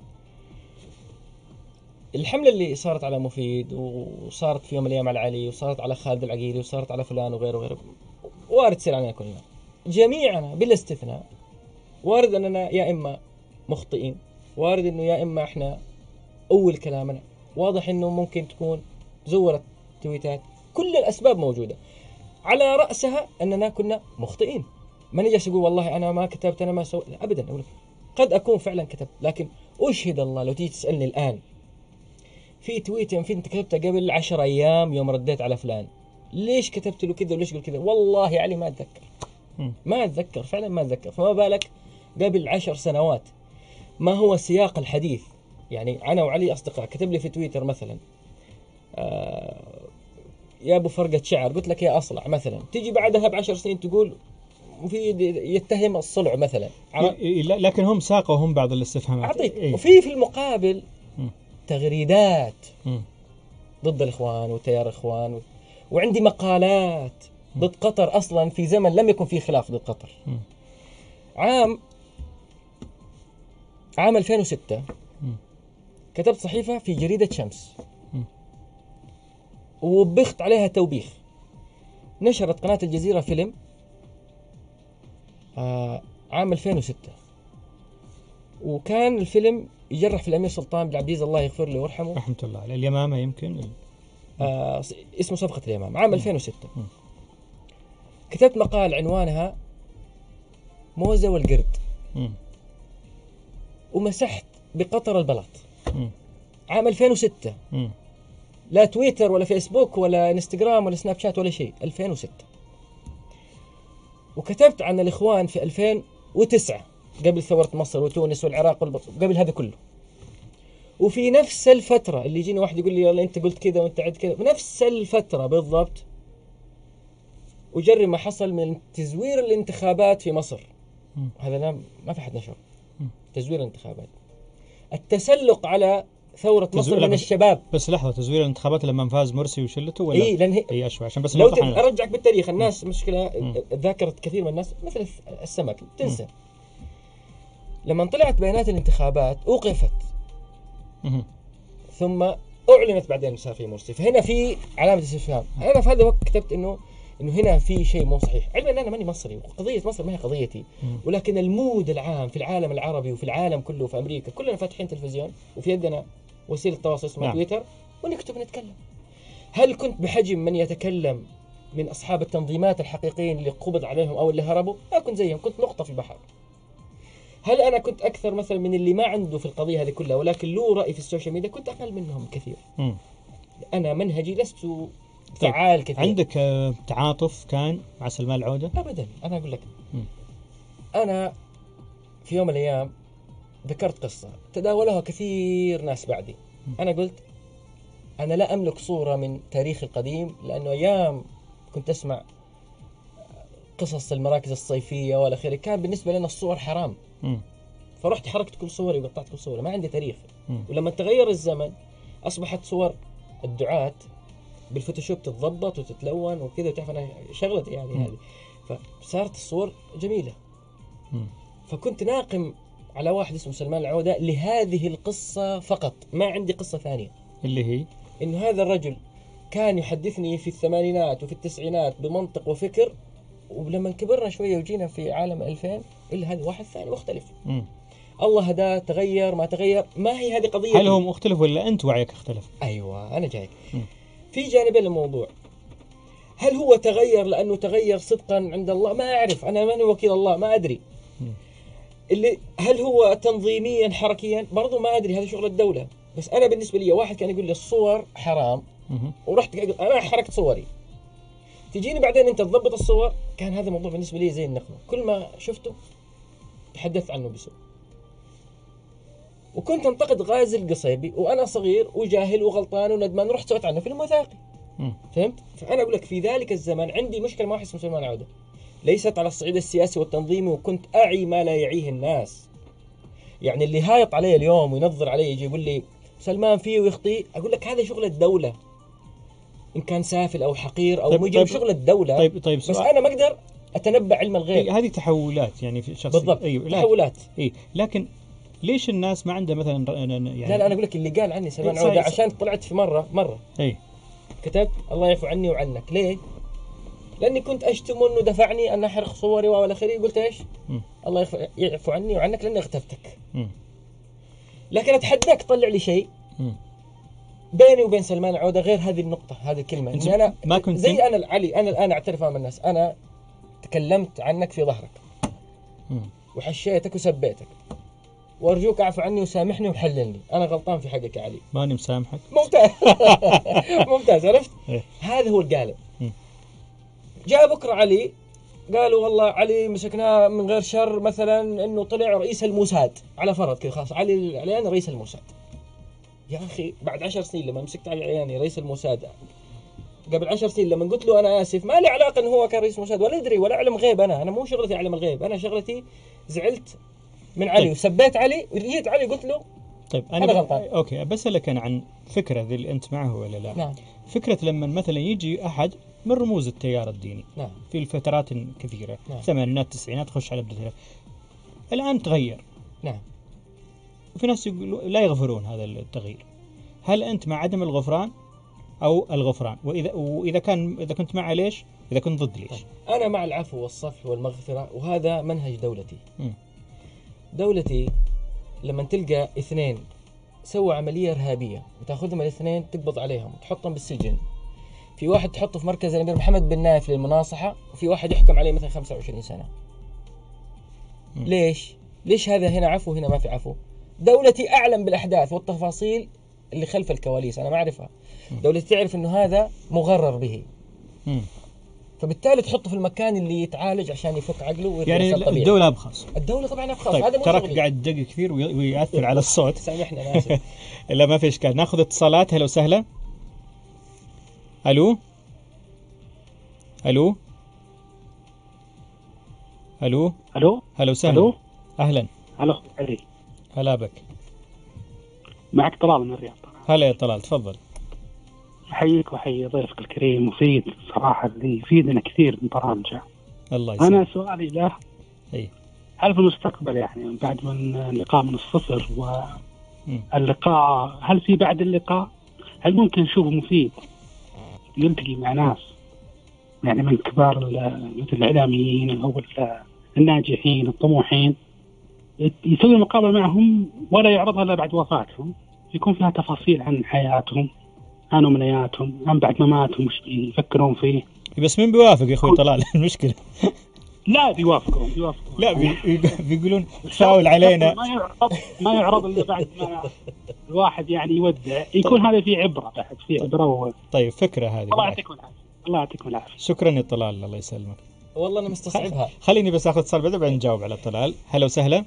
[SPEAKER 2] الحملة اللي صارت على مفيد وصارت في يوم من الأيام على علي وصارت على خالد العقيلي وصارت على فلان وغيره وغيره، وارد تصير علينا كلنا جميعنا بلا استثناء. وارد أننا يا إما مخطئين، وارد أنه يا إما إحنا أول كلامنا واضح أنه ممكن تكون زورت تويتات. كل الأسباب موجودة، على رأسها أننا كنا مخطئين. ما نجلس يقول والله أنا ما كتبت أنا ما سويت، أبدا. قد أكون فعلا كتبت، لكن أشهد الله لو تيجي تسألني الآن في تويت يوم في انت كتبتها قبل عشر ايام يوم رديت على فلان، ليش كتبت له كذا وليش قلت كذا، والله علي ما اتذكر. ما اتذكر فعلا ما اتذكر. فما بالك قبل عشر سنوات؟ ما هو سياق الحديث؟ يعني انا وعلي اصدقاء، كتب لي في تويتر مثلا آه يا ابو فرقة شعر، قلت لك يا اصلع مثلا، تيجي بعدها بعشر سنين تقول مفيد يتهم الصلع مثلا.
[SPEAKER 1] لكن هم ساقوا هم بعض الاستفهامات.
[SPEAKER 2] اعطيك إيه؟ وفي في المقابل م. تغريدات
[SPEAKER 1] م.
[SPEAKER 2] ضد الإخوان وتيار الإخوان و... وعندي مقالات م. ضد قطر أصلا في زمن لم يكن فيه خلاف ضد قطر. م. عام عام ألفين وستة م. كتبت صحيفة في جريدة شمس م. ووبخت عليها توبيخ. نشرت قناة الجزيرة فيلم آه عام ألفين وستة، وكان الفيلم يجرح في الأمير سلطان بن عبد العزيز الله يغفر له ويرحمه
[SPEAKER 1] رحمة الله عليه. اليمامة يمكن
[SPEAKER 2] آه اسمه صفقة اليمامة عام ألفين وستة. م. كتبت مقال عنوانها موزة والقرد م. ومسحت بقطر البلاط. م. عام ألفين وستة. م. لا تويتر ولا فيسبوك ولا انستغرام ولا سناب شات ولا شيء. ألفين وستة. وكتبت عن الإخوان في ألفين وتسعة قبل ثورة مصر وتونس والعراق والبصر، قبل هذا كله. وفي نفس الفترة اللي يجيني واحد يقول لي يلا أنت قلت كذا وأنت عد كذا، بنفس الفترة بالضبط وجرب ما حصل من تزوير الانتخابات في مصر. م. هذا لا ما في حد نشر. م. تزوير الانتخابات، التسلق على ثورة مصر من الشباب.
[SPEAKER 1] بس لحظة، تزوير الانتخابات لما فاز مرسي وشلته ولا؟
[SPEAKER 2] إيه لأن هي
[SPEAKER 1] أي أشوى عشان بس
[SPEAKER 2] لو أرجعك بالتاريخ. الناس م. مشكلة ذاكرة كثير من الناس مثل السمك تنسى. م. لما طلعت بيانات الانتخابات أوقفت م. ثم أعلنت بعدين صار في مرسي، فهنا في علامة استفهام. أنا في هذا الوقت كتبت إنه إنه هنا في شيء مو صحيح، علما أن أنا ماني مصري وقضية مصر ما هي قضيتي، ولكن المود العام في العالم العربي وفي العالم كله وفي أمريكا كلنا فاتحين تلفزيون وفي يدنا وسيلة تواصل اسمها نعم. تويتر، ونكتب ونتكلم. هل كنت بحجم من يتكلم من أصحاب التنظيمات الحقيقيين اللي قبض عليهم أو اللي هربوا؟ ما كنت زيهم، كنت نقطة في البحر. هل أنا كنت أكثر مثلا من اللي ما عنده في القضية هذه كلها ولكن له رأي في السوشيال ميديا؟ كنت أقل منهم كثير. م. أنا منهجي لست فعال كثير.
[SPEAKER 1] عندك تعاطف كان مع سلمان العودة؟
[SPEAKER 2] أبدا. أنا أقول لك م. أنا في يوم من الأيام ذكرت قصة تداولها كثير ناس بعدي. م. أنا قلت أنا لا أملك صورة من تاريخ القديم، لأنه أيام كنت أسمع قصص المراكز الصيفية والأخيرة كان بالنسبة لنا الصور حرام. م. فرحت حركت كل صوري وقطعت كل صوري، ما عندي تاريخ. م. ولما تغير الزمن أصبحت صور الدعاة بالفوتوشوب تتضبط وتتلون وكذا، وتعرف أنا شغلتي يعني م. هذه، فصارت الصور جميلة. م. فكنت ناقم على واحد اسمه سلمان العودة لهذه القصة فقط، ما عندي قصة ثانية،
[SPEAKER 1] اللي هي
[SPEAKER 2] إنه هذا الرجل كان يحدثني في الثمانينات وفي التسعينات بمنطق وفكر، ولما كبرنا شوية وجينا في عالم ألفين إلا هذا واحد ثاني مختلف.
[SPEAKER 1] مم.
[SPEAKER 2] الله هداه، تغير ما تغير، ما هي هذه قضية.
[SPEAKER 1] هل هو مختلف ولا أنت وعيك اختلف؟
[SPEAKER 2] أيوة أنا جايك.
[SPEAKER 1] مم.
[SPEAKER 2] في جانبين للموضوع. هل هو تغير لأنه تغير صدقا عند الله؟ ما أعرف، أنا ماني وكيل الله، ما أدري.
[SPEAKER 1] مم.
[SPEAKER 2] اللي هل هو تنظيميا حركيا؟ برضو ما أدري، هذا شغل الدولة. بس أنا بالنسبة لي واحد كان يقول لي الصور حرام،
[SPEAKER 1] مم.
[SPEAKER 2] ورحت أنا حركت صوري، تجيني بعدين أنت تضبط الصور. كان هذا الموضوع بالنسبة لي زي النقمة، كل ما شفته تحدثت عنه بسوء. وكنت انتقد غازي القصيبي وأنا صغير وجاهل وغلطان وندمان، ورحت سويت عنه فيلم وثائقي. فهمت؟ فأنا أقول لك في ذلك الزمان عندي مشكلة مع واحد اسمه سلمان عودة، ليست على الصعيد السياسي والتنظيمي، وكنت أعي ما لا يعيه الناس. يعني اللي هايط علي اليوم وينظر علي يجي يقول لي سلمان فيه ويخطي، أقول لك هذا شغل الدولة، إن كان سافل أو حقير أو
[SPEAKER 1] طيب
[SPEAKER 2] مجرم،
[SPEAKER 1] طيب
[SPEAKER 2] شغل الدولة.
[SPEAKER 1] طيب طيب
[SPEAKER 2] بس أنا ما أقدر أتنبأ علم الغيب.
[SPEAKER 1] إيه هذه تحولات يعني في شخص.
[SPEAKER 2] بالضبط.
[SPEAKER 1] أيوه
[SPEAKER 2] تحولات.
[SPEAKER 1] إيه لكن ليش الناس ما عندها مثلا يعني
[SPEAKER 2] لا لا أنا أقول لك اللي قال عني سلمان
[SPEAKER 1] إيه
[SPEAKER 2] عودة،
[SPEAKER 1] صحيح.
[SPEAKER 2] عشان طلعت في مرة مرة
[SPEAKER 1] أي
[SPEAKER 2] كتبت الله يعفو عني وعنك. ليه؟ لأني كنت أشتم إنه دفعني أن أحرق صوري وإلى آخره. قلت إيش؟
[SPEAKER 1] م.
[SPEAKER 2] الله يعفو يعفو عني وعنك لأني اغتبتك.
[SPEAKER 1] م.
[SPEAKER 2] لكن أتحداك طلع لي شيء
[SPEAKER 1] م.
[SPEAKER 2] بيني وبين سلمان عودة غير هذه النقطة، هذه الكلمة. إني أنا
[SPEAKER 1] ما كنت
[SPEAKER 2] زي أنا علي، أنا الآن أعترف أمام الناس، أنا تكلمت عنك في ظهرك
[SPEAKER 1] م.
[SPEAKER 2] وحشيتك وسبيتك، وأرجوك أعفو عني وسامحني وحللني، أنا غلطان في حقك يا علي.
[SPEAKER 1] ماني مسامحك.
[SPEAKER 2] ممتاز. ممتاز، عرفت؟
[SPEAKER 1] إيه.
[SPEAKER 2] هذا هو القالب.
[SPEAKER 1] م.
[SPEAKER 2] جاء بكرة علي قالوا والله علي مسكناه من غير شر، مثلا انه طلع رئيس الموساد على فرض كذا، خلاص علي العلياني رئيس الموساد. يا اخي بعد عشر سنين لما مسكت علي العلياني رئيس الموساد، قبل عشر سنين لما قلت له انا اسف، ما لي علاقه انه هو كان رئيس موساد ولا ادري ولا اعلم غيب. انا انا مو شغلتي اعلم الغيب، انا شغلتي زعلت من علي
[SPEAKER 1] طيب.
[SPEAKER 2] وسبيت علي وجيت علي قلت له
[SPEAKER 1] طيب
[SPEAKER 2] أنا
[SPEAKER 1] ب...
[SPEAKER 2] غلطان.
[SPEAKER 1] اوكي بسألك انا عن فكرة ذي اللي انت معه ولا لا؟
[SPEAKER 2] نعم.
[SPEAKER 1] فكرة لما مثلا يجي احد من رموز التيار الديني
[SPEAKER 2] نعم.
[SPEAKER 1] في الفترات كثيرة،
[SPEAKER 2] نعم.
[SPEAKER 1] الثمانينات التسعينات تخش على بداية، الان تغير.
[SPEAKER 2] نعم.
[SPEAKER 1] وفي ناس يقولوا لا يغفرون هذا التغيير. هل انت مع عدم الغفران او الغفران؟ واذا واذا كان اذا كنت مع ليش؟ اذا كنت ضد ليش؟
[SPEAKER 2] طيب. انا مع العفو والصفح والمغفره، وهذا منهج دولتي.
[SPEAKER 1] م.
[SPEAKER 2] دولتي لما تلقى اثنين سووا عملية إرهابية وتأخذهم الاثنين تقبض عليهم وتحطهم بالسجن، في واحد تحطه في مركز الأمير محمد بن نايف للمناصحة، وفي واحد يحكم عليه مثلا خمسة وعشرين سنة.
[SPEAKER 1] م.
[SPEAKER 2] ليش؟ ليش هذا هنا عفو هنا ما في عفو؟ دولتي أعلم بالأحداث والتفاصيل اللي خلف الكواليس، أنا ما أعرفها. دولتي تعرف إنه هذا مغرر به،
[SPEAKER 1] م.
[SPEAKER 2] فبالتالي تحطه في المكان اللي يتعالج عشان يفك عقله ويرجع
[SPEAKER 1] يعني
[SPEAKER 2] يصير طبيعي.
[SPEAKER 1] الدولة ابخص.
[SPEAKER 2] الدولة طبعا ابخص.
[SPEAKER 1] طيب
[SPEAKER 2] هذا مو
[SPEAKER 1] تراك
[SPEAKER 2] شغلي.
[SPEAKER 1] قاعد تدق كثير وي- ويأثر على الصوت.
[SPEAKER 2] سامحني أنا آسف.
[SPEAKER 1] لا ما في اشكال، ناخذ اتصالات. هلا وسهلا. الو الو الو
[SPEAKER 3] الو
[SPEAKER 1] هلا وسهلا.
[SPEAKER 3] الو
[SPEAKER 1] اهلا.
[SPEAKER 3] الو علي،
[SPEAKER 1] هلا بك.
[SPEAKER 3] معك طلال من الرياض.
[SPEAKER 1] هلا يا طلال تفضل.
[SPEAKER 3] احييك واحيي ضيفك الكريم، مفيد صراحه، اللي يفيدنا كثير من برامجه.
[SPEAKER 1] الله يسلمك.
[SPEAKER 3] انا سؤالي له،
[SPEAKER 1] اي
[SPEAKER 3] هل في المستقبل يعني بعد من اللقاء من الصفر
[SPEAKER 1] مم.
[SPEAKER 3] واللقاء، هل في بعد اللقاء هل ممكن نشوفه مفيد يلتقي مع ناس يعني من كبار ال- مثل الاعلاميين او ال- الناجحين الطموحين، يسوي مقابله معهم ولا يعرضها الا بعد وفاتهم، يكون فيها تفاصيل عن حياتهم، عن امنياتهم، عن بعد مماتهم وش يفكرون فيه؟
[SPEAKER 1] بس مين بيوافق يا اخوي طلال؟ المشكله
[SPEAKER 3] لا بيوافقون بيوافقون
[SPEAKER 1] لا بي... بيقولون تفاول علينا.
[SPEAKER 3] ما يعرض ما يعرض الا بعد ما الواحد يعني يودع، يكون هذا فيه عبره، بعد فيه عبره و...
[SPEAKER 1] طيب فكره هذه.
[SPEAKER 3] الله يعطيكم العافيه. الله يعطيكم العافيه.
[SPEAKER 1] شكرا يا طلال الله يسلمك.
[SPEAKER 2] والله أنا مستصعبها.
[SPEAKER 1] خليني بس اخذ اتصال بعدين بعدين نجاوب على طلال. هلا وسهلا.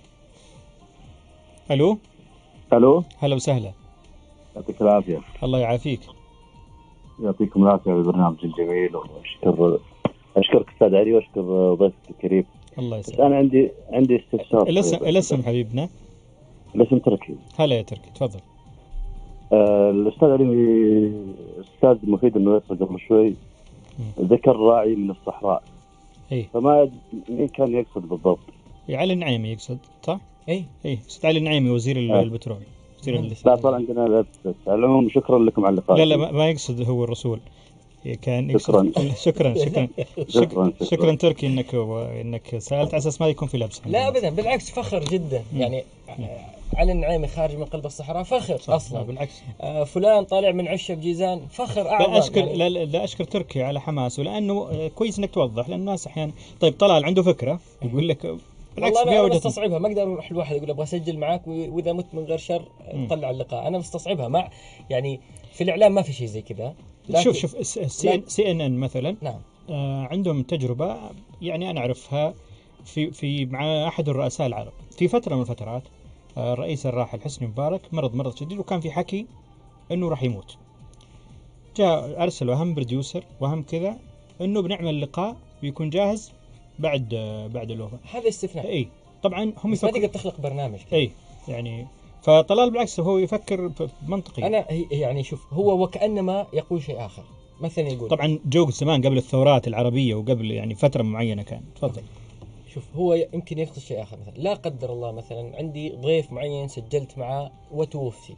[SPEAKER 1] الو
[SPEAKER 7] الو
[SPEAKER 1] هلا وسهلا.
[SPEAKER 7] يعطيك العافيه.
[SPEAKER 1] الله يعافيك.
[SPEAKER 7] يعطيكم العافيه على البرنامج الجميل، واشكر اشكرك استاذ علي واشكر ضيفك الكريم.
[SPEAKER 1] الله
[SPEAKER 7] بس
[SPEAKER 1] يسلمك.
[SPEAKER 7] انا عندي عندي استفسار.
[SPEAKER 1] الاسم الاسم حبيبنا.
[SPEAKER 7] الاسم تركي.
[SPEAKER 1] هلا يا تركي تفضل.
[SPEAKER 7] آه الاستاذ علي، الاستاذ مفيد انه يصل قبل شوي ذكر راعي من الصحراء.
[SPEAKER 1] اي
[SPEAKER 7] فما مين كان يقصد بالضبط؟
[SPEAKER 1] علي النعيمي يقصد صح؟
[SPEAKER 2] اي
[SPEAKER 1] اي استاذ علي النعيمي وزير ال-
[SPEAKER 7] آه.
[SPEAKER 1] البترول.
[SPEAKER 7] لا طال عندنا لا تسألهم. شكرا لكم على اللقاء.
[SPEAKER 1] لا لا ما يقصد هو الرسول، كان يقصد
[SPEAKER 7] شكرا
[SPEAKER 1] شكرا شكرا
[SPEAKER 7] شكرا
[SPEAKER 1] شكرا تركي انك انك سالت على اساس ما يكون في لبس.
[SPEAKER 2] لا ابدا بالعكس فخر جدا يعني. علي النعيمي خارج من قلب الصحراء فخر اصلا.
[SPEAKER 1] بالعكس
[SPEAKER 2] آه فلان طالع من عشة بجيزان فخر اعظم.
[SPEAKER 1] لا اشكر
[SPEAKER 2] يعني.
[SPEAKER 1] لا, لا اشكر تركي على حماسه، لانه كويس انك توضح، لان الناس احيانا طيب طلال عنده فكره يقول لك بالعكس
[SPEAKER 2] والله
[SPEAKER 1] فيها
[SPEAKER 2] انا
[SPEAKER 1] وجهه
[SPEAKER 2] مستصعبها، ما اقدر اروح الواحد يقول ابغى اسجل معاك واذا مت من غير شر طلع اللقاء. انا مستصعبها مع يعني في الاعلام ما في شيء زي كذا.
[SPEAKER 1] شوف شوف سي ان ان مثلا
[SPEAKER 2] نعم
[SPEAKER 1] آه عندهم تجربه يعني انا اعرفها في في مع احد الرؤساء العرب في فتره من الفترات. آه الرئيس الراحل حسني مبارك مرض مرض شديد وكان في حكي انه راح يموت. جاء ارسلوا اهم بروديوسر واهم كذا انه بنعمل لقاء بيكون جاهز بعد آه بعد الوفاه.
[SPEAKER 2] هذا استثناء.
[SPEAKER 1] اي طبعا هم
[SPEAKER 2] بس ما تقدر تخلق برنامج كده.
[SPEAKER 1] اي يعني فطلال بالعكس هو يفكر منطقي.
[SPEAKER 2] انا يعني شوف هو وكانما يقول شيء اخر. مثلا يقول
[SPEAKER 1] طبعا جو زمان قبل الثورات العربيه وقبل يعني فتره معينه كان. تفضل.
[SPEAKER 2] شوف هو يمكن يقصد شيء اخر. مثلا لا قدر الله مثلا عندي ضيف معين سجلت معه وتوفي،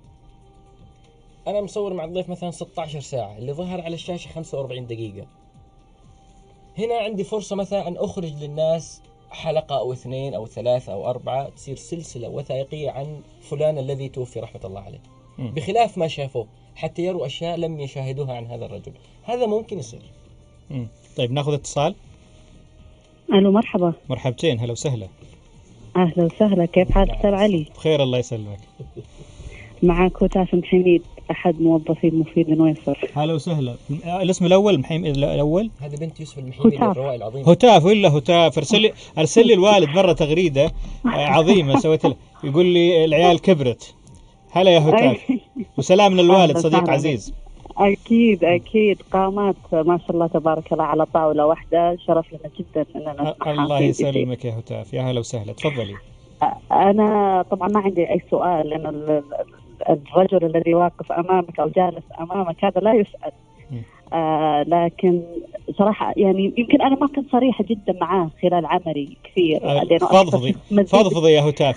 [SPEAKER 2] انا مصور مع الضيف مثلا ستة عشر ساعه اللي ظهر على الشاشه خمسة وأربعين دقيقه. هنا عندي فرصه مثلا ان اخرج للناس حلقه او اثنين او ثلاثه او اربعه تصير سلسله وثائقيه عن فلان الذي توفي رحمه الله عليه، م. بخلاف ما شافوه حتى يروا اشياء لم يشاهدوها عن هذا الرجل. هذا ممكن يصير.
[SPEAKER 1] م. طيب ناخذ اتصال.
[SPEAKER 8] الو مرحبا.
[SPEAKER 1] مرحبتين هلا وسهلا.
[SPEAKER 8] اهلا وسهلا، كيف حالك استاذ علي؟
[SPEAKER 1] بخير الله يسلمك.
[SPEAKER 8] معك هتاف محميد احد موظفي مفيد نويصر.
[SPEAKER 1] هلا وسهلا. الاسم الاول محيم الاول.
[SPEAKER 2] هذه بنت يوسف المحيمي الروائي العظيم.
[SPEAKER 1] هتاف ولا هتاف؟ ارسل لي ارسل لي الوالد مره تغريده عظيمه سويت له، يقول لي العيال كبرت. هلا يا هتاف وسلام للوالد صديق عزيز.
[SPEAKER 8] اكيد اكيد قامات ما شاء الله تبارك الله على طاوله واحده، شرف لنا جدا اننا نسمعها.
[SPEAKER 1] الله يسلمك يا هتاف، يا هلا وسهلا تفضلي.
[SPEAKER 8] انا طبعا ما عندي اي سؤال، لان الرجل الذي واقف امامك او جالس امامك هذا لا يسأل. آه لكن صراحه يعني يمكن انا ما كنت صريحه جدا معاه خلال عملي كثير.
[SPEAKER 1] آه فضفضي فضفضي يا هتاف.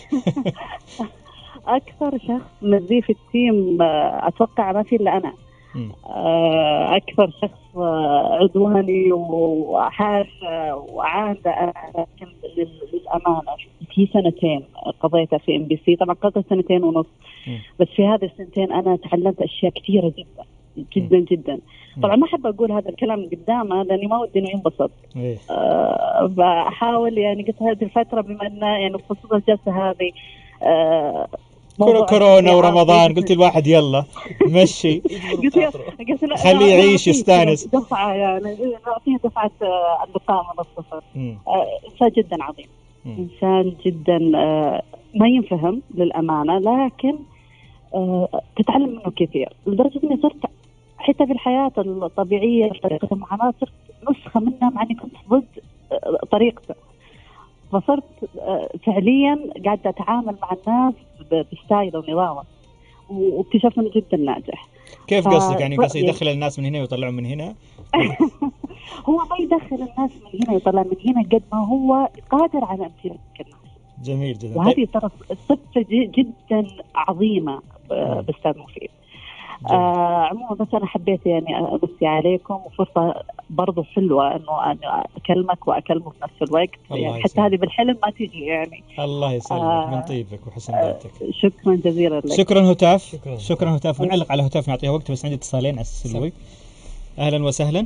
[SPEAKER 8] اكثر شخص مزي في التيم اتوقع ما في الا انا. آه اكثر شخص عدواني وحاش وعاده. لكن للامانه في سنتين قضيتها في ام بي سي، طبعا قضيت سنتين ونص، بس في هذه السنتين انا تعلمت اشياء كثيره جدا جدا جدا. طبعا ما احب اقول هذا الكلام قدامه لاني ما ودي انه ينبسط. أه بحاول يعني قلت هذه الفتره بما انه يعني خصوصا الجلسه هذه أه
[SPEAKER 1] كورونا ورمضان قلت الواحد يلا مشي خليه يعيش يستانس
[SPEAKER 8] دفعه يعني نعطيه دفعه اللقاء من الصفر. انسان جدا عظيم، انسان جدا ما ينفهم للامانه، لكن تتعلم منه كثير لدرجه اني صرت حتى في الحياه الطبيعيه طريقه المعامله صرت نسخه منها، مع اني كنت ضد طريقته. فصرت فعليا قاعده اتعامل مع الناس بستايل ونظامه، واكتشفت انه جدا ناجح.
[SPEAKER 1] كيف قصدك يعني؟ قصدي يدخل الناس من هنا ويطلعهم من هنا؟
[SPEAKER 8] هو ما يدخل الناس من هنا ويطلع من هنا قد ما هو قادر على امتلاك الناس.
[SPEAKER 1] جميل جدا.
[SPEAKER 8] وهذه ترى صفه جدا عظيمه باستاذ مفيد. آه عموما بس انا حبيت يعني امسي عليكم، وفرصه برضو حلوه انه انا اكلمك واكلمه في نفس الوقت، يعني حتى هذه بالحلم ما تيجي يعني.
[SPEAKER 1] الله يسلمك آه من طيبك وحسن ذاتك.
[SPEAKER 8] آه شكرا جزيلا لك.
[SPEAKER 1] شكرا هتاف. شكرا, شكرا هتاف. ونعلق على هتاف نعطيها وقت، بس عندي اتصالين على السلوي. اهلا وسهلا.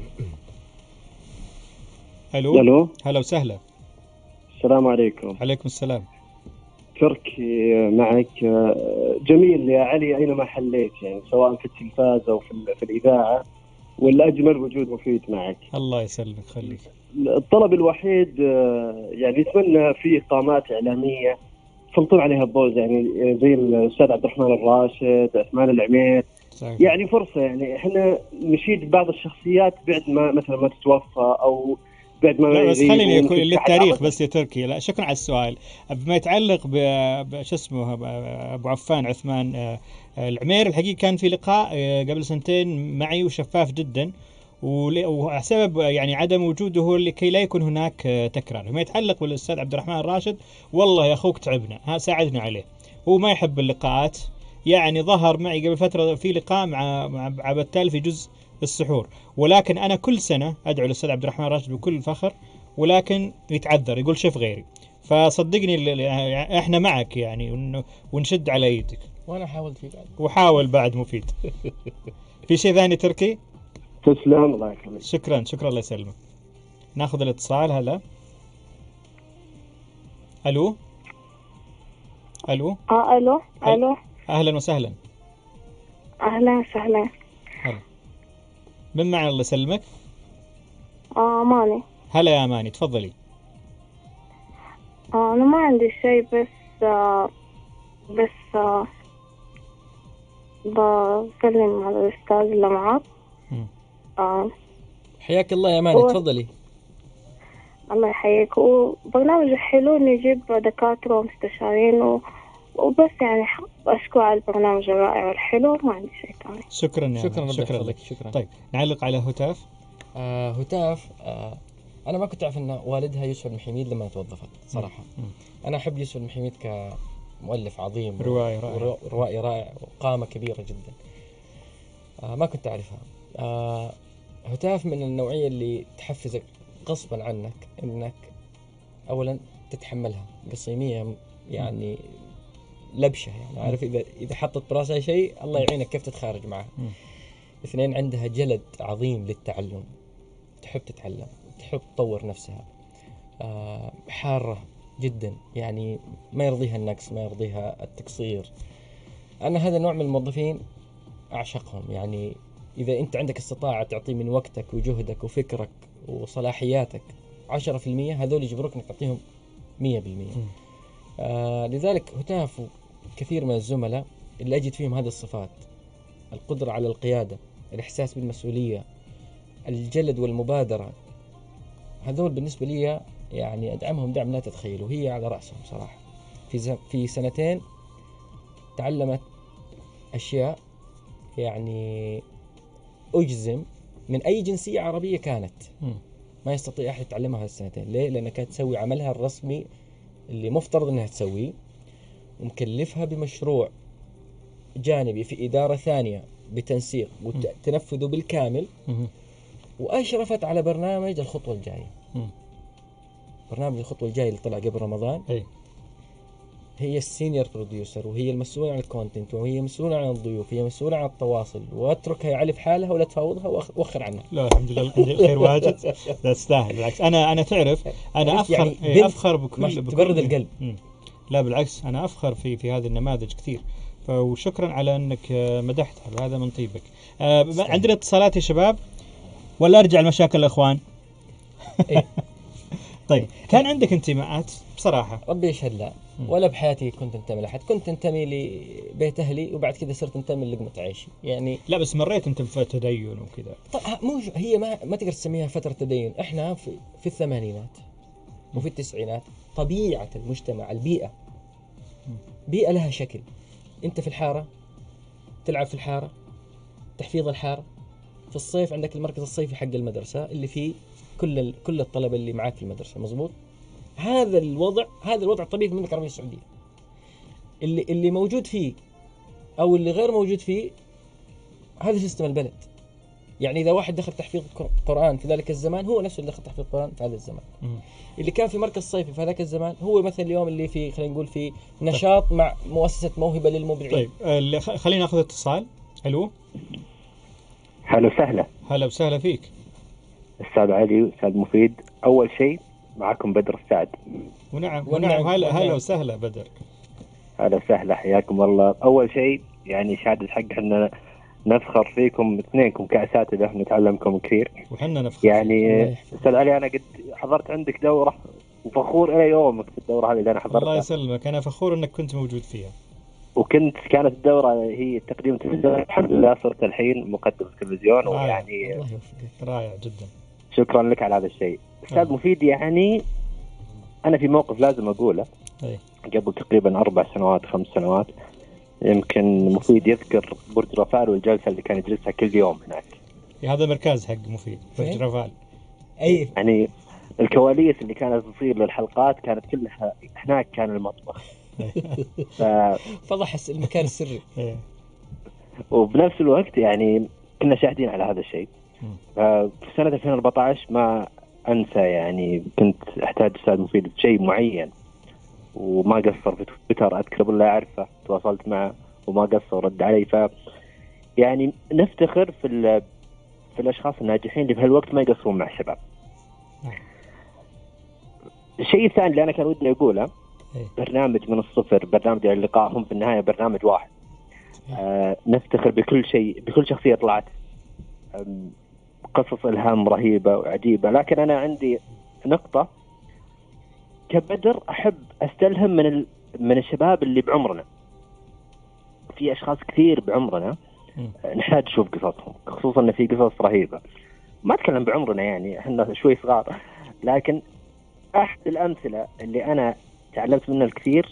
[SPEAKER 1] الو
[SPEAKER 9] الو
[SPEAKER 1] هلا وسهلا.
[SPEAKER 9] السلام عليكم.
[SPEAKER 1] عليكم السلام.
[SPEAKER 9] تركي معك. جميل يا علي اينما حليت، يعني سواء في التلفاز او في, في الاذاعه، والاجمل وجود مفيد معك.
[SPEAKER 1] الله يسلمك خليك.
[SPEAKER 9] الطلب الوحيد يعني نتمنى في قامات اعلاميه تسلطون عليها الضوء، يعني زي الاستاذ عبد الرحمن الراشد، عثمان العمير. صحيح. يعني فرصه، يعني احنا نشيد بعض الشخصيات بعد ما مثلا ما تتوفى او بعد ما.
[SPEAKER 1] لا بس خليني يكون للتاريخ بس يا تركي. لا شكرا على السؤال. بما يتعلق بش اسمه ابو عفان عثمان العمير، الحقيقه كان في لقاء قبل سنتين معي وشفاف جدا، وسبب يعني عدم وجوده هو لكي لا يكون هناك تكرار. فيما يتعلق بالاستاذ عبد الرحمن الراشد، والله يا اخوك تعبنا، ها ساعدنا عليه، هو ما يحب اللقاءات. يعني ظهر معي قبل فترة في لقاء مع مع عبدال في جزء السحور، ولكن أنا كل سنة أدعو الأستاذ عبد الرحمن راشد بكل فخر، ولكن يتعذر يقول شيف غيري. فصدقني إحنا معك يعني، ونشد على يدك.
[SPEAKER 2] وأنا حاولت فيه بعد
[SPEAKER 1] وحاول بعد مفيد. في شيء ثاني تركي؟
[SPEAKER 9] تسلم الله يخليك.
[SPEAKER 1] شكرا شكرا الله يسلمك. ناخذ الاتصال. هلا الو الو
[SPEAKER 10] اه الو الو
[SPEAKER 1] اهلا وسهلا.
[SPEAKER 10] اهلا وسهلا.
[SPEAKER 1] هلا، من معنا الله يسلمك؟
[SPEAKER 10] اه ماني.
[SPEAKER 1] هلا يا اماني، تفضلي.
[SPEAKER 10] آه انا ما عندي شيء، بس آه بس آه بكلم على الاستاذ اللي معك. آه
[SPEAKER 2] حياك الله يا اماني، تفضلي.
[SPEAKER 10] الله يحييك. وبرنامج حلو إنه يجيب دكاترة ومستشارين و... وبس يعني أشكر على البرنامج الرائع والحلو. ما عندي شيء ثاني.
[SPEAKER 1] شكرا يا
[SPEAKER 2] شكرا
[SPEAKER 1] شكرا
[SPEAKER 2] لك. شكرا.
[SPEAKER 1] طيب نعلق على هتاف.
[SPEAKER 2] آه هتاف آه أنا ما كنت أعرف أن والدها يوسف المحيميد لما توظفت صراحة. م. أنا أحب يوسف المحيميد كمؤلف عظيم،
[SPEAKER 1] روائي رائع،
[SPEAKER 2] روائي رائع وقامة كبيرة جدا. آه ما كنت أعرفها. آه هتاف من النوعية اللي تحفزك غصبا عنك انك اولا تتحملها. قصيمية يعني لبشة، يعني عارف اذا اذا حطت براسها شيء الله يعينك كيف تتخارج معها. اثنين، عندها جلد عظيم للتعلم، تحب تتعلم، تحب تطور نفسها. آه حارة جدا، يعني ما يرضيها النقص، ما يرضيها التقصير. انا هذا النوع من الموظفين اعشقهم. يعني اذا انت عندك استطاعة تعطي من وقتك وجهدك وفكرك وصلاحياتك عشرة في المية، هذول يجبروك انك تعطيهم مية بالمية. آه لذلك هتاف كثير من الزملاء اللي أجد فيهم هذه الصفات: القدرة على القيادة، الإحساس بالمسؤولية، الجلد والمبادرة، هذول بالنسبة لي يعني أدعمهم دعم لا تتخيلوا. هي على رأسهم صراحة. في في سنتين تعلمت أشياء يعني أجزم من أي جنسية عربية كانت ما يستطيع أحد يتعلمها هالسنتين. ليه؟ لأنها كانت تسوي عملها الرسمي اللي مفترض أنها تسويه، ومكلفها بمشروع جانبي في إدارة ثانية بتنسيق وتنفذه بالكامل، وأشرفت على برنامج الخطوة الجاية. برنامج الخطوة الجاية اللي طلع قبل رمضان.
[SPEAKER 1] أي.
[SPEAKER 2] هي السينيور بروديوسر، وهي المسؤولة عن الكونتنت، وهي مسؤولة عن الضيوف، هي مسؤولة عن التواصل. واتركها يعلي في حالها ولا تفاوضها وأخر عنها.
[SPEAKER 1] لا الحمد لله خير واجد. لا تستاهل بالعكس. أنا أنا تعرف أنا أفخر يعني إيه أفخر بكل
[SPEAKER 2] تبرد القلب.
[SPEAKER 1] مم. لا بالعكس أنا أفخر في في هذه النماذج كثير. وشكرا على أنك مدحتها، وهذا من طيبك. آه عندنا اتصالات يا شباب ولا أرجع لمشاكل الأخوان؟
[SPEAKER 2] إيه؟
[SPEAKER 1] طيب كان عندك انتماءات بصراحة؟
[SPEAKER 2] ربي يشهد لا، ولا بحياتي كنت انتمي لأحد. كنت انتمي لبيت أهلي، وبعد كذا صرت انتمي للقمة عيشي يعني.
[SPEAKER 1] لا بس مريت انت في تدين وكذا.
[SPEAKER 2] طيب مو هي ما ما تقدر تسميها فترة تدين. احنا في في الثمانينات وفي التسعينات طبيعة المجتمع، البيئة بيئة لها شكل. انت في الحارة تلعب في الحارة، تحفيظ الحارة. في الصيف عندك المركز الصيفي حق المدرسة اللي فيه كل كل الطلبة اللي معاك في المدرسة، مزبوط. هذا الوضع هذا الوضع الطبيعي في المملكة العربية السعودية. اللي اللي موجود فيه أو اللي غير موجود فيه هذا سيستم البلد. يعني إذا واحد دخل تحفيظ قرآن في ذلك الزمان هو نفسه اللي دخل تحفيظ قرآن في هذا الزمان. م. اللي كان في مركز صيفي في هذاك الزمان هو مثل اليوم اللي في خلينا نقول في نشاط مع مؤسسة موهبة للمبدعين.
[SPEAKER 1] طيب آه خلينا ناخذ اتصال. الو
[SPEAKER 11] هلا وسهلا.
[SPEAKER 1] هلا وسهلا فيك
[SPEAKER 11] استاذ علي، استاذ مفيد. اول شيء معكم بدر السعد.
[SPEAKER 1] ونعم ونعم. هلا هلا وسهلا بدر.
[SPEAKER 11] هلا وسهلا، حياكم الله. اول شيء يعني شهادة حق احنا نفخر فيكم اثنينكم كاساتذه، نتعلمكم كثير.
[SPEAKER 1] وحنا نفخر
[SPEAKER 11] يعني استاذ علي، انا قد حضرت عندك دوره وفخور الى يومك في الدوره هذه اللي انا حضرتها.
[SPEAKER 1] الله يسلمك، انا فخور انك كنت موجود فيها.
[SPEAKER 11] وكنت كانت الدوره هي تقديم التلفزيون، الحمد لله صرت الحين مقدم التلفزيون. ويعني
[SPEAKER 1] الله يوفقك، رائع جدا.
[SPEAKER 11] شكرا لك على هذا الشيء استاذ آه. مفيد. يعني انا في موقف لازم اقوله.
[SPEAKER 1] أي.
[SPEAKER 11] قبل تقريبا اربع سنوات خمس سنوات يمكن مفيد يذكر برج رافال والجلسه اللي كان يجلسها كل يوم هناك.
[SPEAKER 1] هذا مركز حق مفيد برج رافال.
[SPEAKER 11] اي يعني الكواليس اللي كانت تصير للحلقات كانت كلها هناك. كان المطبخ ف...
[SPEAKER 2] فضح المكان السري.
[SPEAKER 11] وبنفس الوقت يعني كنا شاهدين على هذا الشيء. في سنة ألفين وأربعة عشر ما أنسى يعني كنت أحتاج أستاذ مفيد في شيء معين وما قصر في تويتر، أذكر بالله أعرفه، تواصلت معه وما قصر ورد علي. ف يعني نفتخر في في الأشخاص الناجحين اللي بهالوقت ما يقصرون مع الشباب. الشيء الثاني اللي أنا كان ودي أقوله، برنامج من الصفر، برنامج اللقاء هم في النهاية برنامج واحد. آه نفتخر بكل شيء، بكل شخصية طلعت، قصص إلهام رهيبة وعجيبة. لكن أنا عندي نقطة كبدر أحب أستلهم من ال... من الشباب اللي بعمرنا. في أشخاص كثير بعمرنا نحتاج نشوف قصصهم، خصوصا أن في قصص رهيبة. ما أتكلم بعمرنا يعني إحنا شوي صغار، لكن أحد الأمثلة اللي أنا تعلمت منه الكثير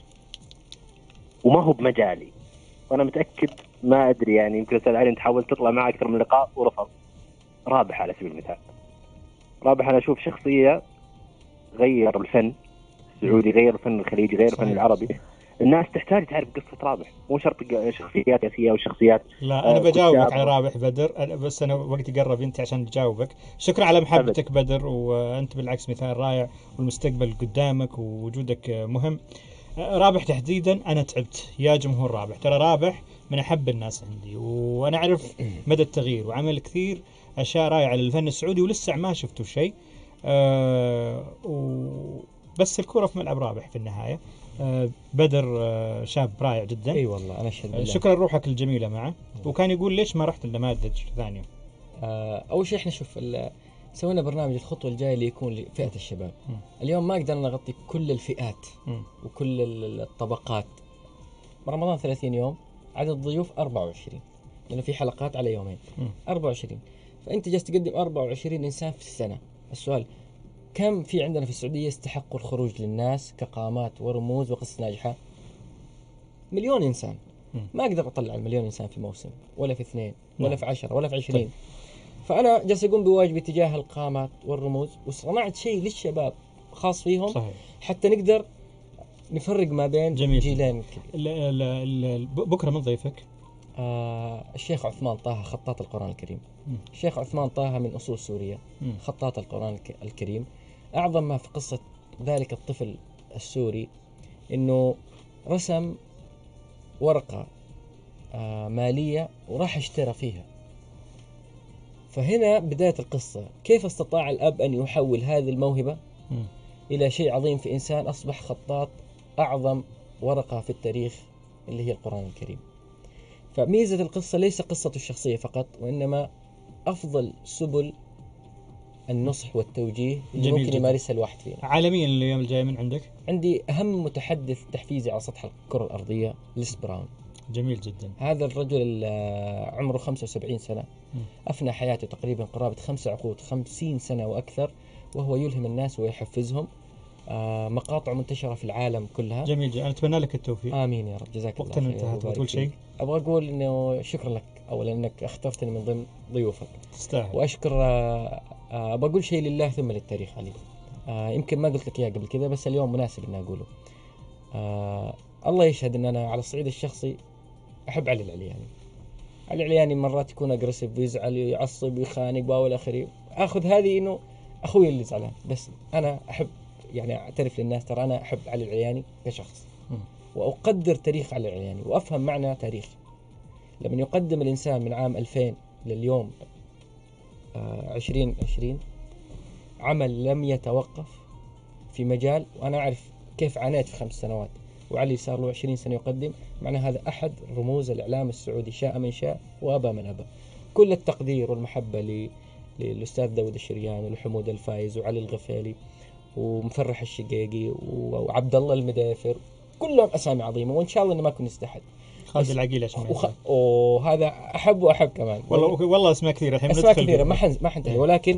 [SPEAKER 11] وما هو بمجالي، وأنا متأكد ما أدري يعني يمكن أستاذ علي تحاول تطلع معه أكثر من لقاء ورفض. رابح على سبيل المثال، رابح أنا أشوف شخصية غير الفن السعودي، غير الفن الخليجي، غير الفن العربي. الناس تحتاج تعرف قصة رابح، مو شرط شخصيات سياسية أو شخصيات.
[SPEAKER 1] لا أنا بجاوبك على رابح بدر، أنا بس أنا وقتي قرب أنت عشان تجاوبك. شكرا على محبتك بدر، وأنت بالعكس مثال رائع، والمستقبل قدامك ووجودك مهم. رابح تحديدا أنا تعبت يا جمهور رابح، ترى رابح من أحب الناس عندي، وأنا أعرف مدى التغيير وعمل كثير أشياء رائعة للفن السعودي ولسه ما شفتوا شيء. أه بس الكرة في ملعب رابح في النهاية. أه بدر أه شاب رائع جدا.
[SPEAKER 2] اي والله انا اشهد بالله.
[SPEAKER 1] شكرا لروحك الجميلة معه. وكان يقول ليش ما رحت لنماذج ثانية.
[SPEAKER 2] أه اول شيء احنا شوف سوينا برنامج الخطوة الجاية اللي يكون لفئة الشباب. م. اليوم ما قدرنا نغطي كل الفئات م. وكل الطبقات. رمضان ثلاثين يوم، عدد الضيوف أربعة وعشرين، لأنه في حلقات على يومين. م. أربعة وعشرين، فأنت جالس تقدم أربعة وعشرين إنسان في السنة. السؤال كم في عندنا في السعودية يستحقوا الخروج للناس كقامات ورموز وقصص ناجحة؟ مليون إنسان. م. ما أقدر أطلع المليون إنسان في موسم ولا في اثنين ولا م. في عشرة ولا في عشرين. طيب. فأنا جالس أقوم بواجبي تجاه القامات والرموز، وصنعت شيء للشباب خاص فيهم. صحيح. حتى نقدر نفرق ما بين جميل. جيلين.
[SPEAKER 1] بكرة من ضيفك؟
[SPEAKER 2] آه الشيخ عثمان طه، خطاط القرآن الكريم. م. الشيخ عثمان طه من أصول سوريا، م. خطاط القرآن الكريم. أعظم ما في قصة ذلك الطفل السوري إنه رسم ورقة آه مالية وراح اشترى فيها. فهنا بداية القصة، كيف استطاع الأب أن يحول هذه الموهبة م. إلى شيء عظيم في إنسان أصبح خطاط أعظم ورقة في التاريخ اللي هي القرآن الكريم. فميزة القصة ليس قصة الشخصية فقط، وإنما أفضل سبل النصح والتوجيه اللي ممكن يمارسها الواحد فينا.
[SPEAKER 1] عالميا اليوم الجاي من عندك؟
[SPEAKER 2] عندي أهم متحدث تحفيزي على سطح الكرة الأرضية، ليس براون.
[SPEAKER 1] جميل جدا.
[SPEAKER 2] هذا الرجل عمره خمسة وسبعين سنة، م. أفنى حياته تقريبا قرابة خمس عقود، خمسين سنة وأكثر، وهو يلهم الناس ويحفزهم. آه مقاطع منتشرة في العالم كلها.
[SPEAKER 1] جميل جدا، أنا أتمنى لك التوفيق.
[SPEAKER 2] آمين يا رب، جزاك الله خير.
[SPEAKER 1] وقتنا انتهى، تقول شيء؟
[SPEAKER 2] أبغى أقول إنه شكرا لك أولا إنك اخترتني من ضمن ضيوفك.
[SPEAKER 1] تستاهل.
[SPEAKER 2] وأشكر آه أبغى أقول شيء لله ثم للتاريخ علي. آه يمكن ما قلت لك إياه قبل كذا، بس اليوم مناسب إني أقوله. آه الله يشهد إن أنا على الصعيد الشخصي أحب علي العلياني. علي العلياني مرات يكون أجريسيف ويزعل ويعصب ويخانق وإلى آخره. أخذ هذه إنه أخوي اللي زعلان، بس أنا أحب يعني أعترف للناس ترى أنا أحب علي العلياني كشخص، م. وأقدر تاريخ علي العلياني وأفهم معنى تاريخ. لما يقدم الإنسان من عام ألفين لليوم آه عشرين عشرين عمل لم يتوقف في مجال، وأنا أعرف كيف عانيت في خمس سنوات، وعلي صار له عشرين سنة يقدم. معنى هذا أحد رموز الإعلام السعودي، شاء من شاء وأبى من أبى. كل التقدير والمحبة ل للأستاذ داود الشريان والحمود الفايز وعلي الغفالي ومفرح الشقيقي وعبد الله المدافر، كلهم أسامي عظيمة، وإن شاء الله إنه ما كن يستحد.
[SPEAKER 1] خالد العقيل عشان
[SPEAKER 2] وخ... وهذا أحب وأحب كمان.
[SPEAKER 1] والله والله أسماء كثيرة الحين،
[SPEAKER 2] أسماء كثيرة ما حن ما حنتهي. ولكن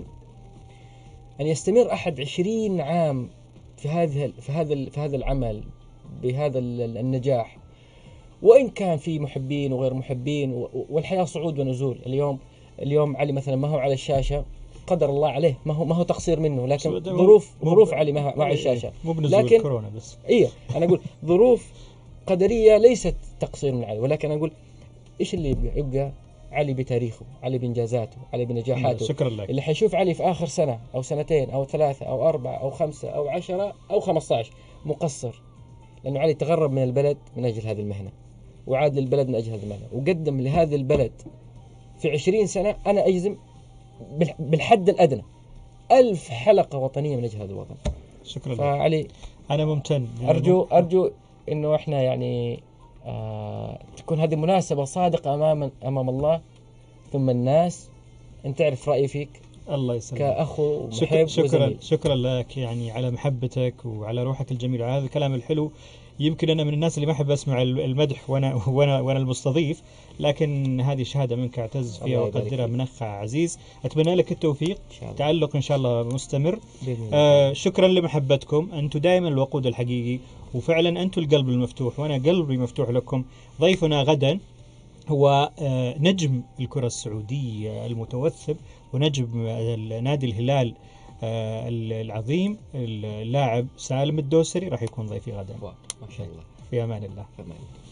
[SPEAKER 2] أن يستمر أحد عشرين عام في هذا في هذا في هذا العمل بهذا النجاح، وإن كان في محبين وغير محبين، والحياة صعود ونزول. اليوم اليوم علي مثلا ما هو على الشاشة، قدر الله عليه، ما هو ما هو تقصير منه، لكن ظروف ظروف علي ما مع الشاشة.
[SPEAKER 1] مو بنزول كورونا بس.
[SPEAKER 2] إيه أنا أقول ظروف قدرية ليست تقصير من علي، ولكن أقول إيش اللي يبقى؟ يبقى علي بتاريخه، علي بإنجازاته، علي بنجاحاته.
[SPEAKER 1] شكرا لك.
[SPEAKER 2] اللي حيشوف علي في آخر سنة أو سنتين أو ثلاثة أو أربعة أو خمسة أو عشرة أو خمسة عشر مقصر، لأنه علي تغرب من البلد من أجل هذه المهنة، وعاد للبلد من أجل هذه المهنة، وقدم لهذا البلد في عشرين سنة أنا أجزم بالحد الأدنى ألف حلقة وطنية من أجل هذا الوطن.
[SPEAKER 1] شكرا لك.
[SPEAKER 2] فعلي
[SPEAKER 1] أنا ممتن.
[SPEAKER 2] أرجو أرجو إنه إحنا يعني آه تكون هذه مناسبة صادقة أمام أمام الله ثم الناس. أنت تعرف رأيي فيك
[SPEAKER 1] الله يسلمك
[SPEAKER 2] كأخو ومحب
[SPEAKER 1] شكرا شكرا,
[SPEAKER 2] وزميل.
[SPEAKER 1] شكرا لك يعني على محبتك وعلى روحك الجميلة وعلى هذا الكلام الحلو. يمكن أنا من الناس اللي ما أحب أسمع المدح وأنا وأنا وأنا المستضيف، لكن هذه شهادة منك أعتز فيها وأقدرها من أخ عزيز. أتمنى لك التوفيق، تعلق إن شاء الله مستمر. آه شكرا لمحبتكم، أنتم دائما الوقود الحقيقي، وفعلا أنتم القلب المفتوح وأنا قلبي مفتوح لكم. ضيفنا غدا هو آه نجم الكرة السعودية المتوثب ونجم نادي الهلال آه العظيم اللاعب سالم الدوسري، راح يكون ضيفي غدا.
[SPEAKER 2] ما شاء الله.
[SPEAKER 1] في أمان الله.
[SPEAKER 2] في أمان الله.